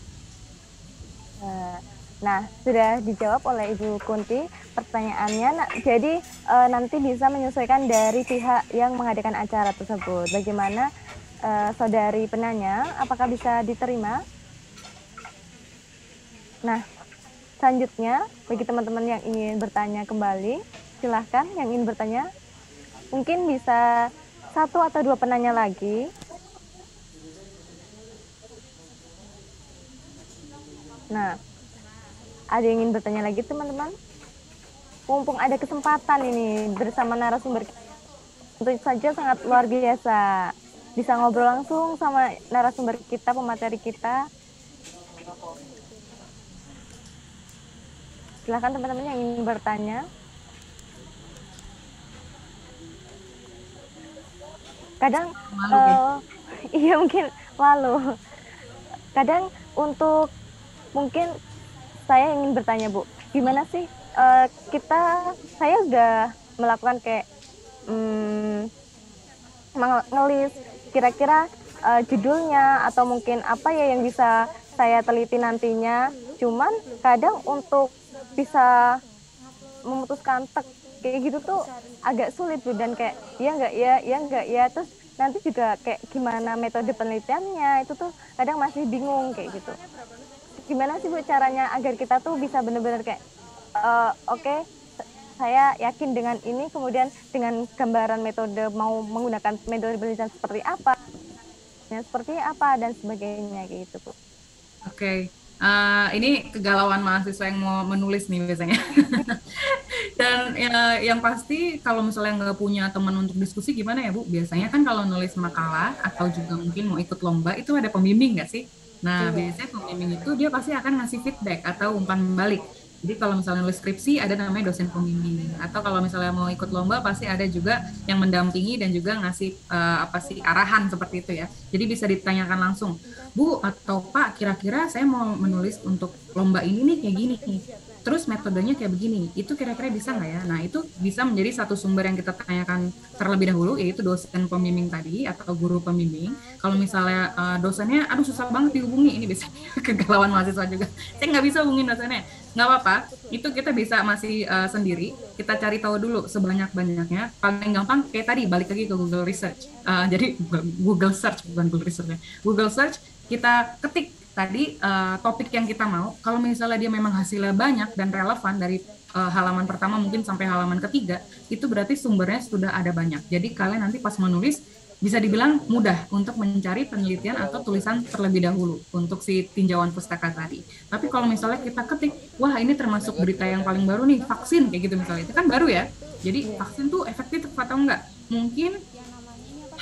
Nah, sudah dijawab oleh Ibu Kunti pertanyaannya. Nah, jadi nanti bisa menyesuaikan dari pihak yang mengadakan acara tersebut. Bagaimana saudari penanya, apakah bisa diterima? Nah, selanjutnya bagi teman-teman yang ingin bertanya kembali, silahkan yang ingin bertanya. Mungkin bisa 1 atau 2 penanya lagi. Nah, ada yang ingin bertanya lagi teman-teman? Mumpung ada kesempatan ini bersama narasumber, tentu saja sangat luar biasa. Bisa ngobrol langsung sama narasumber kita, pemateri kita. Silakan teman-teman yang ingin bertanya. Kadang, iya mungkin malu. Kadang untuk mungkin saya ingin bertanya Bu, gimana sih saya udah melakukan kayak ngelis kira-kira judulnya atau mungkin apa ya yang bisa saya teliti nantinya. Cuman kadang untuk bisa memutuskan kayak gitu tuh agak sulit Bu, dan kayak ya enggak ya, terus nanti juga kayak gimana metode penelitiannya itu tuh kadang masih bingung kayak gitu. Gimana sih Bu caranya agar kita tuh bisa benar-benar kayak oke, saya yakin dengan ini, kemudian dengan gambaran metode mau menggunakan metode penelitian seperti apa dan sebagainya kayak gitu Bu. Oke. Ini kegalauan mahasiswa yang mau menulis nih biasanya. Dan yang pasti kalau misalnya nggak punya teman untuk diskusi gimana ya Bu? Biasanya kan kalau nulis makalah atau juga mungkin mau ikut lomba itu ada pembimbing nggak sih? Nah, biasanya pembimbing itu dia pasti akan ngasih feedback atau umpan balik. Jadi kalau misalnya nulis skripsi ada namanya dosen pembimbing, atau kalau misalnya mau ikut lomba pasti ada juga yang mendampingi dan juga ngasih arahan seperti itu ya. Jadi bisa ditanyakan langsung, Bu atau Pak, kira-kira saya mau menulis untuk lomba ini nih kayak gini nih. Terus metodenya kayak begini, itu kira-kira bisa nggak ya? Nah, itu bisa menjadi satu sumber yang kita tanyakan terlebih dahulu, yaitu dosen pembimbing tadi atau guru pembimbing. Kalau misalnya dosennya, aduh susah banget dihubungi, ini bisa kegalauan mahasiswa juga. Saya nggak bisa hubungin dosennya. Nggak apa-apa, itu kita bisa masih sendiri, kita cari tahu dulu sebanyak-banyaknya. Paling gampang, kayak tadi, balik lagi ke Google Research. Jadi Google Search, bukan Google Research ya. Google Search, kita ketik tadi topik yang kita mau. Kalau misalnya dia memang hasilnya banyak dan relevan dari halaman pertama mungkin sampai halaman ketiga, itu berarti sumbernya sudah ada banyak. Jadi kalian nanti pas menulis bisa dibilang mudah untuk mencari penelitian atau tulisan terlebih dahulu untuk si tinjauan pustaka tadi. Tapi kalau misalnya kita ketik, wah ini termasuk berita yang paling baru nih, vaksin kayak gitu misalnya, itu kan baru ya. Jadi vaksin tuh efektif atau enggak? Mungkin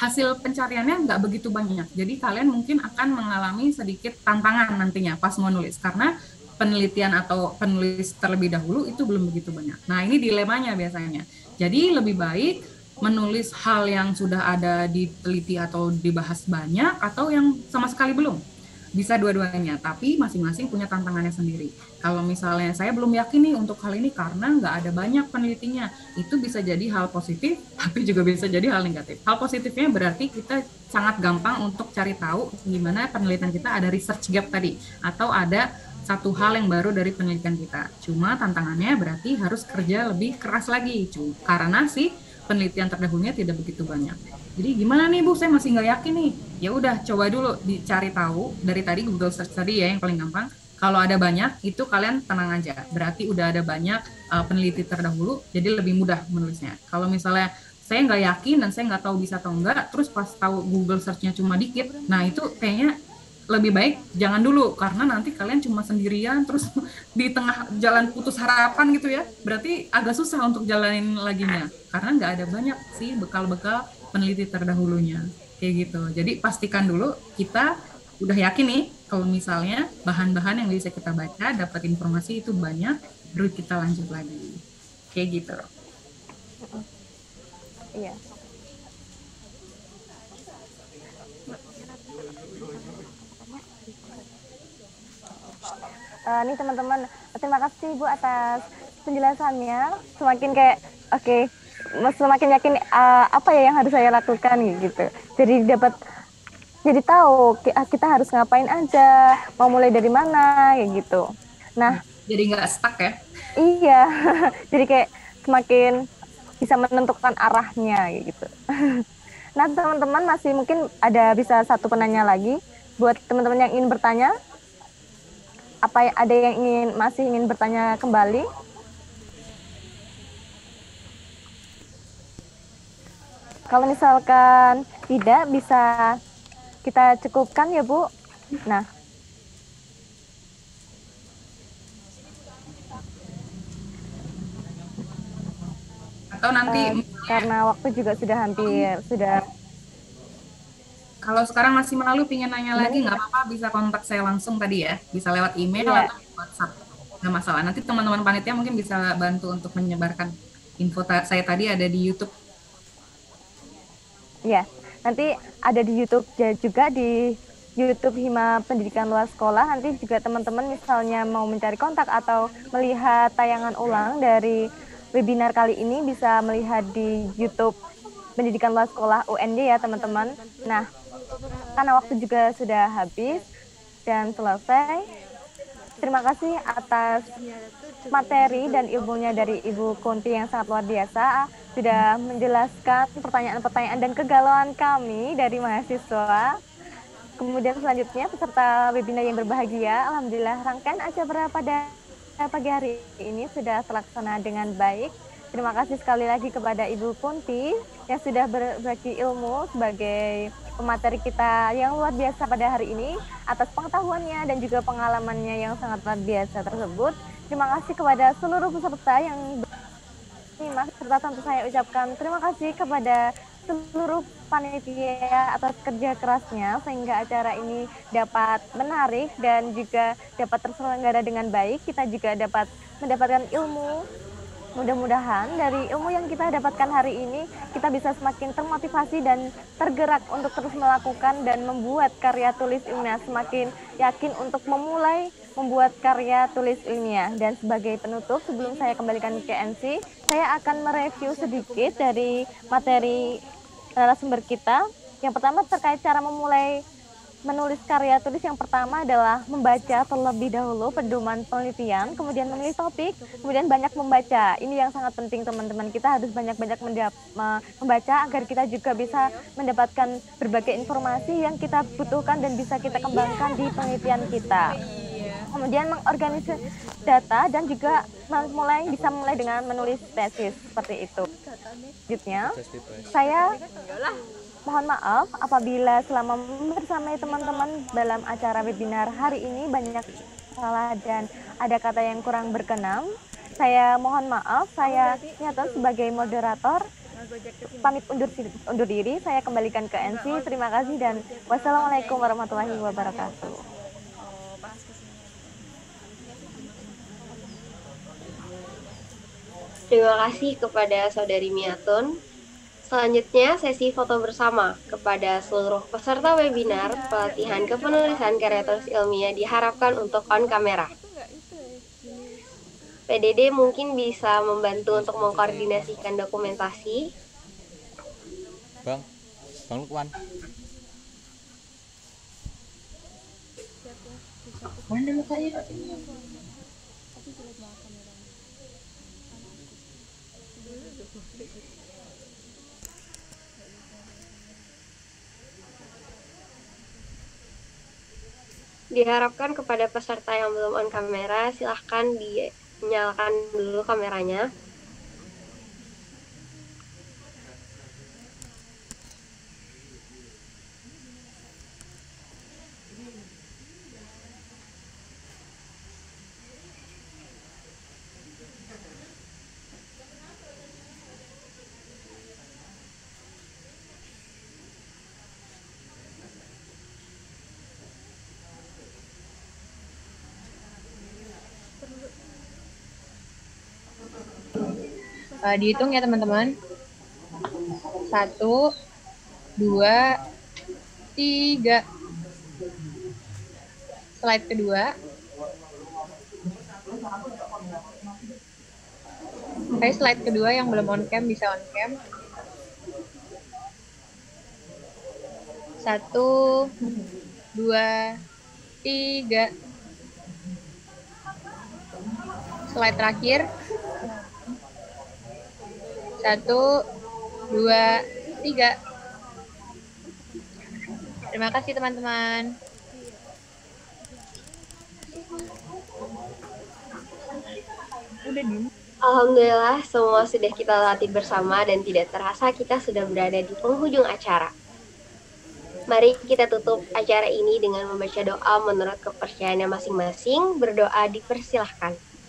hasil pencariannya nggak begitu banyak. Jadi kalian mungkin akan mengalami sedikit tantangan nantinya pas mau nulis karena penelitian atau penulis terlebih dahulu itu belum begitu banyak. Nah, ini dilemanya biasanya. Jadi lebih baik menulis hal yang sudah ada diteliti atau dibahas banyak atau yang sama sekali belum. Bisa dua-duanya, tapi masing-masing punya tantangannya sendiri. Kalau misalnya saya belum yakin nih untuk hal ini karena nggak ada banyak penelitinya, itu bisa jadi hal positif, tapi juga bisa jadi hal negatif. Hal positifnya berarti kita sangat gampang untuk cari tahu gimana penelitian kita, ada research gap tadi, atau ada satu hal yang baru dari penelitian kita. Cuma tantangannya berarti harus kerja lebih keras lagi, karena sih penelitian terdahulunya tidak begitu banyak. Jadi gimana nih Bu, saya masih nggak yakin nih. Ya udah, coba dulu dicari tahu dari tadi Google Search tadi ya yang paling gampang. Kalau ada banyak, itu kalian tenang aja. Berarti udah ada banyak peneliti terdahulu, jadi lebih mudah menulisnya. Kalau misalnya saya nggak yakin dan saya nggak tahu bisa atau enggak, terus pas tahu Google Search-nya cuma dikit, nah itu kayaknya lebih baik jangan dulu, karena nanti kalian cuma sendirian terus di tengah jalan putus harapan gitu ya, berarti agak susah untuk jalanin laginya karena nggak ada banyak sih bekal-bekal peneliti terdahulunya kayak gitu. Jadi pastikan dulu kita udah yakin nih kalau misalnya bahan-bahan yang bisa kita baca, dapat informasi itu banyak, baru kita lanjut lagi kayak gitu. Iya. Nih teman-teman, terima kasih Bu atas penjelasannya. Semakin kayak oke, semakin yakin apa ya yang harus saya lakukan gitu. Jadi tahu kita harus ngapain aja, mau mulai dari mana kayak gitu. Nah, jadi nggak stuck ya? Iya, jadi kayak semakin bisa menentukan arahnya gitu. Nah teman-teman masih mungkin bisa satu penanya lagi buat teman-teman yang ingin bertanya. Ada yang masih ingin bertanya kembali? Kalau misalkan tidak, bisa kita cukupkan ya Bu. Nah, atau nanti karena waktu juga sudah kalau sekarang masih malu pingin nanya lagi, nggak apa-apa, bisa kontak saya langsung tadi ya, bisa lewat email atau WhatsApp, nggak masalah. Nanti teman-teman panitia mungkin bisa bantu untuk menyebarkan info saya tadi ada di YouTube. Ya, nanti ada di YouTube juga, di YouTube Hima Pendidikan Luar Sekolah. Nanti juga teman-teman misalnya mau mencari kontak atau melihat tayangan ulang dari webinar kali ini bisa melihat di YouTube Pendidikan Luar Sekolah UNY ya teman-teman. Nah, karena waktu juga sudah habis dan selesai, terima kasih atas materi dan ilmunya dari Ibu Kunti yang sangat luar biasa, sudah menjelaskan pertanyaan-pertanyaan dan kegalauan kami dari mahasiswa. Kemudian selanjutnya peserta webinar yang berbahagia, alhamdulillah rangkaian acara pada pagi hari ini sudah terlaksana dengan baik. Terima kasih sekali lagi kepada Ibu Kunti yang sudah berbagi ilmu sebagai pemateri kita yang luar biasa pada hari ini atas pengetahuannya dan juga pengalamannya yang sangat luar biasa tersebut. Terima kasih kepada seluruh peserta yang bersimak, serta tentu saya ucapkan terima kasih kepada seluruh panitia atas kerja kerasnya sehingga acara ini dapat menarik dan juga dapat terselenggara dengan baik. Kita juga dapat mendapatkan ilmu. Mudah-mudahan dari ilmu yang kita dapatkan hari ini, kita bisa semakin termotivasi dan tergerak untuk terus melakukan dan membuat karya tulis ilmiah, semakin yakin untuk memulai membuat karya tulis ilmiah. Dan sebagai penutup, sebelum saya kembalikan ke MC, saya akan mereview sedikit dari materi narasumber kita. Yang pertama terkait cara memulai menulis karya tulis. Yang pertama adalah membaca terlebih dahulu pedoman penelitian, kemudian memilih topik, kemudian banyak membaca. Ini yang sangat penting teman-teman, kita harus banyak-banyak membaca agar kita juga bisa mendapatkan berbagai informasi yang kita butuhkan dan bisa kita kembangkan di penelitian kita. Kemudian mengorganisir data dan juga bisa mulai dengan menulis tesis seperti itu. Selanjutnya, saya mohon maaf apabila selama bersama teman-teman dalam acara webinar hari ini banyak salah dan ada kata yang kurang berkenan. Saya mohon maaf, saya nyata sebagai moderator pamit undur diri. Saya kembalikan ke NC. Terima kasih dan wassalamualaikum warahmatullahi wabarakatuh. Terima kasih kepada Saudari Miatun. Selanjutnya, sesi foto bersama kepada seluruh peserta webinar pelatihan kepenulisan karya tulis ilmiah diharapkan untuk on kamera. PDD mungkin bisa membantu untuk mengkoordinasikan dokumentasi. Bang Lukman. Mana mukanya? Diharapkan kepada peserta yang belum on kamera, silahkan dinyalakan dulu kameranya. Dihitung ya teman-teman. 1, 2, 3. Slide kedua. Oke, slide kedua yang belum on cam bisa on cam. 1, 2, 3. Slide terakhir. 1, 2, 3. Terima kasih teman-teman. Alhamdulillah, semua sudah kita latih bersama dan tidak terasa kita sudah berada di penghujung acara. Mari kita tutup acara ini dengan membaca doa menurut kepercayaannya masing-masing. Berdoa dipersilahkan.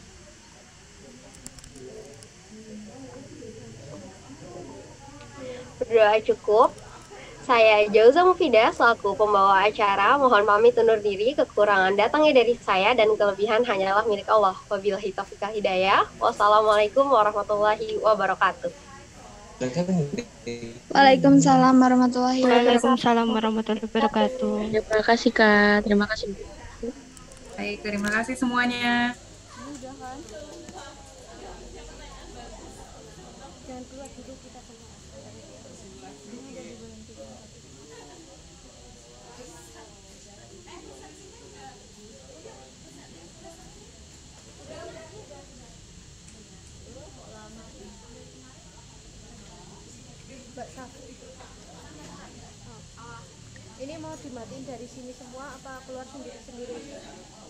Berdoa cukup. Saya Jauza Mufidah selaku pembawa acara. Mohon pamit undur diri. Kekurangan datangnya dari saya dan kelebihan hanyalah milik Allah. Wabillahi taufiq wal hidayah. Wassalamualaikum warahmatullahi wabarakatuh. Waalaikumsalam warahmatullahi wabarakatuh. Waalaikumsalam warahmatullahi wabarakatuh. Terima kasih Kak. Terima kasih. Baik, terima kasih semuanya. Mbak Saf. Ini mau dimatiin dari sini semua apa keluar sendiri-sendiri?